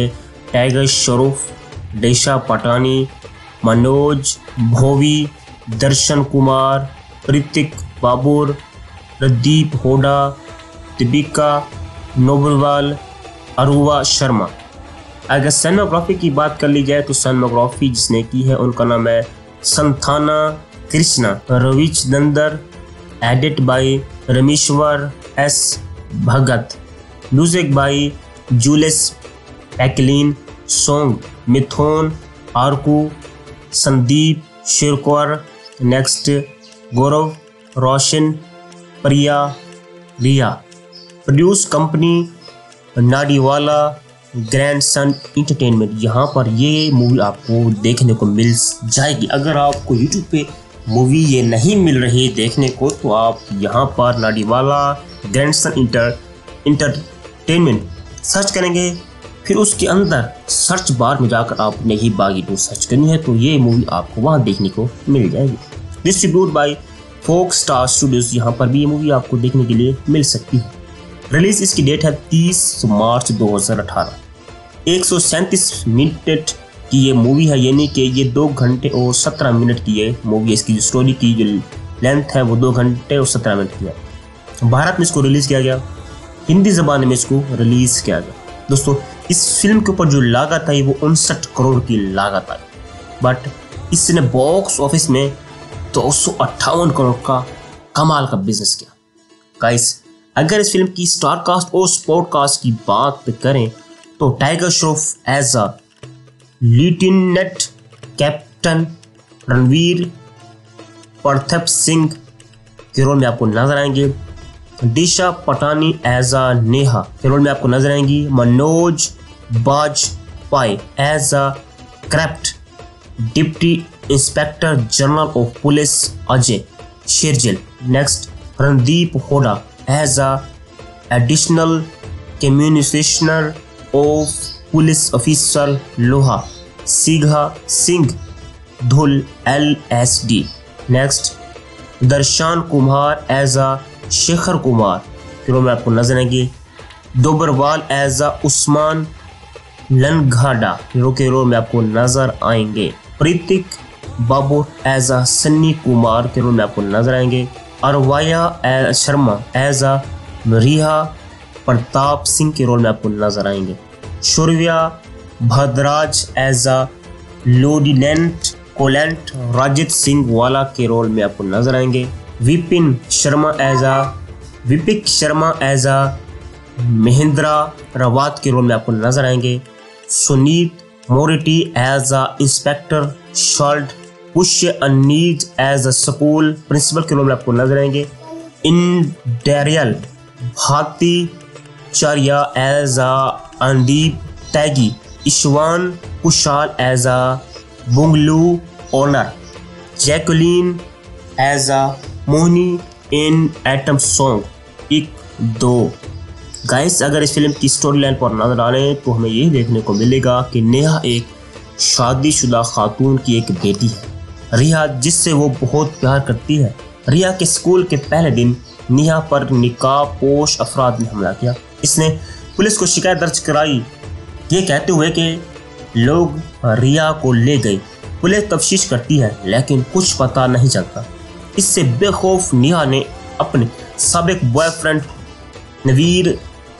टाइगर श्रॉफ, दिशा पटानी, मनोज भोवी, दर्शन कुमार, ऋतिक बाबूर, प्रदीप होडा, दीपिका नोबलवाल, अरुवा शर्मा। अगर सिनेमाग्राफी की बात कर ली जाए तो सिनेमाग्राफी जिसने की है उनका नाम है Santhana Krishna, Ravichander, edit by Rameshwar S Bhagat, music by Julius पैकलिन, song Mithun आरकू, Sandeep शिरकोर, next Gaurav Roshan, Priya Riya. Produce company Nadiadwala grand son entertainment. यहाँ पर ये मूवी आपको देखने को मिल जाएगी। अगर आपको यूट्यूब पे मूवी ये नहीं मिल रही देखने को तो आप यहाँ पर Nadiadwala grand son entertainment search करेंगे, फिर उसके अंदर सर्च बार में जाकर आपने ही बागी 2 सर्च करनी है तो ये मूवी आपको वहाँ देखने को मिल जाएगी। Distribute by Fox star studios. यहाँ पर भी ये मूवी आपको देखने के लिए मिल सकती है। रिलीज इसकी डेट है 30 मार्च 2018। 137 मिनट की ये मूवी है, यानी कि ये 2 घंटे और 17 मिनट की ये मूवी। इसकी जो स्टोरी की जो लेंथ है वो 2 घंटे और 17 मिनट की है। भारत में इसको रिलीज किया गया, हिंदी जबान में इसको रिलीज किया गया। दोस्तों इस फिल्म के ऊपर जो लागत आई वो 59 करोड़ की लागत आई, बट इसने बॉक्स ऑफिस में 258 करोड़ का कमाल का बिजनेस किया। गाइस अगर इस फिल्म की स्टार कास्ट और स्पोर्ट कास्ट की बात करें तो tiger Shroff as a lieutenant captain Ranveer Pratap Singh के रोल में आपको नजर आएंगे। दिशा पटानी एज अ नेहा के रोल में आपको नजर आएंगी। Manoj Bajpayee as a craft deputy inspector general of police Ajay Shergill. Next Randeep Hooda as a additional commissioner of police officer लोहा सीघा Singh Dhull LSD। Next Darshan Kumar as a Shekhar Kumar के रोल में आपको नजर आएंगे। दोबरवाल एज अ उस्मान लनघाडा के रोल में आपको नजर आएंगे। प्रीतिक बाबू एज अ सन्नी कुमार के रोल में आपको नजर आएंगे। अरवाया शर्मा एज अ रिहा प्रताप सिंह के रोल में आपको नजर आएंगे। Shaurya Bhadraj as a lieutenant colonel राजित Singh वाला के रोल में आपको नजर आएंगे। विपिक शर्मा एज अ महेंद्रा रावत के रोल में आपको नजर आएंगे। सुनीत मोरेटी एज अ इंस्पेक्टर शॉल्ट, पुष्य अनीज एज अ स्कूल प्रिंसिपल के रोल में आपको नजर आएंगे। इंडेरियल भाती चारिया एज अ अंदीप तैगी, ईशवान Kushal as a bungalow owner, Jacqueline as a Mohini in item song 1-2। Guys अगर इस फिल्म की स्टोरी लाइन पर नजर डालें तो हमें ये देखने को मिलेगा कि नेहा एक शादीशुदा खातून की एक बेटी है, रिया, जिससे वो बहुत प्यार करती है। रिया के स्कूल के पहले दिन नेहा पर निकाबपोश अफराद ने हमला किया। इसने पुलिस को शिकायत दर्ज कराई, ये कहते हुए कि लोग रिया को ले गए। पुलिस तफ्तीश करती है लेकिन कुछ पता नहीं चलता। इससे बेखौफ नेहा ने अपने साबिक बॉयफ्रेंड नवीर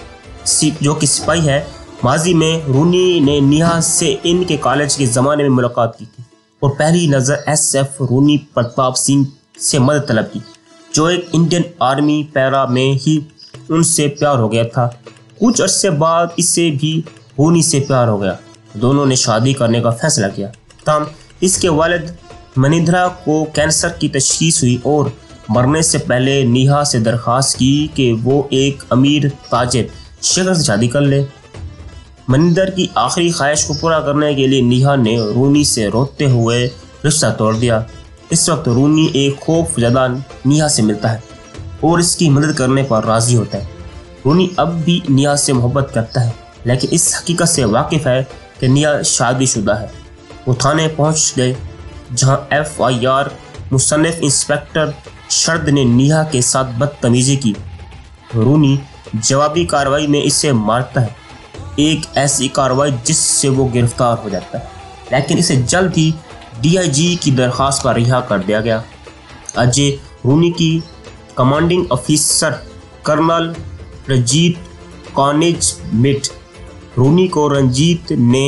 जो कि सिपाही है, माजी में रूनी ने नेहा से इनके कॉलेज के ज़माने में मुलाकात की थी और पहली नज़र SF रूनी प्रताप सिंह से मदद तलब की, जो एक इंडियन आर्मी पैरा में ही उनसे प्यार हो गया था। कुछ अरसे बाद इससे भी रूनी से प्यार हो गया। दोनों ने शादी करने का फैसला किया। तब इसके वालिद मनिंद्रा को कैंसर की तशखीस हुई और मरने से पहले नेहा से दरख्वास्त की कि वो एक अमीर ताजिर शेखर से शादी कर ले। मनिंदर की आखिरी ख्वाहिश को पूरा करने के लिए नेहा ने रूनी से रोते हुए रिश्ता तोड़ दिया। इस वक्त रूनी एक खौफजदा नेहा से मिलता है और इसकी मदद करने पर राजी होता है। रूनी अब भी नेहा से मोहब्बत करता है लेकिन इस हकीकत से वाकिफ है कि नेहा शादीशुदा है। वो थाने पहुंच गए जहां FIR मुसन्निफ इंस्पेक्टर शरद ने नेहा के साथ बदतमीजी की। रूनी जवाबी कार्रवाई में इसे मारता है। एक ऐसी कार्रवाई जिससे वो गिरफ्तार हो जाता है, लेकिन इसे जल्द ही डीआईजी की दरख्वास्त पर रिहा कर दिया गया। अजय रूनी की कमांडिंग ऑफिसर कर्नल रंजीत कॉनेज मिट रूनी को रंजीत ने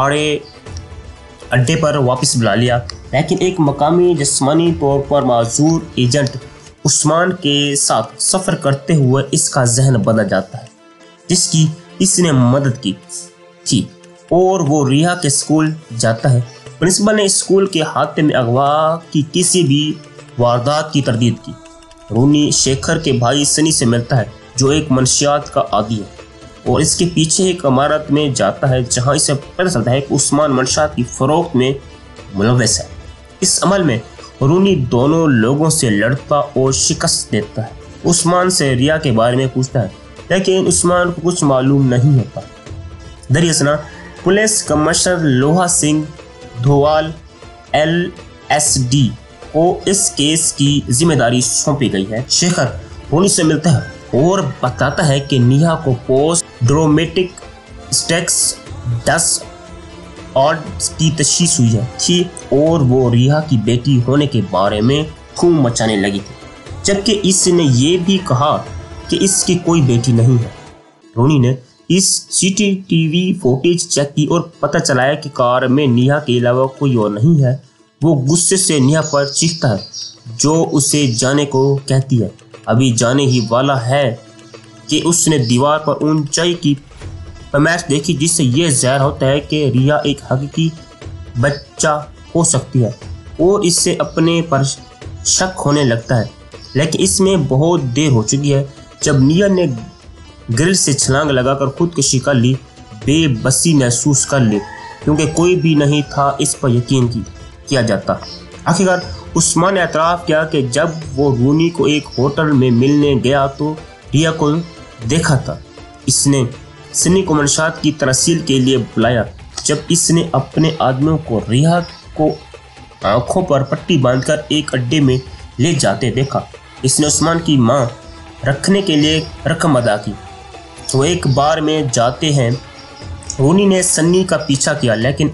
अड्डे पर वापस बुला लिया, लेकिन एक मकामी जिस्मानी तौर पर माजूर एजेंट उस्मान के साथ सफ़र करते हुए इसका जहन बदल जाता है, जिसकी इसने मदद की थी, और वो रिया के स्कूल जाता है। प्रिंसिपल ने स्कूल के हाथे में अगवा की किसी भी वारदात की तरदीद की। रूनी शेखर के भाई सनी से मिलता है, जो एक मनशियात का आदी है, और इसके पीछे एक इमारत में जाता है जहां इसे पता चलता है कि उस्मान मनशियात की फरोख्त में मुलव्वस है। इस अमल में रूनी दोनों लोगों से लड़ता और शिकस्त देता है। उस्मान से रिया के बारे में पूछता है, लेकिन उस्मान को कुछ मालूम नहीं होता। दरअसल पुलिस कमिश्नर लोहा सिंह धोवाल LSD को इस केस की जिम्मेदारी सौंपी गई है। शेखर रूनी से मिलता है और बताता है कि निहा को पोस्ट ड्रोमेटिक स्टेक्स 10 ऑड्स की तशखीस हुई थी और वो रिया की बेटी होने के बारे में धूम मचाने लगी थी, जबकि इसने ये भी कहा कि इसकी कोई बेटी नहीं है। रूनी ने इस CCTV फुटेज चेक की और पता चलाया कि कार में निहा के अलावा कोई और नहीं है। वो गुस्से से निहा पर चीखता है, जो उसे जाने को कहती है। अभी जाने ही वाला है कि उसने दीवार पर ऊंचाई की पैमाइश देखी, जिससे यह ज़ाहिर होता है कि रिया एक हकीकी बच्चा हो सकती है और इससे अपने पर शक होने लगता है। लेकिन इसमें बहुत देर हो चुकी है। जब निया ने ग्रिल से छलांग लगाकर खुदकुशी कर ली, बेबसी महसूस कर ली, क्योंकि कोई भी नहीं था इस पर यकीन किया जाता। आखिरकार उस्मान ने एतराफ़ किया कि जब वो रूनी को एक होटल में मिलने गया तो रिया को देखा था। इसने सनी को मनशात की तरसील के लिए बुलाया। जब इसने अपने आदमियों को रिया को आंखों पर पट्टी बांधकर एक अड्डे में ले जाते देखा। इसने उस्मान की मां रखने के लिए रकम अदा की। वो एक बार में जाते हैं। रूनी ने सन्नी का पीछा किया, लेकिन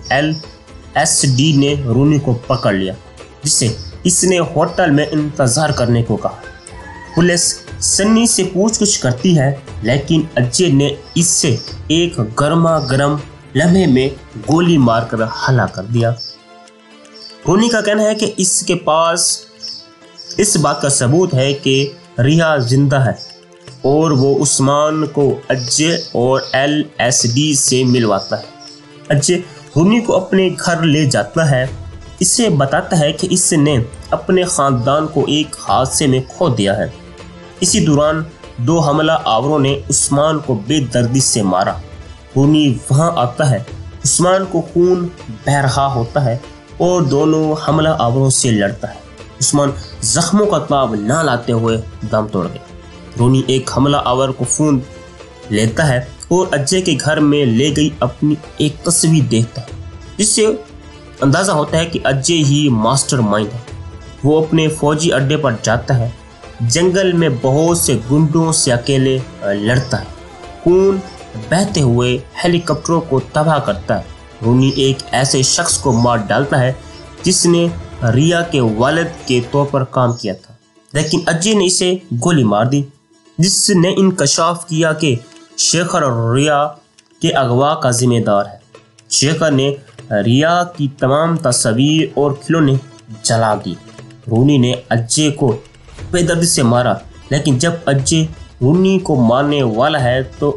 LSD ने रूनी को पकड़ लिया, जिससे इसने होटल में इंतज़ार करने को कहा। पुलिस सन्नी से पूछताछ करती है, लेकिन अजय ने इससे एक गर्मा गर्म लम्हे में गोली मारकर हला कर दिया। रूनी का कहना है कि इसके पास इस बात का सबूत है कि रिया जिंदा है, और वो उस्मान को अजय और LSD से मिलवाता है। अजय रूनी को अपने घर ले जाता है। इसे बताता है कि इसने अपने ख़ानदान को एक हादसे में खो दिया है। इसी दौरान 2 हमला आवरों ने उस्मान को बेदर्दी से मारा। रूनी वहाँ आता है। उस्मान को खून बह रहा होता है और दोनों हमला आवरों से लड़ता है। उस्मान जख्मों का ताब ना लाते हुए दम तोड़ गया। रूनी एक हमला आवर को फ़ोन लेता है और अजय के घर में ले गई अपनी एक तस्वीर देखता है, जिससे अंदाज़ा होता है कि अजय ही मास्टरमाइंड है। वो अपने फौजी अड्डे पर जाता है। जंगल में बहुत से गुंडों से अकेले लड़ता है। खून बहते हुए हेलीकॉप्टरों को तबाह करता है। रूनी एक ऐसे शख्स को मार डालता है जिसने रिया के वालिद के तौर पर काम किया था, लेकिन अजय ने इसे गोली मार दी, जिसने इंकशाफ किया कि शेखर रिया के अगवा का जिम्मेदार है। शेखर ने रिया की तमाम तस्वीर और खिलौने जला दी। रूनी ने अजय को बेदर्दी से मारा, लेकिन जब अजय रूनी को मारने वाला है तो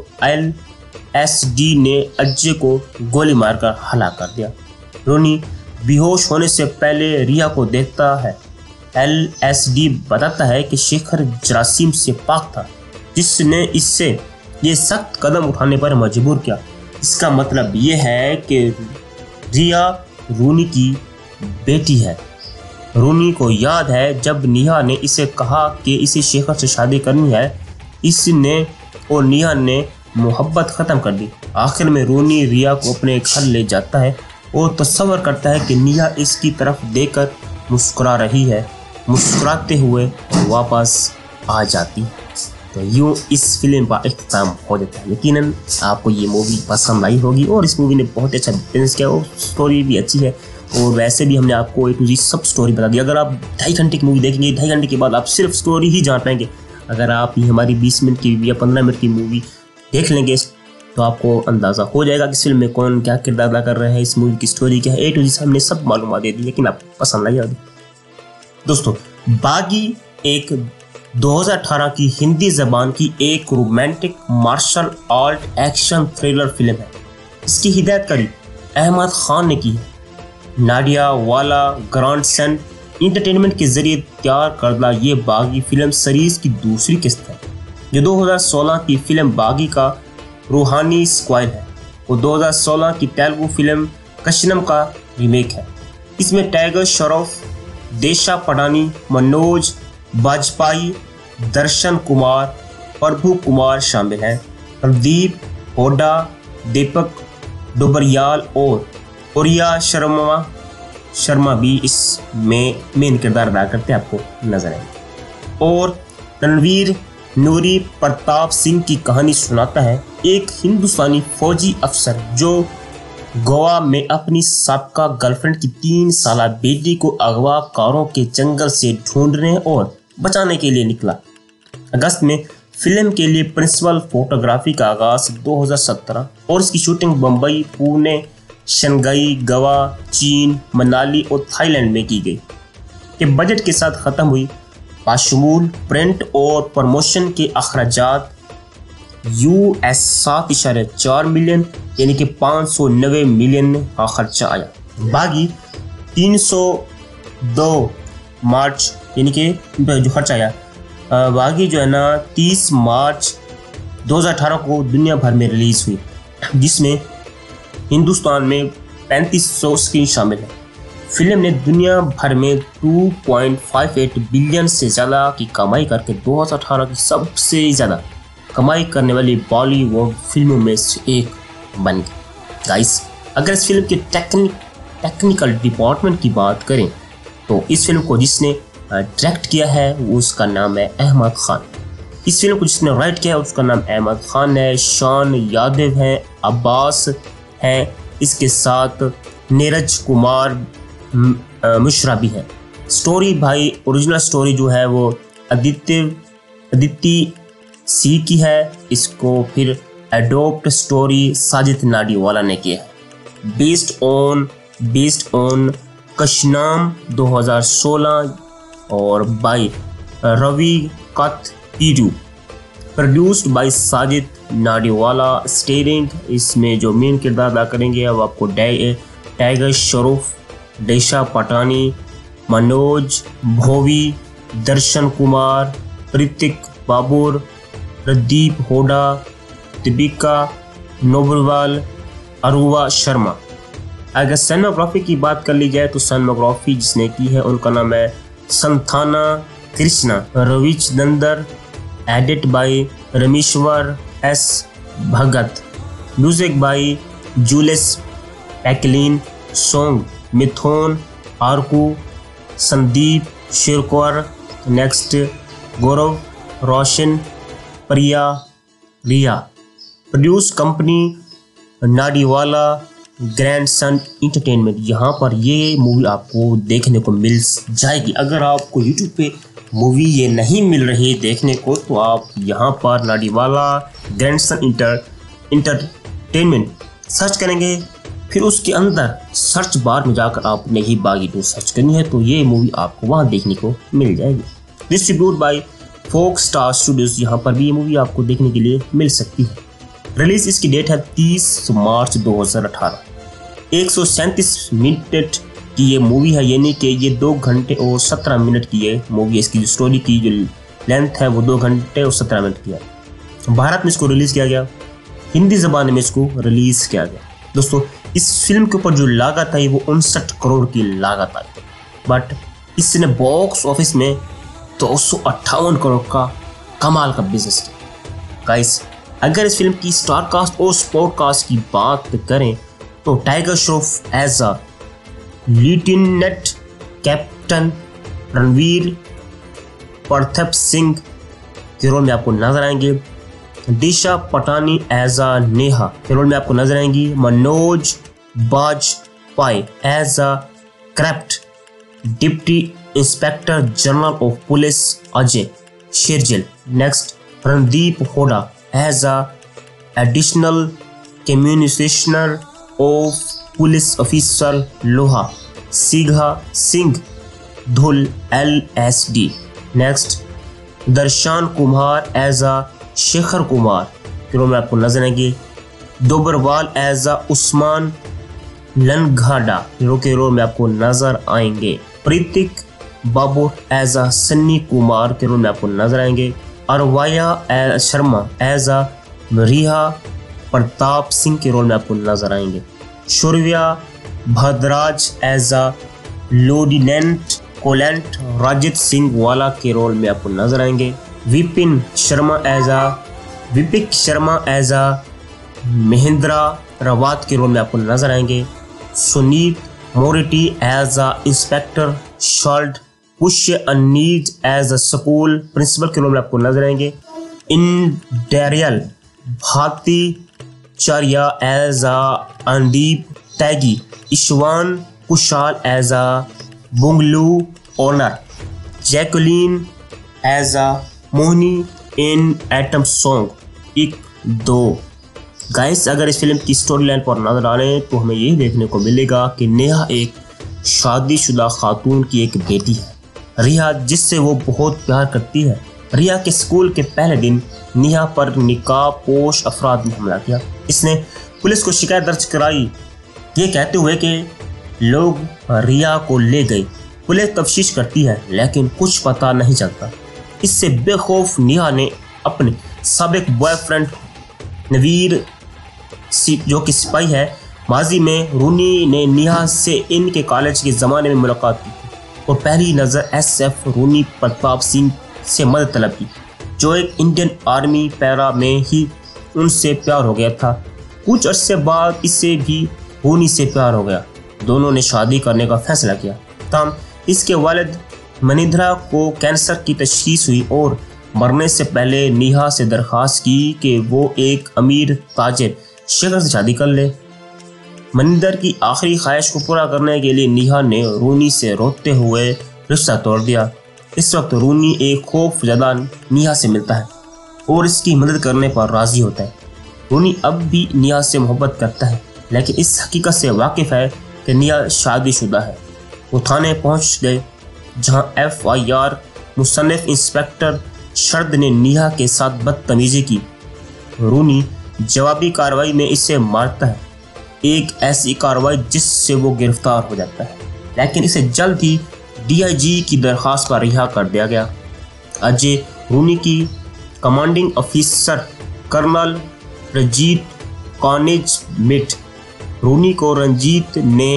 LSD ने अजय को गोली मारकर हलाक कर दिया। रूनी बेहोश होने से पहले रिया को देखता है। LSD बताता है कि शेखर जरासीम से पाक था, जिसने इससे ये सख्त कदम उठाने पर मजबूर किया। इसका मतलब ये है कि रिया रूनी की बेटी है। रूनी को याद है जब निहा ने इसे कहा कि इसे शेखर से शादी करनी है। इसने और निहा ने मोहब्बत ख़त्म कर दी। आखिर में रूनी रिया को अपने घर ले जाता है और तस्वर करता है कि निहा इसकी तरफ देखकर मुस्कुरा रही है। मुस्कुराते हुए वापस आ जाती है। तो यूँ इस फिल्म का इख्तिताम हो जाता है। यकीनन आपको ये मूवी पसंद आई होगी और इस मूवी ने बहुत अच्छा डिफेंस किया और स्टोरी भी अच्छी है। और वैसे भी हमने आपको A to Z सब स्टोरी बता दी। अगर आप 2.5 घंटे की मूवी देखेंगे, 2.5 घंटे के बाद आप सिर्फ स्टोरी ही जान पाएंगे। अगर आप ये हमारी 20 मिनट की या 15 मिनट की मूवी देख लेंगे तो आपको अंदाज़ा हो जाएगा कि इस फिल्म में कौन क्या किरदार अदा कर रहा है, इस मूवी की स्टोरी क्या है। A to Z हमने सब मालूमात दे दी, लेकिन आपको पसंद आई होगी। दोस्तों, बागी एक 2018 की हिंदी ज़बान की एक romantic martial art action thriller film है। इसकी हिदायतकारी अहमद खान ने की है। नाडिया वाला ग्रैंडसन इंटरटेनमेंट के जरिए तैयार करदा ये बागी फिल्म सीरीज की दूसरी किस्त है, जो 2016 की फिल्म बागी का रूहानी स्क्वायर है और 2016 की तेलुगु फिल्म कशनम का रीमेक है। इसमें टाइगर श्रॉफ, देशा पटानी, मनोज बाजपेयी, दर्शन कुमार, प्रभु कुमार शामिल हैं। प्रदीप होडा, दीपक डोबरियाल और ओरिया शर्मा भी इसमें मेन किरदार अदा करते आपको नजर आएंगे। और रणवीर नूरी प्रताप सिंह की कहानी सुनाता है एक हिंदुस्तानी फौजी अफसर जो गोवा में अपनी साबका गर्लफ्रेंड की 3 साला बेटी को अगवाकारों के जंगल से ढूंढने और बचाने के लिए निकला। अगस्त में फिल्म के लिए प्रिंसिपल फोटोग्राफी का आगाज 2017 और इसकी शूटिंग बम्बई, पुणे, शंघाई, गोवा, चीन, मनाली और थाईलैंड में की गई के बजट के साथ ख़त्म हुई। बाशमूल प्रिंट और प्रमोशन के अखराजात US 7.4 मिलियन यानी कि 590 मिलियन का खर्चा आया। बागी 302 मार्च यानी कि जो खर्चा आया, बागी जो है ना 30 मार्च 2018 को दुनिया भर में रिलीज़ हुई, जिसमें हिंदुस्तान में 3500 स्क्रीन शामिल है। फिल्म ने दुनिया भर में 2.58 बिलियन से ज़्यादा की कमाई करके 2018 की सबसे ज़्यादा कमाई करने वाली बॉलीवुड फिल्मों में से एक बन गई। गाइस, अगर इस फिल्म के टेक्निकल डिपार्टमेंट की बात करें तो इस फिल्म को जिसने डायरेक्ट किया है उसका नाम है अहमद खान। इस फिल्म को जिसने राइट किया है उसका नाम अहमद खान है। शान यादव हैं, अब्बास हैं, इसके साथ नीरज कुमार मिश्रा भी है। स्टोरी भाई ओरिजिनल स्टोरी जो है वो अदिति सी की है। इसको फिर एडोप्ट स्टोरी साजिद नाडीवाला ने किया है। बेस्ड ऑन कशनाम 2016 और बाई रवि कथपिरू, produced by Sajid Nadiadwala. Starring इसमें जो मेन किरदार अदा करेंगे अब आपको टाइगर श्रॉफ, देशा पटानी, मनोज भोवी, दर्शन कुमार, ऋतिक बाबूर, प्रदीप होडा, दीपिका नोबरवाल, अरुवा शर्मा। अगर सिनेमाग्राफी की बात कर ली जाए तो सिनेमाग्राफी जिसने की है उनका नाम है Santhana Krishna Ravichander, edit by Rameshwar S Bhagat, music by Julius पैकलिन, song Mithun आरकू, Sandeep शिरकोर, next Gaurav Roshan, Priya Riya. Produce company Nadiadwala grandson entertainment. यहाँ पर ये मूवी आपको देखने को मिल जाएगी। अगर आपको यूट्यूब पे मूवी ये नहीं मिल रही देखने को तो आप यहाँ पर नाडीवाला ग्रैंडसन इंटरटेनमेंट सर्च करेंगे, फिर उसके अंदर सर्च बार में जाकर आपने ही बागी 2 सर्च करनी है तो ये मूवी आपको वहाँ देखने को मिल जाएगी। Distribute by Fox star studios, यहाँ पर भी ये मूवी आपको देखने के लिए मिल सकती है। रिलीज इसकी डेट है 30 मार्च 2018। 137 मिनट की ये मूवी है, यानी कि ये 2 घंटे और 17 मिनट की ये मूवी है। इसकी जो स्टोरी की जो लेंथ है वो 2 घंटे और 17 मिनट की है। भारत में इसको रिलीज़ किया गया, हिंदी ज़बान में इसको रिलीज़ किया गया। दोस्तों, इस फिल्म के ऊपर जो लागत आई वो 59 करोड़ की लागत आई, बट इसने बॉक्स ऑफिस में 258 करोड़ का कमाल का बिजनेस किया। गाइस, अगर इस फिल्म की स्टार कास्ट और स्पोर्ट कास्ट की बात करें तो tiger Shroff as a lieutenant captain, Ranveer Pratap Singh के रोल में आपको नजर आएंगे। दिशा पटानी एज अ नेहा के रोल में आपको नजर आएंगी। Manoj Bajpayee as a crept deputy inspector general of police Ajay Shergill. Next, Randeep Hooda as a additional commissioner of police officer लोहा सीघा Singh Dhull LSD। Next, Darshan Kumar as a Shekhar Kumar के रोल में आपको नजर आएंगे। दोबरवाल एज अ उस्मान लनघाडा हीरो के रोल में आपको नजर आएंगे। प्रीतिक बाबू एज अ सन्नी कुमार के रोल में आपको नजर आएंगे। अरवाया शर्मा एज अ रिहा प्रताप सिंह के रोल में आपको नजर आएंगे। Shaurya Bhadraj as a lieutenant colonel राजित Singh वाला के रोल में आपको नजर आएंगे। विपिक शर्मा एज अ महेंद्रा रावत के रोल में आपको नजर आएंगे। सुनीत मोरेटी एज अ इंस्पेक्टर शॉल्ट पुष्य अनीज एज अ स्कूल प्रिंसिपल के रोल में आपको नजर आएंगे। इंडेरियल भारती चारिया as a Andeep टैगी। ईशवान Kushal as a bungalow owner. Jacqueline as a Mohini in item song 1-2। Guys, अगर इस फिल्म की स्टोरी लाइन पर नजर डालें तो हमें यही देखने को मिलेगा कि नेहा एक शादीशुदा खातून की एक बेटी है, रिया, जिससे वो बहुत प्यार करती है। रिया के स्कूल के पहले दिन नेहा पर निकाबपोश अफराद ने हमला किया। इसने पुलिस को शिकायत दर्ज कराई, ये कहते हुए कि लोग रिया को ले गए। पुलिस तफ्तीश करती है लेकिन कुछ पता नहीं चलता। इससे बेखौफ नेहा ने अपने साबिक बॉयफ्रेंड नवीर जो कि सिपाही है, माजी में रूनी ने नेहा से इनके कॉलेज के ज़माने में मुलाकात की और पहली नज़र SF रूनी प्रताप सिंह से मदद तलब की, जो एक इंडियन आर्मी पैरा में ही उनसे प्यार हो गया था। कुछ अरसे बाद इससे भी रूनी से प्यार हो गया। दोनों ने शादी करने का फैसला किया। तब इसके वालिद मनिंद्रा को कैंसर की तशखीस हुई और मरने से पहले नेहा से दरख्वास्त की कि वो एक अमीर ताजिर शेखर से शादी कर ले। मनिंदर की आखिरी ख्वाहिश को पूरा करने के लिए नेहा ने रूनी से रोते हुए रिश्ता तोड़ दिया। इस वक्त रूनी एक खौफजदा नेहा से मिलता है और इसकी मदद करने पर राजी होता है। रूनी अब भी नेहा से मोहब्बत करता है लेकिन इस हकीकत से वाकिफ है कि नेहा शादीशुदा है। वो थाने पहुंच गए जहां FIR मुसन्निफ इंस्पेक्टर शरद ने नेहा के साथ बदतमीजी की। रूनी जवाबी कार्रवाई में इसे मारता है, एक ऐसी कार्रवाई जिससे वो गिरफ्तार हो जाता है, लेकिन इसे जल्द ही DIG की दरख्वास्त पर रिहा कर दिया गया। अजय रूनी की कमांडिंग ऑफिसर कर्नल रंजीत कॉनेज मिट रूनी को रंजीत ने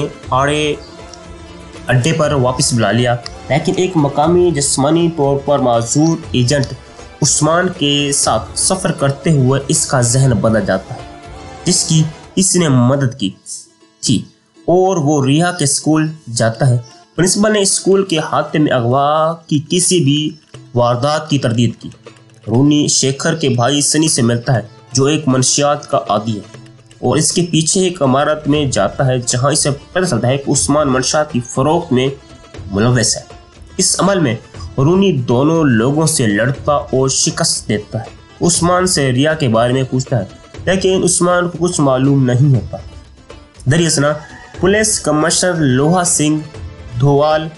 अड्डे पर वापस बुला लिया, लेकिन एक मकामी जिस्मानी तौर पर माजूर एजेंट उस्मान के साथ सफ़र करते हुए इसका जहन बदल जाता है, जिसकी इसने मदद की थी और वो रिया के स्कूल जाता है। प्रिंसिपल ने स्कूल के हादसे में अगवा की किसी भी वारदात की तरदीद की। रूनी शेखर के भाई सनी से मिलता है जो एक मंशियात का आदी है और इसके पीछे एक इमारत में जाता है जहां इसे पता चलता है कि उस्मान मंशियात की फरोख्त में मुलव्वस है। इस अमल में रूनी दोनों लोगों से लड़ता और शिकस्त देता है। उस्मान से रिया के बारे में पूछता है लेकिन उस्मान को कुछ मालूम नहीं होता। दरियासना पुलिस कमिश्नर लोहा सिंह धोवाल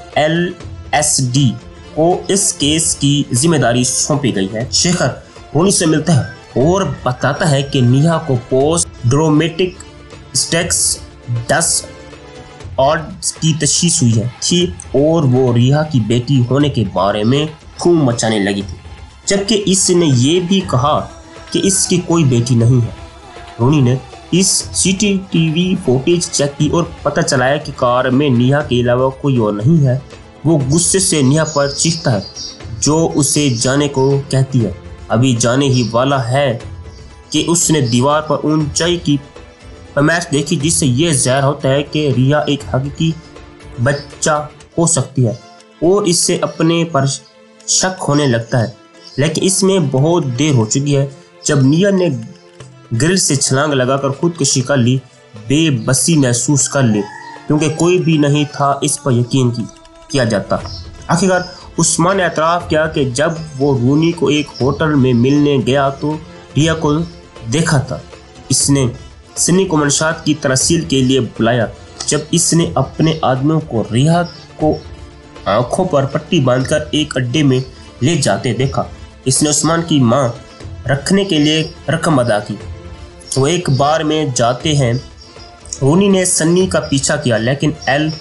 LSD को इस केस की जिम्मेदारी सौंपी गई है। शेखर रूनी से मिलता है और बताता है कि नेहा को पोस्ट ड्रोमेटिक स्टेक्स 10 ऑड्स की तशखीस हुई थी और वो रिया की बेटी होने के बारे में धूम मचाने लगी थी, जबकि इसने ये भी कहा कि इसकी कोई बेटी नहीं है। रूनी ने इस CCTV फुटेज चेक की और पता चलाया कि कार में नेहा के अलावा कोई और नहीं है। वो गुस्से से नेहा पर चीखता है जो उसे जाने को कहती है। अभी जाने ही वाला है कि उसने दीवार पर ऊंचाई की पैमाइश देखी जिससे ये ज़ाहिर होता है कि रिया एक हकीकी बच्चा हो सकती है और इससे अपने पर शक होने लगता है। लेकिन इसमें बहुत देर हो चुकी है। जब निया ने ग्रिल से छलांग लगाकर खुदकुशी कर ली, बेबसी महसूस कर ली, क्योंकि कोई भी नहीं था इस पर यकीन किया जाता। आखिरकार उस्मान ने एतराफ़ किया कि जब वो रूनी को एक होटल में मिलने गया तो रिया को देखा था। इसने सन्नी को मंशात की तरसील के लिए बुलाया। जब इसने अपने आदमियों को रिया को आंखों पर पट्टी बांधकर एक अड्डे में ले जाते देखा, इसने उस्मान की मां रखने के लिए रकम अदा की। वो एक बार में जाते हैं। रूनी ने सन्नी का पीछा किया, लेकिन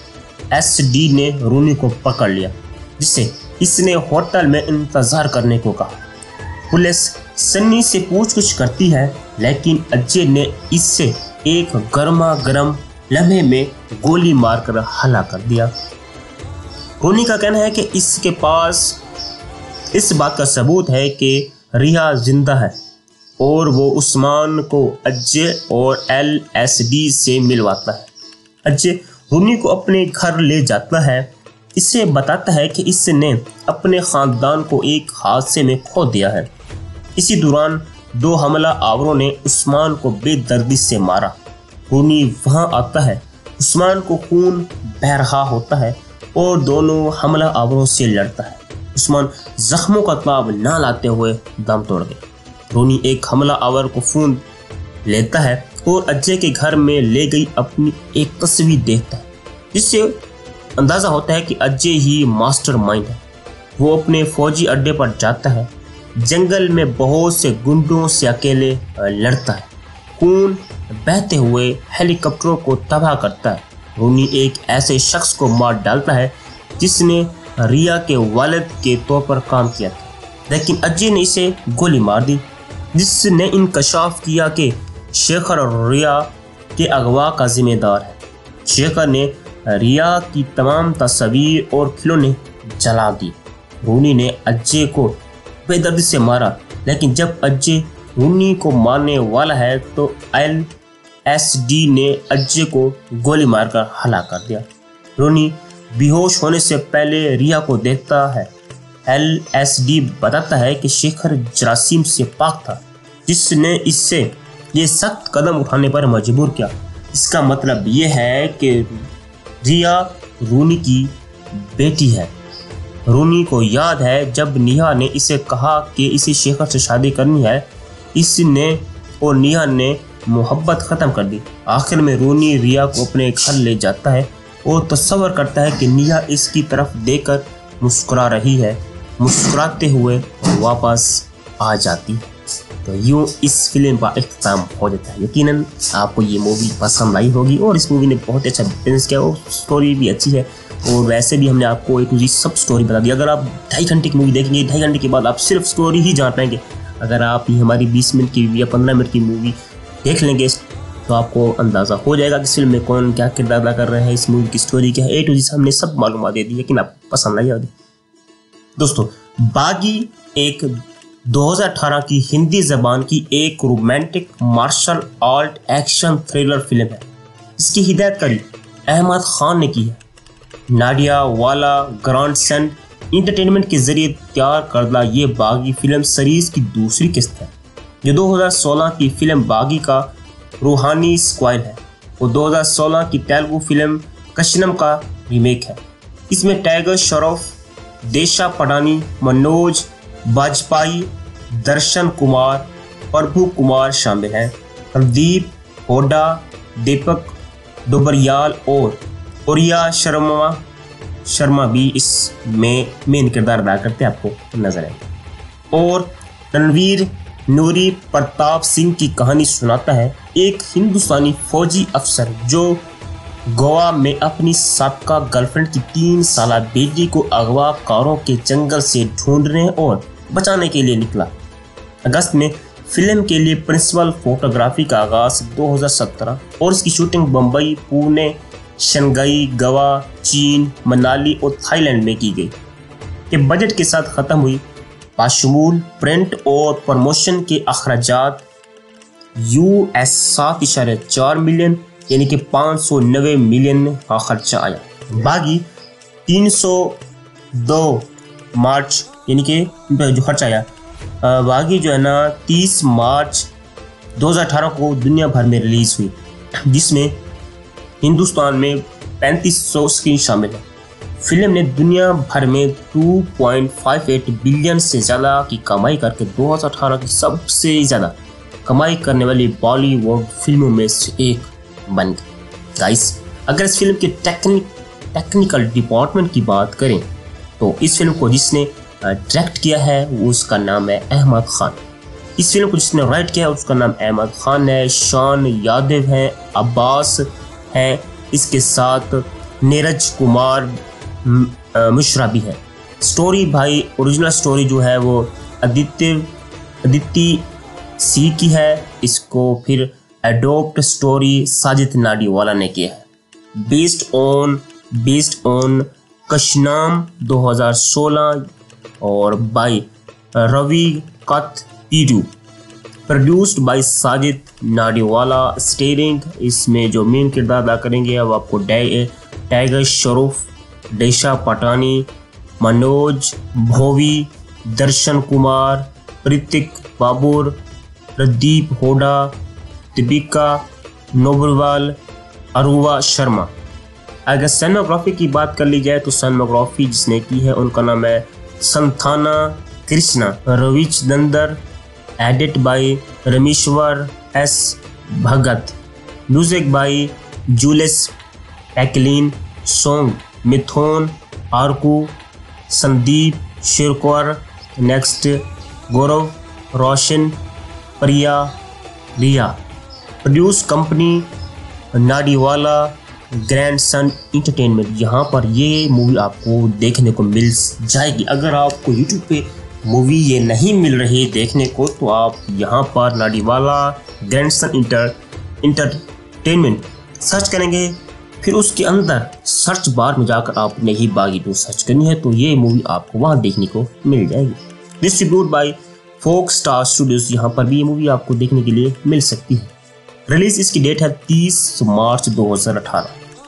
LSD ने रूनी को पकड़ लिया, जिससे इसने होटल में इंतजार करने को कहा। पुलिस सन्नी से पूछताछ करती है, लेकिन अजय ने इससे एक गर्मा गर्म लम्हे में गोली मारकर हला कर दिया। रूनी का कहना है कि इसके पास इस बात का सबूत है कि रिया जिंदा है और वो उस्मान को अजय और LSD से मिलवाता है। अजय रूनी को अपने घर ले जाता है। इसे बताता है कि इसने अपने ख़ानदान को एक हादसे में खो दिया है। इसी दौरान 2 हमला आवरों ने उस्मान को बेदर्दी से मारा। रूनी वहां आता है। उस्मान को खून बह रहा होता है और दोनों हमला आवरों से लड़ता है। उस्मान जख्मों का ताब ना लाते हुए दम तोड़ गया। रूनी एक हमला आवर को फोन लेता है और अजय के घर में ले गई अपनी एक तस्वीर देखता है, जिससे अंदाज़ा होता है कि अजय ही मास्टरमाइंड है। वो अपने फौजी अड्डे पर जाता है। जंगल में बहुत से गुंडों से अकेले लड़ता है। खून बहते हुए हेलीकॉप्टरों को तबाह करता है। रूनी एक ऐसे शख्स को मार डालता है जिसने रिया के वालिद के तौर पर काम किया था, लेकिन अजय ने इसे गोली मार दी, जिसने इंकशाफ किया कि शेखर रिया के अगवा का जिम्मेदार है। शेखर ने रिया की तमाम तस्वीर और खिलौने जला दी। रूनी ने अजय को बेदर्दी से मारा, लेकिन जब अजय रूनी को मारने वाला है तो LSD ने अजय को गोली मारकर हलाक कर दिया। रूनी बेहोश होने से पहले रिया को देखता है। LSD बताता है कि शेखर जरासीम से पाक था, जिसने इससे ये सख्त कदम उठाने पर मजबूर किया। इसका मतलब ये है कि रिया रूनी की बेटी है। रूनी को याद है जब निहा ने इसे कहा कि इसे शेखर से शादी करनी है, इसने और निहा ने मोहब्बत ख़त्म कर दी। आखिर में रूनी रिया को अपने घर ले जाता है और तस्वर करता है कि निहा इसकी तरफ देखकर मुस्कुरा रही है। मुस्कुराते हुए वापस आ जाती है। तो यूँ इस फिल्म का इख्तिताम हो जाता है। यकीनन आपको ये मूवी पसंद आई होगी और इस मूवी ने बहुत अच्छा बैलेंस किया और स्टोरी भी अच्छी है। और वैसे भी हमने आपको A to Z सब स्टोरी बता दी। अगर आप 2.5 घंटे की मूवी देखेंगे, 2.5 घंटे के बाद आप सिर्फ स्टोरी ही जान पाएंगे। अगर आप ये हमारी 20 मिनट की या 15 मिनट की मूवी देख लेंगे तो आपको अंदाज़ा हो जाएगा कि इस फिल्म में कौन क्या किरदार अदा कर रहे हैं, इस मूवी की स्टोरी क्या है। A to Z हमने सब मालूमात दे दी, लेकिन आपको पसंद आई होगी। दोस्तों, बागी एक 2018 की हिंदी ज़बान की एक romantic martial art action thriller film है। इसकी हिदायतकारी अहमद खान ने की है। नाडिया वाला ग्रैंड सन इंटरटेनमेंट के जरिए तैयार करदा ये बागी फिल्म सीरीज की दूसरी किस्त है। जो 2016 की फिल्म बागी का रूहानी स्क्वायर है। वो 2016 की तेलुगु फिल्म कशनम का रीमेक है। इसमें टाइगर श्रॉफ, देशा पडानी, मनोज बाजपेयी, दर्शन कुमार, प्रभु कुमार शामिल हैं। रणदीप होडा, दीपक डोबरियाल और ओरिया शर्मा भी इसमें मेन किरदार अदा करते आपको नजर आएंगे। और रणवीर नूरी प्रताप सिंह की कहानी सुनाता है। एक हिंदुस्तानी फौजी अफसर जो गोवा में अपनी साबका गर्लफ्रेंड की 3 साला बेटी को अगवाकारों के जंगल से ढूंढने और बचाने के लिए निकला। अगस्त में फिल्म के लिए प्रिंसिपल फोटोग्राफी का आगाज 2017 और इसकी शूटिंग बम्बई, पुणे, शंघाई, गोवा, चीन, मनाली और थाईलैंड में की गई। के बजट के साथ ख़त्म हुई। बाशमूल प्रिंट और प्रमोशन के अखराजात US 7.4 मिलियन यानी कि 590 मिलियन का खर्चा आया। बागी 302 मार्च यानी कि जो खर्चा आया बागी जो है ना 30 मार्च 2018 को दुनिया भर में रिलीज हुई, जिसमें हिंदुस्तान में 3500 स्क्रीन शामिल है। फिल्म ने दुनिया भर में 2.58 बिलियन से ज़्यादा की कमाई करके 2018 की सबसे ज़्यादा कमाई करने वाली बॉलीवुड फिल्मों में से एक बन गई। गाइस, अगर इस फिल्म के टेक्निकल डिपार्टमेंट की बात करें तो इस फिल्म को जिसने डायरेक्ट किया है उसका नाम है अहमद खान। इस फिल्म को जिसने राइट किया है उसका नाम अहमद खान है। शान यादव है, अब्बास है, इसके साथ नीरज कुमार मिश्रा भी है। स्टोरी भाई ओरिजिनल स्टोरी जो है वो अदिति सी की है। इसको फिर एडोप्ट स्टोरी साजिद नाडीवाला ने किया है। बेस्ड ऑन कशनाम 2016 और बाय रवि कत पीडू, produced by Sajid Nadiadwala. Starring इसमें जो मेन किरदार अदा करेंगे अब आपको टाइगर श्रॉफ, दिशा पटानी, मनोज भोवी, दर्शन कुमार, प्रतीक बाबूर, प्रदीप होडा, दीपिका नोबरवाल, अरुवा शर्मा। अगर सिनेमाग्राफी की बात कर ली जाए तो सिनेमाग्राफी जिसने की है उनका नाम है Santhana Krishna Ravichander, edit by Rameshwar S Bhagat, music by Julius पैकलिन, song Mithun आरकू, Sandeep Shirodkar, next Gaurav Roshan, Priya Riya. Produce company Nadiadwala grand son entertainment. यहाँ पर ये मूवी आपको देखने को मिल जाएगी। अगर आपको यूट्यूब पे मूवी ये नहीं मिल रही देखने को तो आप यहाँ पर Nadiadwala grand son entertainment search करेंगे, फिर उसके अंदर सर्च बार में जाकर आपने ही बागी 2 सर्च करनी है तो ये मूवी आपको वहाँ देखने को मिल जाएगी। Distribute by Fox star studios, यहाँ पर भी ये मूवी आपको देखने के लिए मिल सकती है। रिलीज इसकी डेट है 30 मार्च 2018।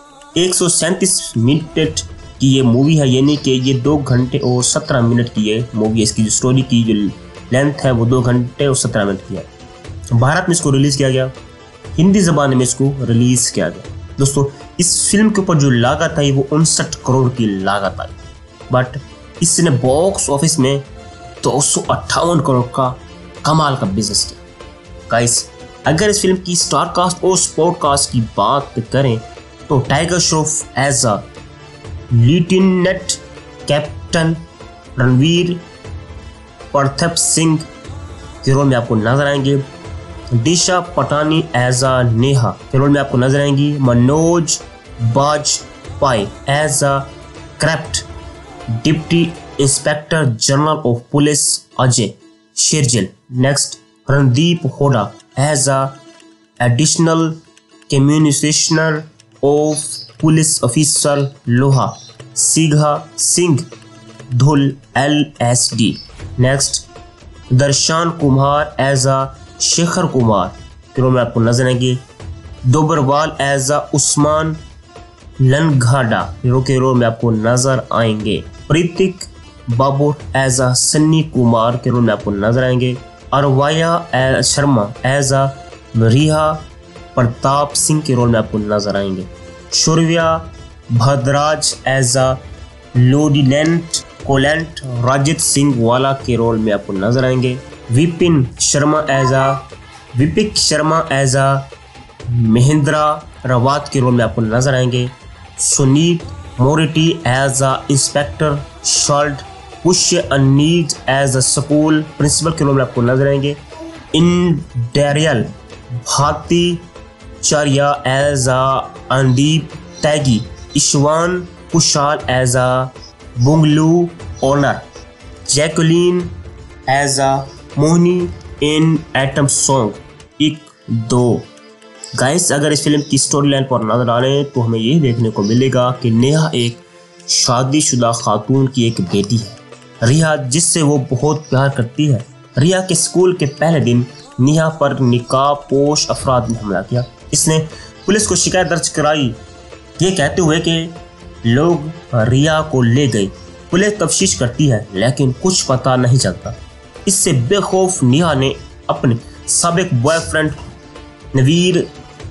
137 मिनट की ये मूवी है, यानी कि ये 2 घंटे और 17 मिनट की ये मूवी है। इसकी जो स्टोरी की जो लेंथ है वो 2 घंटे और 17 मिनट की है। भारत में इसको रिलीज किया गया, हिंदी जबान में इसको रिलीज किया गया। दोस्तों, इस फिल्म के ऊपर जो लागत आई वो 59 करोड़ की लागत आई, बट इसने बॉक्स ऑफिस में 258 करोड़ का कमाल का बिजनेस किया। गाइस, अगर इस फिल्म की स्टार कास्ट और स्पोर्ट कास्ट की बात करें तो tiger Shroff as a lieutenant captain, Ranveer Pratap Singh के रोल में आपको नजर आएंगे, दिशा पटानी एज अ नेहा के रोल में आपको नजर आएंगी, Manoj Bajpayee as a craft, deputy inspector general of police Ajay Shergill, next Randeep Hooda as a additional commissioner of police officer लोहा सीघा Singh Dhull LSD, next Darshan Kumar as a Shekhar Kumar के रोल में आपको नजर आएंगे, दोबरवाल एज अ उस्मान लनघाडा के रोल में आपको नजर आएंगे, प्रतीक बाबूर एज अ सन्नी कुमार के रोल में आपको नजर आएंगे, अरवाया शर्मा एज अ रिहा प्रताप सिंह के रोल में आपको नजर आएंगे, Shaurya Bhadraj as a lieutenant colonel राजित Singh वाला के रोल में आपको नजर आएंगे, विपिक शर्मा एज अ महेंद्रा रावत के रोल में आपको नजर आएंगे, सुनीत मोरेटी एज अ इंस्पेक्टर शॉल्ट, पुष्य अनीज एज अ स्कूल प्रिंसिपल के रोल में आपको नजर आएंगे, इंडेरियल भारती चारिया एज अ अंदीप तैगी, ईशवान Kushal as a bungalow owner, Jacqueline as a Mohini in item song 1-2। Guys, अगर इस फिल्म की स्टोरी लाइन पर नजर डालें तो हमें ये देखने को मिलेगा कि नेहा एक शादीशुदा खातून की एक बेटी है, रिया, जिससे वो बहुत प्यार करती है। रिया के स्कूल के पहले दिन नेहा पर निकाबपोश अफराद ने हमला किया। इसने पुलिस को शिकायत दर्ज कराई, ये कहते हुए कि लोग रिया को ले गए। पुलिस तफ्तीश करती है लेकिन कुछ पता नहीं चलता। इससे बेखौफ नेहा ने अपने साबिक बॉयफ्रेंड नवीर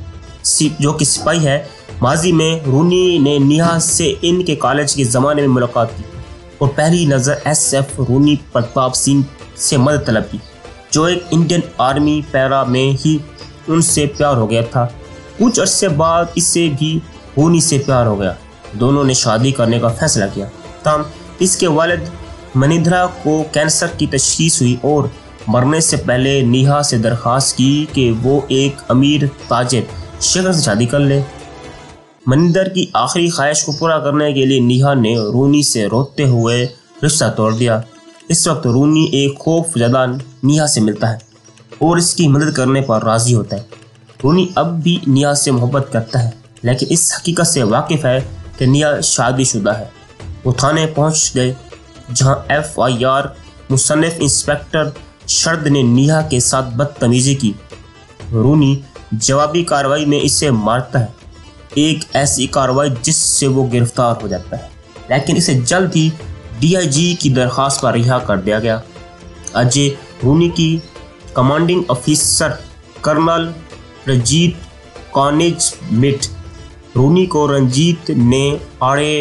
जो कि सिपाही है माजी में, रूनी ने नेहा से इनके कॉलेज के ज़माने में मुलाकात की और पहली नज़र SF रूनी प्रताप सिंह से मदद तलब की, जो एक इंडियन आर्मी पैरा में ही उनसे प्यार हो गया था। कुछ अरसे बाद इससे भी रूनी से प्यार हो गया। दोनों ने शादी करने का फैसला किया। तब इसके वालिद मनिंद्रा को कैंसर की तशखीस हुई और मरने से पहले नेहा से दरख्वास्त की कि वो एक अमीर ताजिर शेखर से शादी कर ले। मनिंदर की आखिरी ख्वाहिश को पूरा करने के लिए नेहा ने रूनी से रोते हुए रिश्ता तोड़ दिया। इस वक्त रूनी एक खौफजदा नेहा से मिलता है और इसकी मदद करने पर राज़ी होता है। रूनी अब भी नेहा से मोहब्बत करता है, लेकिन इस हकीकत से वाकिफ़ है कि नेहा शादीशुदा है। वो थाने पहुंच गए जहां FIR मुसन्निफ इंस्पेक्टर शरद ने नेहा के साथ बदतमीजी की। रूनी जवाबी कार्रवाई में इसे मारता है, एक ऐसी कार्रवाई जिससे वो गिरफ्तार हो जाता है, लेकिन इसे जल्द ही DIG की दरख्वास्त पर रिहा कर दिया गया। अजय रूनी की कमांडिंग ऑफिसर कर्नल रंजीत कॉनेज मिट रूनी को रंजीत ने आड़े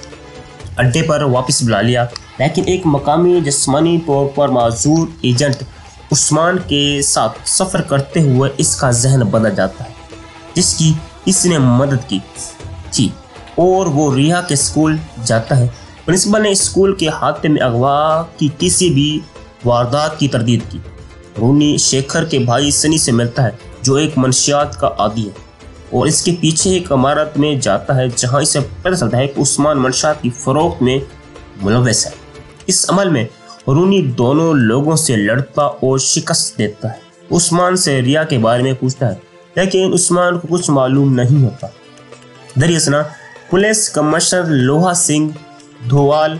अड्डे पर वापस बुला लिया, लेकिन एक मकामी जिस्मानी तौर पर माजूर एजेंट उस्मान के साथ सफ़र करते हुए इसका जहन बदल जाता है, जिसकी इसने मदद की थी, और वो रिया के स्कूल जाता है। प्रिंसिपल ने स्कूल के हादसे में अगवा की किसी भी वारदात की तरदीद की। रूनी शेखर के भाई सनी से मिलता है, जो एक मनशियात का आदी है, और इसके पीछे एक इमारत में जाता है जहां इसे पता चलता है कि उस्मान मनशियात की फरोख्त में मुलव्वस है। इस अमल में रूनी दोनों लोगों से लड़ता और शिकस्त देता है। उस्मान से रिया के बारे में पूछता है, लेकिन उस्मान को कुछ मालूम नहीं होता। दरअसल पुलिस कमिश्नर लोहा सिंह धोवाल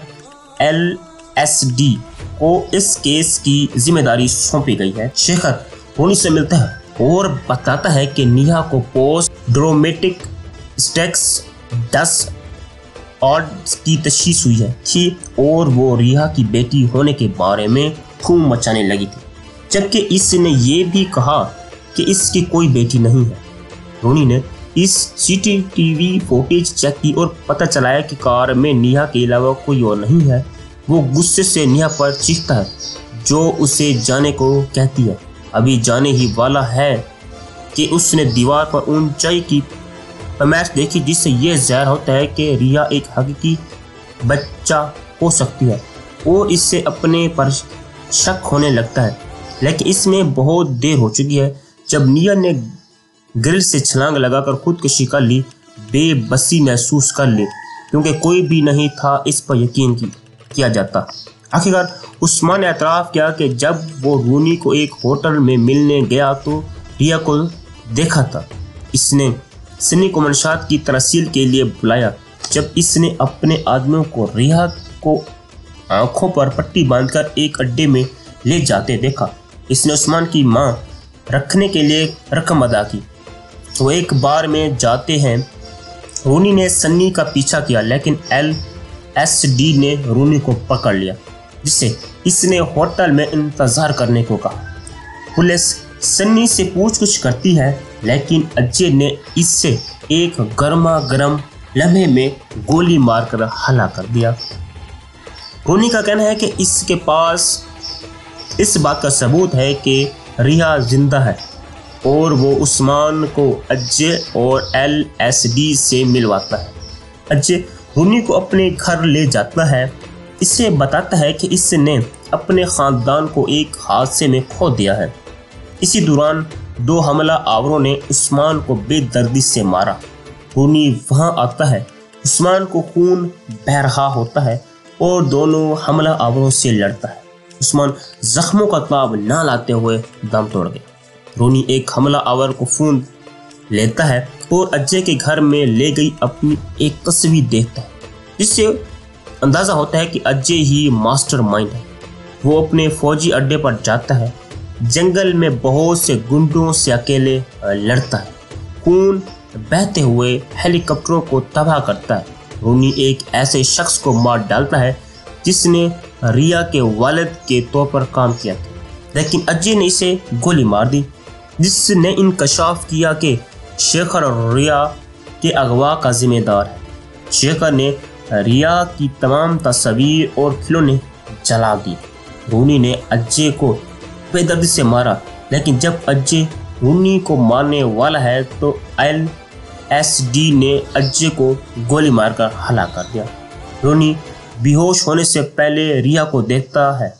LSD को इस केस की जिम्मेदारी सौंपी गई है। शेखर रूनी से मिलता है और बताता है कि नेहा को पोस्ट ड्रोमेटिक स्टेक्स 10 ऑड्स की तशखीस हुई है थी और वो रिया की बेटी होने के बारे में धूम मचाने लगी थी, जबकि इसने ये भी कहा कि इसकी कोई बेटी नहीं है। रूनी ने इस CCTV फुटेज चेक की और पता चलाया कि कार में नेहा के अलावा कोई और नहीं है। वो गुस्से से नेहा पर चीखता है, जो उसे जाने को कहती है। अभी जाने ही वाला है कि उसने दीवार पर ऊंचाई की पैमाइश देखी, जिससे ये ज़ाहिर होता है कि रिया एक हकीकी बच्चा हो सकती है और इससे अपने पर शक होने लगता है। लेकिन इसमें बहुत देर हो चुकी है। जब नेहा ने ग्रिल से छलांग लगाकर खुदकुशी कर ली, बेबसी महसूस कर ली, क्योंकि कोई भी नहीं था इस पर यकीन किया जाता। आखिरकार उस्मान ने एतराफ़ किया कि जब वो रूनी को एक होटल में मिलने गया तो रिया को देखा था। इसने सनी को मनशात की तरसील के लिए बुलाया। जब इसने अपने आदमियों को रिया को आंखों पर पट्टी बांधकर एक अड्डे में ले जाते देखा। इसने उस्मान की मां रखने के लिए रकम अदा की। वो एक बार में जाते हैं। रूनी ने सन्नी का पीछा किया, लेकिन LSD ने रूनी को पकड़ लिया, जिससे इसने होटल में इंतज़ार करने को कहा। पुलिस सन्नी से पूछताछ करती है, लेकिन अजय ने इससे एक गर्मा गर्म लम्हे में गोली मारकर हला कर दिया। रूनी का कहना है कि इसके पास इस बात का सबूत है कि रिया जिंदा है और वो उस्मान को अजय और LSD से मिलवाता है। अजय रूनी को अपने घर ले जाता है। इसे बताता है कि इसने अपने ख़ानदान को एक हादसे में खो दिया है। इसी दौरान 2 हमला आवरों ने उस्मान को बेदर्दी से मारा। रूनी वहां आता है। उस्मान को खून बह रहा होता है और दोनों हमला आवरों से लड़ता है। उस्मान जख्मों का ताब ना लाते हुए दम तोड़ गया। रूनी एक हमला आवर को फोन लेता है और अजय के घर में ले गई अपनी एक तस्वीर देखता है, जिससे अंदाज़ा होता है कि अजय ही मास्टरमाइंड है। वो अपने फौजी अड्डे पर जाता है। जंगल में बहुत से गुंडों से अकेले लड़ता है। खून बहते हुए हेलीकॉप्टरों को तबाह करता है। रूनी एक ऐसे शख्स को मार डालता है जिसने रिया के वालिद के तौर पर काम किया था, लेकिन अजय ने इसे गोली मार दी, जिसने इंकशाफ किया कि शेखर रिया के अगवा का जिम्मेदार है। शेखर ने रिया की तमाम तस्वीर और खिलौने जला दी। रूनी ने अजय को बेदर्दी से मारा, लेकिन जब अजय रूनी को मारने वाला है तो LSD ने अजय को गोली मारकर हलाक कर दिया। रूनी बेहोश होने से पहले रिया को देखता है।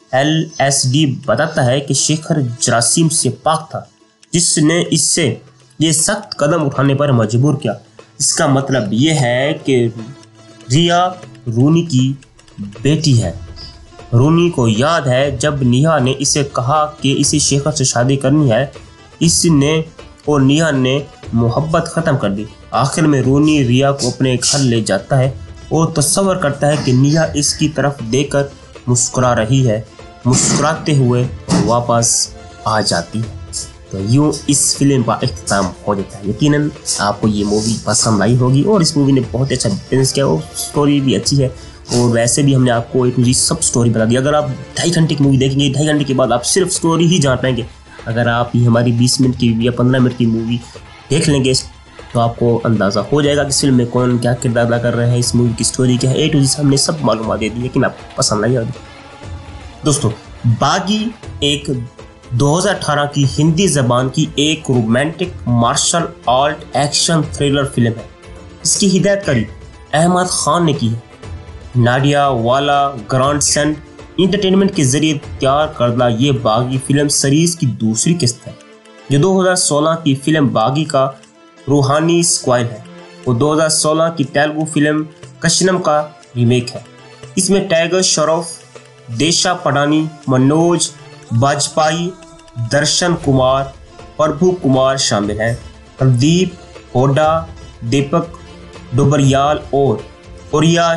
LSD बताता है कि शेखर जरासीम से पाक था, जिसने इससे ये सख्त कदम उठाने पर मजबूर किया। इसका मतलब ये है कि रिया रूनी की बेटी है। रूनी को याद है जब नेहा ने इसे कहा कि इसे शेखर से शादी करनी है, इसने और नेहा ने मोहब्बत ख़त्म कर दी। आखिर में रूनी रिया को अपने घर ले जाता है और तस्वर करता है कि नेहा इसकी तरफ देखकर मुस्कुरा रही है, मुस्कुराते हुए वापस आ जाती है। तो यूँ इस फिल्म का इख्तिताम हो जाता है। यकीनन आपको ये मूवी पसंद आई होगी और इस मूवी ने बहुत अच्छा बैलेंस किया और स्टोरी भी अच्छी है। और वैसे भी हमने आपको A to Z सब स्टोरी बता दी। अगर आप 2.5 घंटे की मूवी देखेंगे, 2.5 घंटे के बाद आप सिर्फ स्टोरी ही जान पाएंगे। अगर आप ये हमारी 20 मिनट की या 15 मिनट की मूवी देख लेंगे तो आपको अंदाज़ा हो जाएगा कि इस फिल्म में कौन क्या किरदार अदा कर रहे हैं, इस मूवी की स्टोरी क्या है। A to Z हमने सब मालूमात दे दी, लेकिन आपको पसंद आई होगी। दोस्तों, बागी एक 2018 की हिंदी ज़बान की एक romantic martial art action thriller film है। इसकी हिदायतकारी अहमद खान ने की है। नाडिया वाला ग्रैंडसन इंटरटेनमेंट के जरिए तैयार करदा ये बागी फिल्म सीरीज की दूसरी किस्त है, जो 2016 की फिल्म बागी का रूहानी स्क्वायर है और 2016 की तेलुगु फिल्म कशनम का रीमेक है। इसमें टाइगर श्रॉफ, देशा पटानी, मनोज बाजपेयी, दर्शन कुमार, प्रभु कुमार शामिल हैं। प्रदीप होडा, दीपक डोबरियाल और ओरिया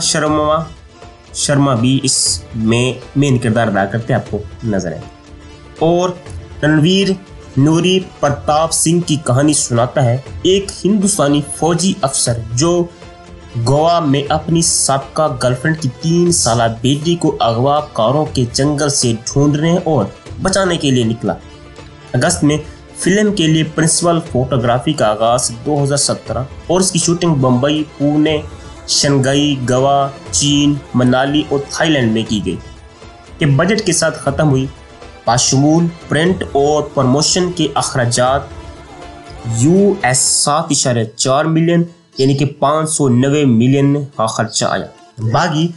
शर्मा भी इसमें मेन किरदार अदा करते आपको नजर आए। और रणवीर नूरी प्रताप सिंह की कहानी सुनाता है एक हिंदुस्तानी फौजी अफसर जो गोवा में अपनी साबका गर्लफ्रेंड की 3 साला बेटी को अगवाकारों के जंगल से ढूंढने और बचाने के लिए निकला। अगस्त में फिल्म के लिए प्रिंसिपल फोटोग्राफी का आगाज 2017 और इसकी शूटिंग बम्बई, पुणे, शंघाई, गोवा, चीन, मनाली और थाईलैंड में की गई के बजट के साथ ख़त्म हुई। बाशमूल प्रिंट और प्रमोशन के अखराजात US 7.4 मिलियन यानी कि 590 मिलियन का खर्चा आया। बागी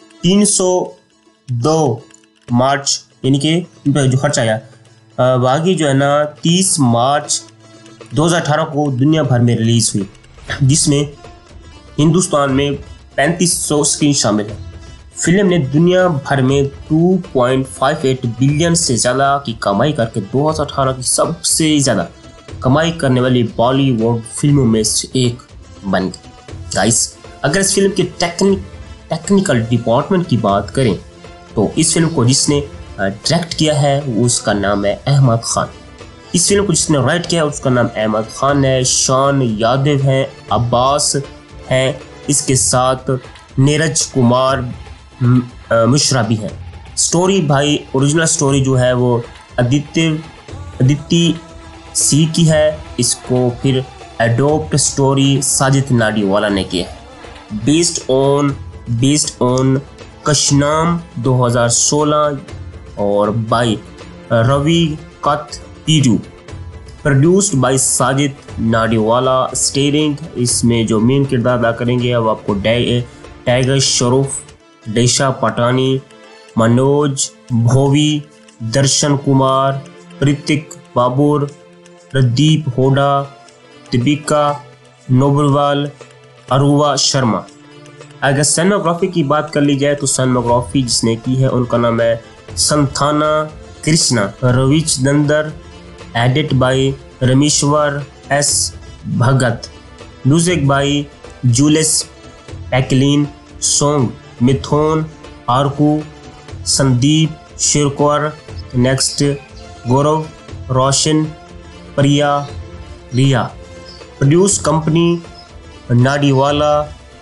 302 मार्च यानी कि जो खर्चा आया, बागी जो है ना 30 मार्च 2018 को दुनिया भर में रिलीज़ हुई, जिसमें हिंदुस्तान में 3500 स्क्रीन शामिल है। फिल्म ने दुनिया भर में 2.58 बिलियन से ज़्यादा की कमाई करके 2018 की सबसे ज़्यादा कमाई करने वाली बॉलीवुड फिल्मों में से एक बन गई। गाइस, अगर इस फिल्म के टेक्निकल डिपार्टमेंट की बात करें तो इस फिल्म को जिसने डायरेक्ट किया है वो उसका नाम है अहमद खान। इस फिल्म को जिसने राइट किया है उसका नाम अहमद खान है। शान यादव हैं, अब्बास हैं, इसके साथ नीरज कुमार मिश्रा भी हैं। स्टोरी भाई ओरिजिनल स्टोरी जो है वो अदिति सी की है। इसको फिर एडोप्ट स्टोरी साजिद नाडीवाला ने किया है। बेस्ड ऑन कशनाम 2016 और बाई रवि कथपीरू, produced by Sajid Nadiadwala. Starring इसमें जो मेन किरदार अदा करेंगे अब आपको टाइगर श्रॉफ, देशा पटानी, मनोज भोवी, दर्शन कुमार, ऋतिक बाबूर, प्रदीप होडा, दीपिका नोबरवाल, अरुवा शर्मा। अगर सिनेमाग्राफी की बात कर ली जाए तो सिनेमाग्राफी जिसने की है उनका नाम है Santhana Krishna. Ravichander, edit by Rameshwar S Bhagat, music by Julius पैकलिन, song Mithun आरकू, Sandeep शिरकोर, next Gaurav Roshan, Priya Riya. Produce company Nadiadwala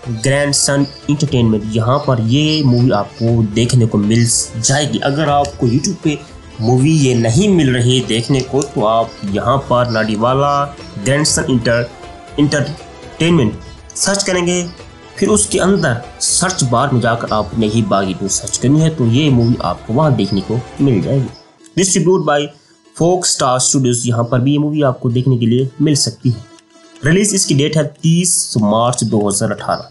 grandson entertainment, यहाँ पर ये मूवी आपको देखने को मिल जाएगी। अगर आपको यूट्यूब पे मूवी ये नहीं मिल रही देखने को तो आप यहाँ पर नाडीवाला ग्रैंडसन एंटरटेनमेंट सर्च करेंगे, फिर उसके अंदर सर्च बार में जाकर आपने ही बागी 2 सर्च करनी है तो ये मूवी आपको वहाँ देखने को मिल जाएगी। Distribute by Fox star studios, यहाँ पर भी ये मूवी आपको देखने के लिए मिल सकती है। रिलीज इसकी डेट है 30 मार्च 2018।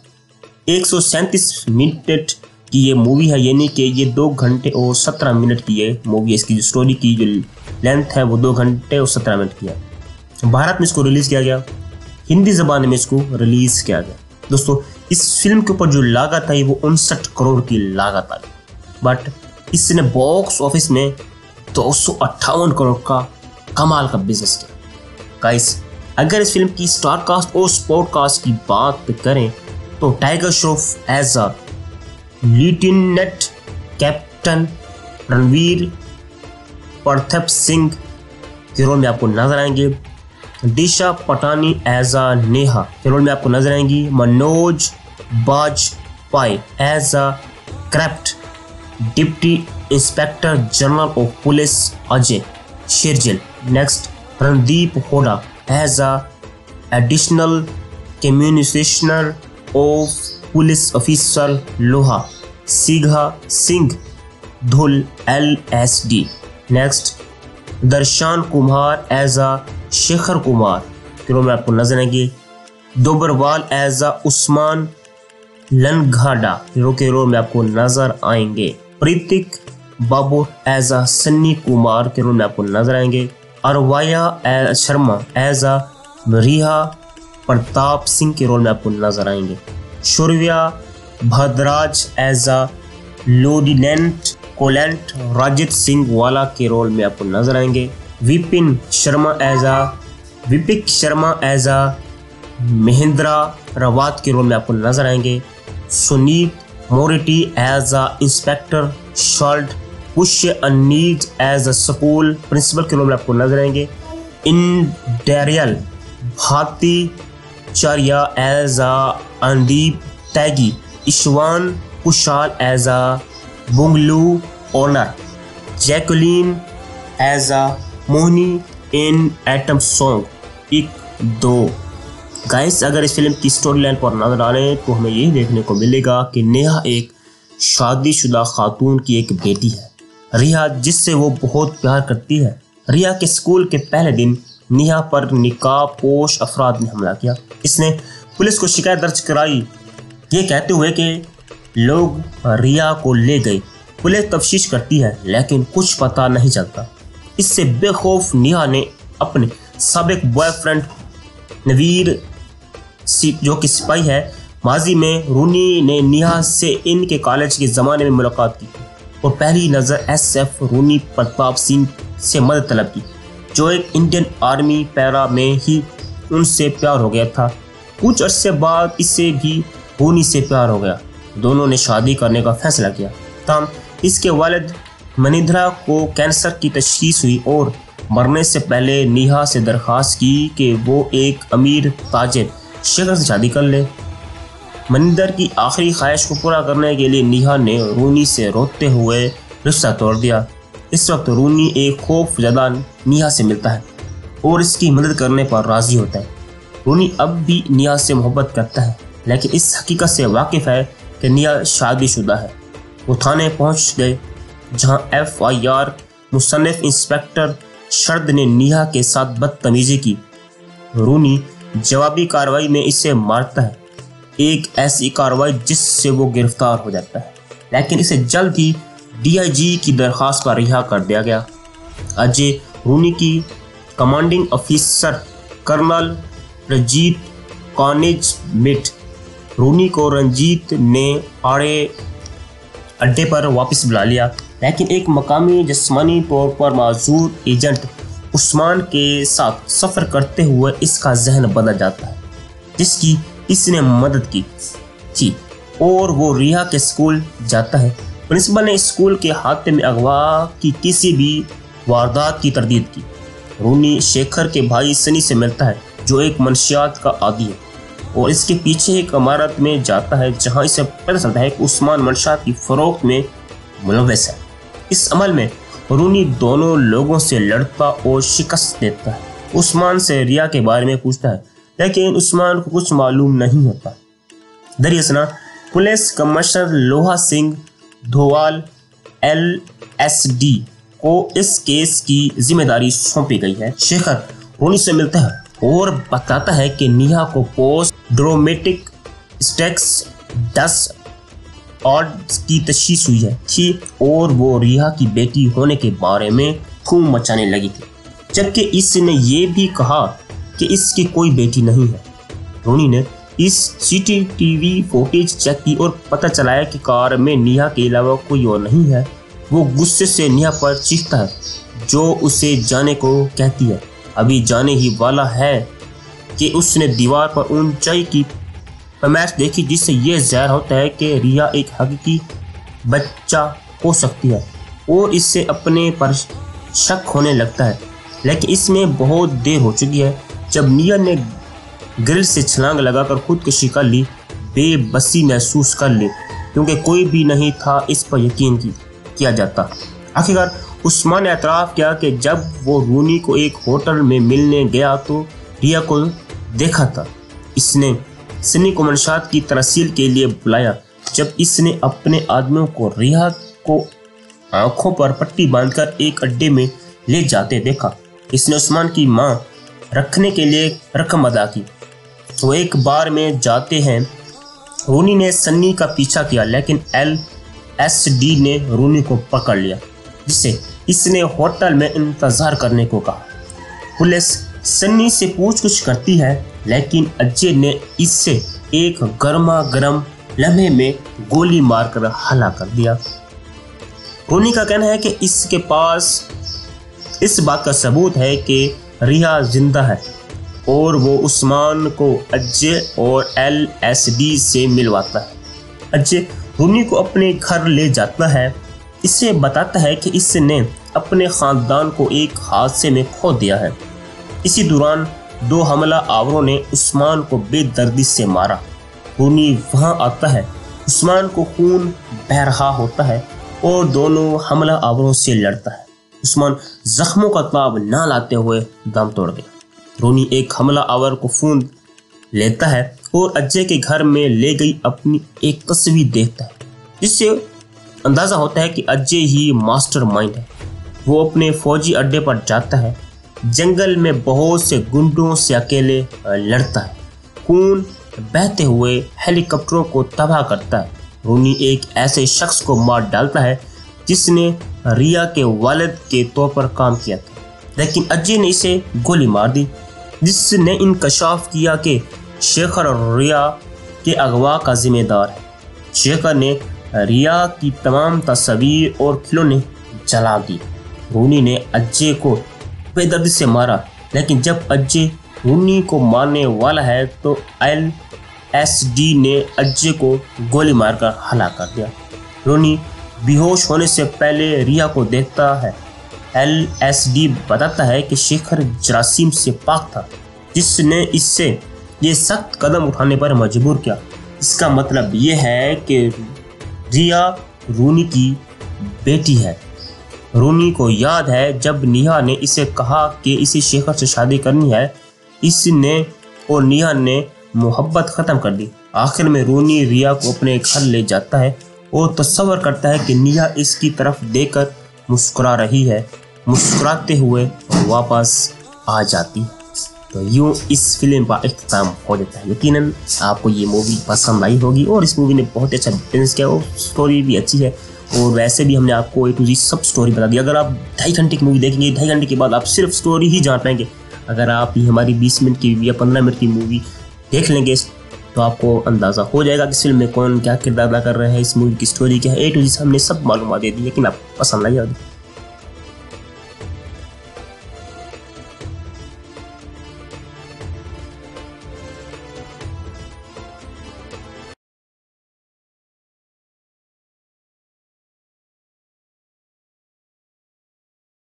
137 मिनट की ये मूवी है, यानी कि ये 2 घंटे और 17 मिनट की ये मूवी है। इसकी जो स्टोरी की जो लेंथ है वो 2 घंटे और 17 मिनट की है। भारत में इसको रिलीज़ किया गया, हिंदी ज़बान में इसको रिलीज़ किया गया। दोस्तों इस फिल्म के ऊपर जो लागत आई वो 59 करोड़ की लागत आई, बट इसने बॉक्स ऑफिस में 258 करोड़ का कमाल का बिजनेस किया। गाइस अगर इस फिल्म की स्टार कास्ट और स्पोर्ट कास्ट की बात करें तो tiger Shroff as a lieutenant captain, Ranveer Pratap Singh के रोल में आपको नजर आएंगे, दिशा पटानी एज अ नेहा के रोल में आपको नजर आएंगी, Manoj Bajpayee as a craft, deputy inspector general of police Ajay Shergill, next Randeep Hooda as a additional commissioner of police officer लोहा सीघा Singh Dhull LSD, next Darshan Kumar as a Shekhar Kumar के रोल में आपको नजर आएंगे, दोबरवाल एज अ उस्मान लनघाडा के रोल में आपको नजर आएंगे, प्रीतिक बाबू एज अ सन्नी कुमार के रोल में आपको नजर आएंगे, अरवाया शर्मा एज अ रिहा प्रताप सिंह के रोल में आपको नजर आएंगे, Shaurya Bhadraj as a lieutenant colonel राजित Singh वाला के रोल में आपको नजर आएंगे, विपिक शर्मा एज अ महेंद्रा रावत के रोल में आपको नजर आएंगे, सुनीत मोरेटी एज अ इंस्पेक्टर शॉल्ट, पुष्य अनीज एज अ स्कूल प्रिंसिपल के रोल में आपको नजर आएंगे, इंडेरियल भातीचार्य एज अ अंदीप तैगी, ईशवान Kushal as a bungalow owner, Jacqueline as a Mohini in item song 1-2। Guys अगर इस फिल्म की स्टोरी लाइन पर नजर डालें तो हमें यही देखने को मिलेगा कि नेहा एक शादीशुदा खातून की एक बेटी है, रिया, जिससे वो बहुत प्यार करती है। रिया के स्कूल के पहले दिन नेहा पर निकाबपोश अफराद ने हमला किया। इसने पुलिस को शिकायत दर्ज कराई, ये कहते हुए कि लोग रिया को ले गए। पुलिस तफ्तीश करती है लेकिन कुछ पता नहीं चलता। इससे बेखौफ नेहा ने अपने साबिक बॉयफ्रेंड नवीर जो कि सिपाही है, माजी में रूनी ने नेहा से इनके कॉलेज के ज़माने में मुलाकात की और पहली नज़र SF रूनी प्रताप सिंह से मदद तलब की, जो एक इंडियन आर्मी पैरा में ही उनसे प्यार हो गया था। कुछ अरसे बाद इससे भी रूनी से प्यार हो गया। दोनों ने शादी करने का फैसला किया। तब इसके वालिद मनिंद्रा को कैंसर की तशखीस हुई और मरने से पहले नेहा से दरख्वास्त की कि वो एक अमीर ताजिर शेखर से शादी कर ले। मनिंदर की आखिरी ख्वाहिश को पूरा करने के लिए नेहा ने रूनी से रोते हुए रिश्ता तोड़ दिया। इस वक्त रूनी एक खौफजदा नेहा से मिलता है और इसकी मदद करने पर राज़ी होता है। रूनी अब भी नेहा से मोहब्बत करता है लेकिन इस हकीकत से वाकिफ़ है कि नेहा शादीशुदा है। वो थाने पहुंच गए जहां FIR मुसन्निफ इंस्पेक्टर शरद ने नेहा के साथ बदतमीजी की। रूनी जवाबी कार्रवाई में इसे मारता है, एक ऐसी कार्रवाई जिससे वो गिरफ्तार हो जाता है, लेकिन इसे जल्द ही DIG की दरख्वास्त पर रिहा कर दिया गया। अजय रूनी की कमांडिंग ऑफिसर कर्नल रंजीत कॉनेज मिट रूनी को रंजीत ने अड्डे पर वापस बुला लिया, लेकिन एक मकामी जिस्मानी तौर पर माजूर एजेंट उस्मान के साथ सफ़र करते हुए इसका जहन बदल जाता है, जिसकी इसने मदद की थी, और वो रिया के स्कूल जाता है। प्रिंसिपल ने स्कूल के हादसे में अगवा की किसी भी वारदात की तरदीद की। रूनी शेखर के भाई सनी से मिलता है जो एक मनशियात का आदी है। और इसके पीछे एक इमारत में जाता है जहां इसे पता चलता है कि उस्मान मंशात की फरोख्त में मुलव्वस है। इस अमल में रूनी दोनों लोगों से लड़ता और शिकस्त देता है। उस्मान से रिया के बारे में पूछता है लेकिन उस्मान को कुछ मालूम नहीं होता। दरअसल पुलिस कमिश्नर लोहा सिंह धोवाल LSD को इस केस की जिम्मेदारी सौंपी गई है। शेखर रूनी से मिलता है और बताता है कि नेहा को पोस्ट ट्रॉमेटिक स्ट्रेस डिसऑर्डर की तशखीस हुई है थी और वो रिया की बेटी होने के बारे में धूम मचाने लगी थी, जबकि इसने ये भी कहा कि इसकी कोई बेटी नहीं है। रूनी ने इस CCTV फुटेज चेक की और पता चलाया कि कार में नेहा के अलावा कोई और नहीं है। वो गुस्से से नेहा पर चीखता है जो उसे जाने को कहती है। अभी जाने ही वाला है कि उसने दीवार पर ऊंचाई की पैमाइश देखी जिससे यह ज़ाहिर होता है कि रिया एक हकीकी बच्चा हो सकती है और इससे अपने पर शक होने लगता है। लेकिन इसमें बहुत देर हो चुकी है। जब नेहा ने ग्रिल से छलांग लगाकर खुदकुशी कर ली, बेबसी महसूस कर ली क्योंकि कोई भी नहीं था इस पर यकीन किया जाता। आखिरकार उस्मान ने एतराफ़ किया कि जब वो रूनी को एक होटल में मिलने गया तो रिया को देखा था। इसने सन्नी को मंशात की तरसील के लिए बुलाया। जब इसने अपने आदमियों को रिया को आंखों पर पट्टी बांधकर एक अड्डे में ले जाते देखा। इसने उस्मान की मां रखने के लिए रकम अदा की। वो एक बार में जाते हैं। रूनी ने सन्नी का पीछा किया लेकिन LSD ने रूनी को पकड़ लिया, जिससे इसने होटल में इंतजार करने को कहा। पुलिस सन्नी से पूछताछ करती है लेकिन अजय ने इससे एक गर्मा गर्म लम्हे में गोली मारकर हलाक कर दिया। रूनी का कहना है कि इसके पास इस बात का सबूत है कि रिया जिंदा है और वो उस्मान को अजय और LSD से मिलवाता है। अजय रूनी को अपने घर ले जाता है। इसे बताता है कि इसने अपने ख़ानदान को एक हादसे में खो दिया है। इसी दौरान 2 हमला आवरों ने उस्मान को बेदर्दी से मारा। रूनी वहां आता है। उस्मान को खून बह रहा होता है और दोनों हमला आवरों से लड़ता है। उस्मान जख्मों का ताब ना लाते हुए दम तोड़ गया। रूनी एक हमला आवर को फूंद लेता है और अजय के घर में ले गई अपनी एक तस्वीर देखता है, जिससे अंदाज़ा होता है कि अजय ही मास्टरमाइंड है। वो अपने फौजी अड्डे पर जाता है। जंगल में बहुत से गुंडों से अकेले लड़ता है। खून बहते हुए हेलीकॉप्टरों को तबाह करता है। रूनी एक ऐसे शख्स को मार डालता है जिसने रिया के वालिद के तौर पर काम किया था, लेकिन अजय ने इसे गोली मार दी, जिसने इंकशाफ किया कि शेखर रिया के अगवा का जिम्मेदार है। शेखर ने रिया की तमाम तस्वीर और खिलौने जला दी। रूनी ने अजय को बेदर्दी से मारा, लेकिन जब अजय रूनी को मारने वाला है तो LSD ने अजय को गोली मारकर हलाक कर दिया। रूनी बेहोश होने से पहले रिया को देखता है। LSD बताता है कि शेखर जरासीम से पाक था, जिसने इससे ये सख्त कदम उठाने पर मजबूर किया। इसका मतलब ये है कि रिया रूनी की बेटी है। रूनी को याद है जब नेहा ने इसे कहा कि इसे शेखर से शादी करनी है, इसने और नेहा ने मोहब्बत ख़त्म कर दी। आखिर में रूनी रिया को अपने घर ले जाता है और तस्वर करता है कि नेहा इसकी तरफ देखकर मुस्कुरा रही है। मुस्कुराते हुए वापस आ जाती है। तो यूँ इस फिल्म का इख्तिताम हो जाता है। यकीनन आपको ये मूवी पसंद आई होगी और इस मूवी ने बहुत अच्छा डिफेंस किया और स्टोरी भी अच्छी है। और वैसे भी हमने आपको A to Z सब स्टोरी बता दी। अगर आप 2.5 घंटे की मूवी देखेंगे, 2.5 घंटे के बाद आप सिर्फ स्टोरी ही जान पाएंगे। अगर आप ये हमारी 20 मिनट की या 15 मिनट की मूवी देख लेंगे तो आपको अंदाज़ा हो जाएगा कि इस फिल्म में कौन क्या किरदार अदा कर रहा है, इस मूवी की स्टोरी क्या है। A to Z हमने सब मालूमात दे दी, लेकिन आपको पसंद आई होगी।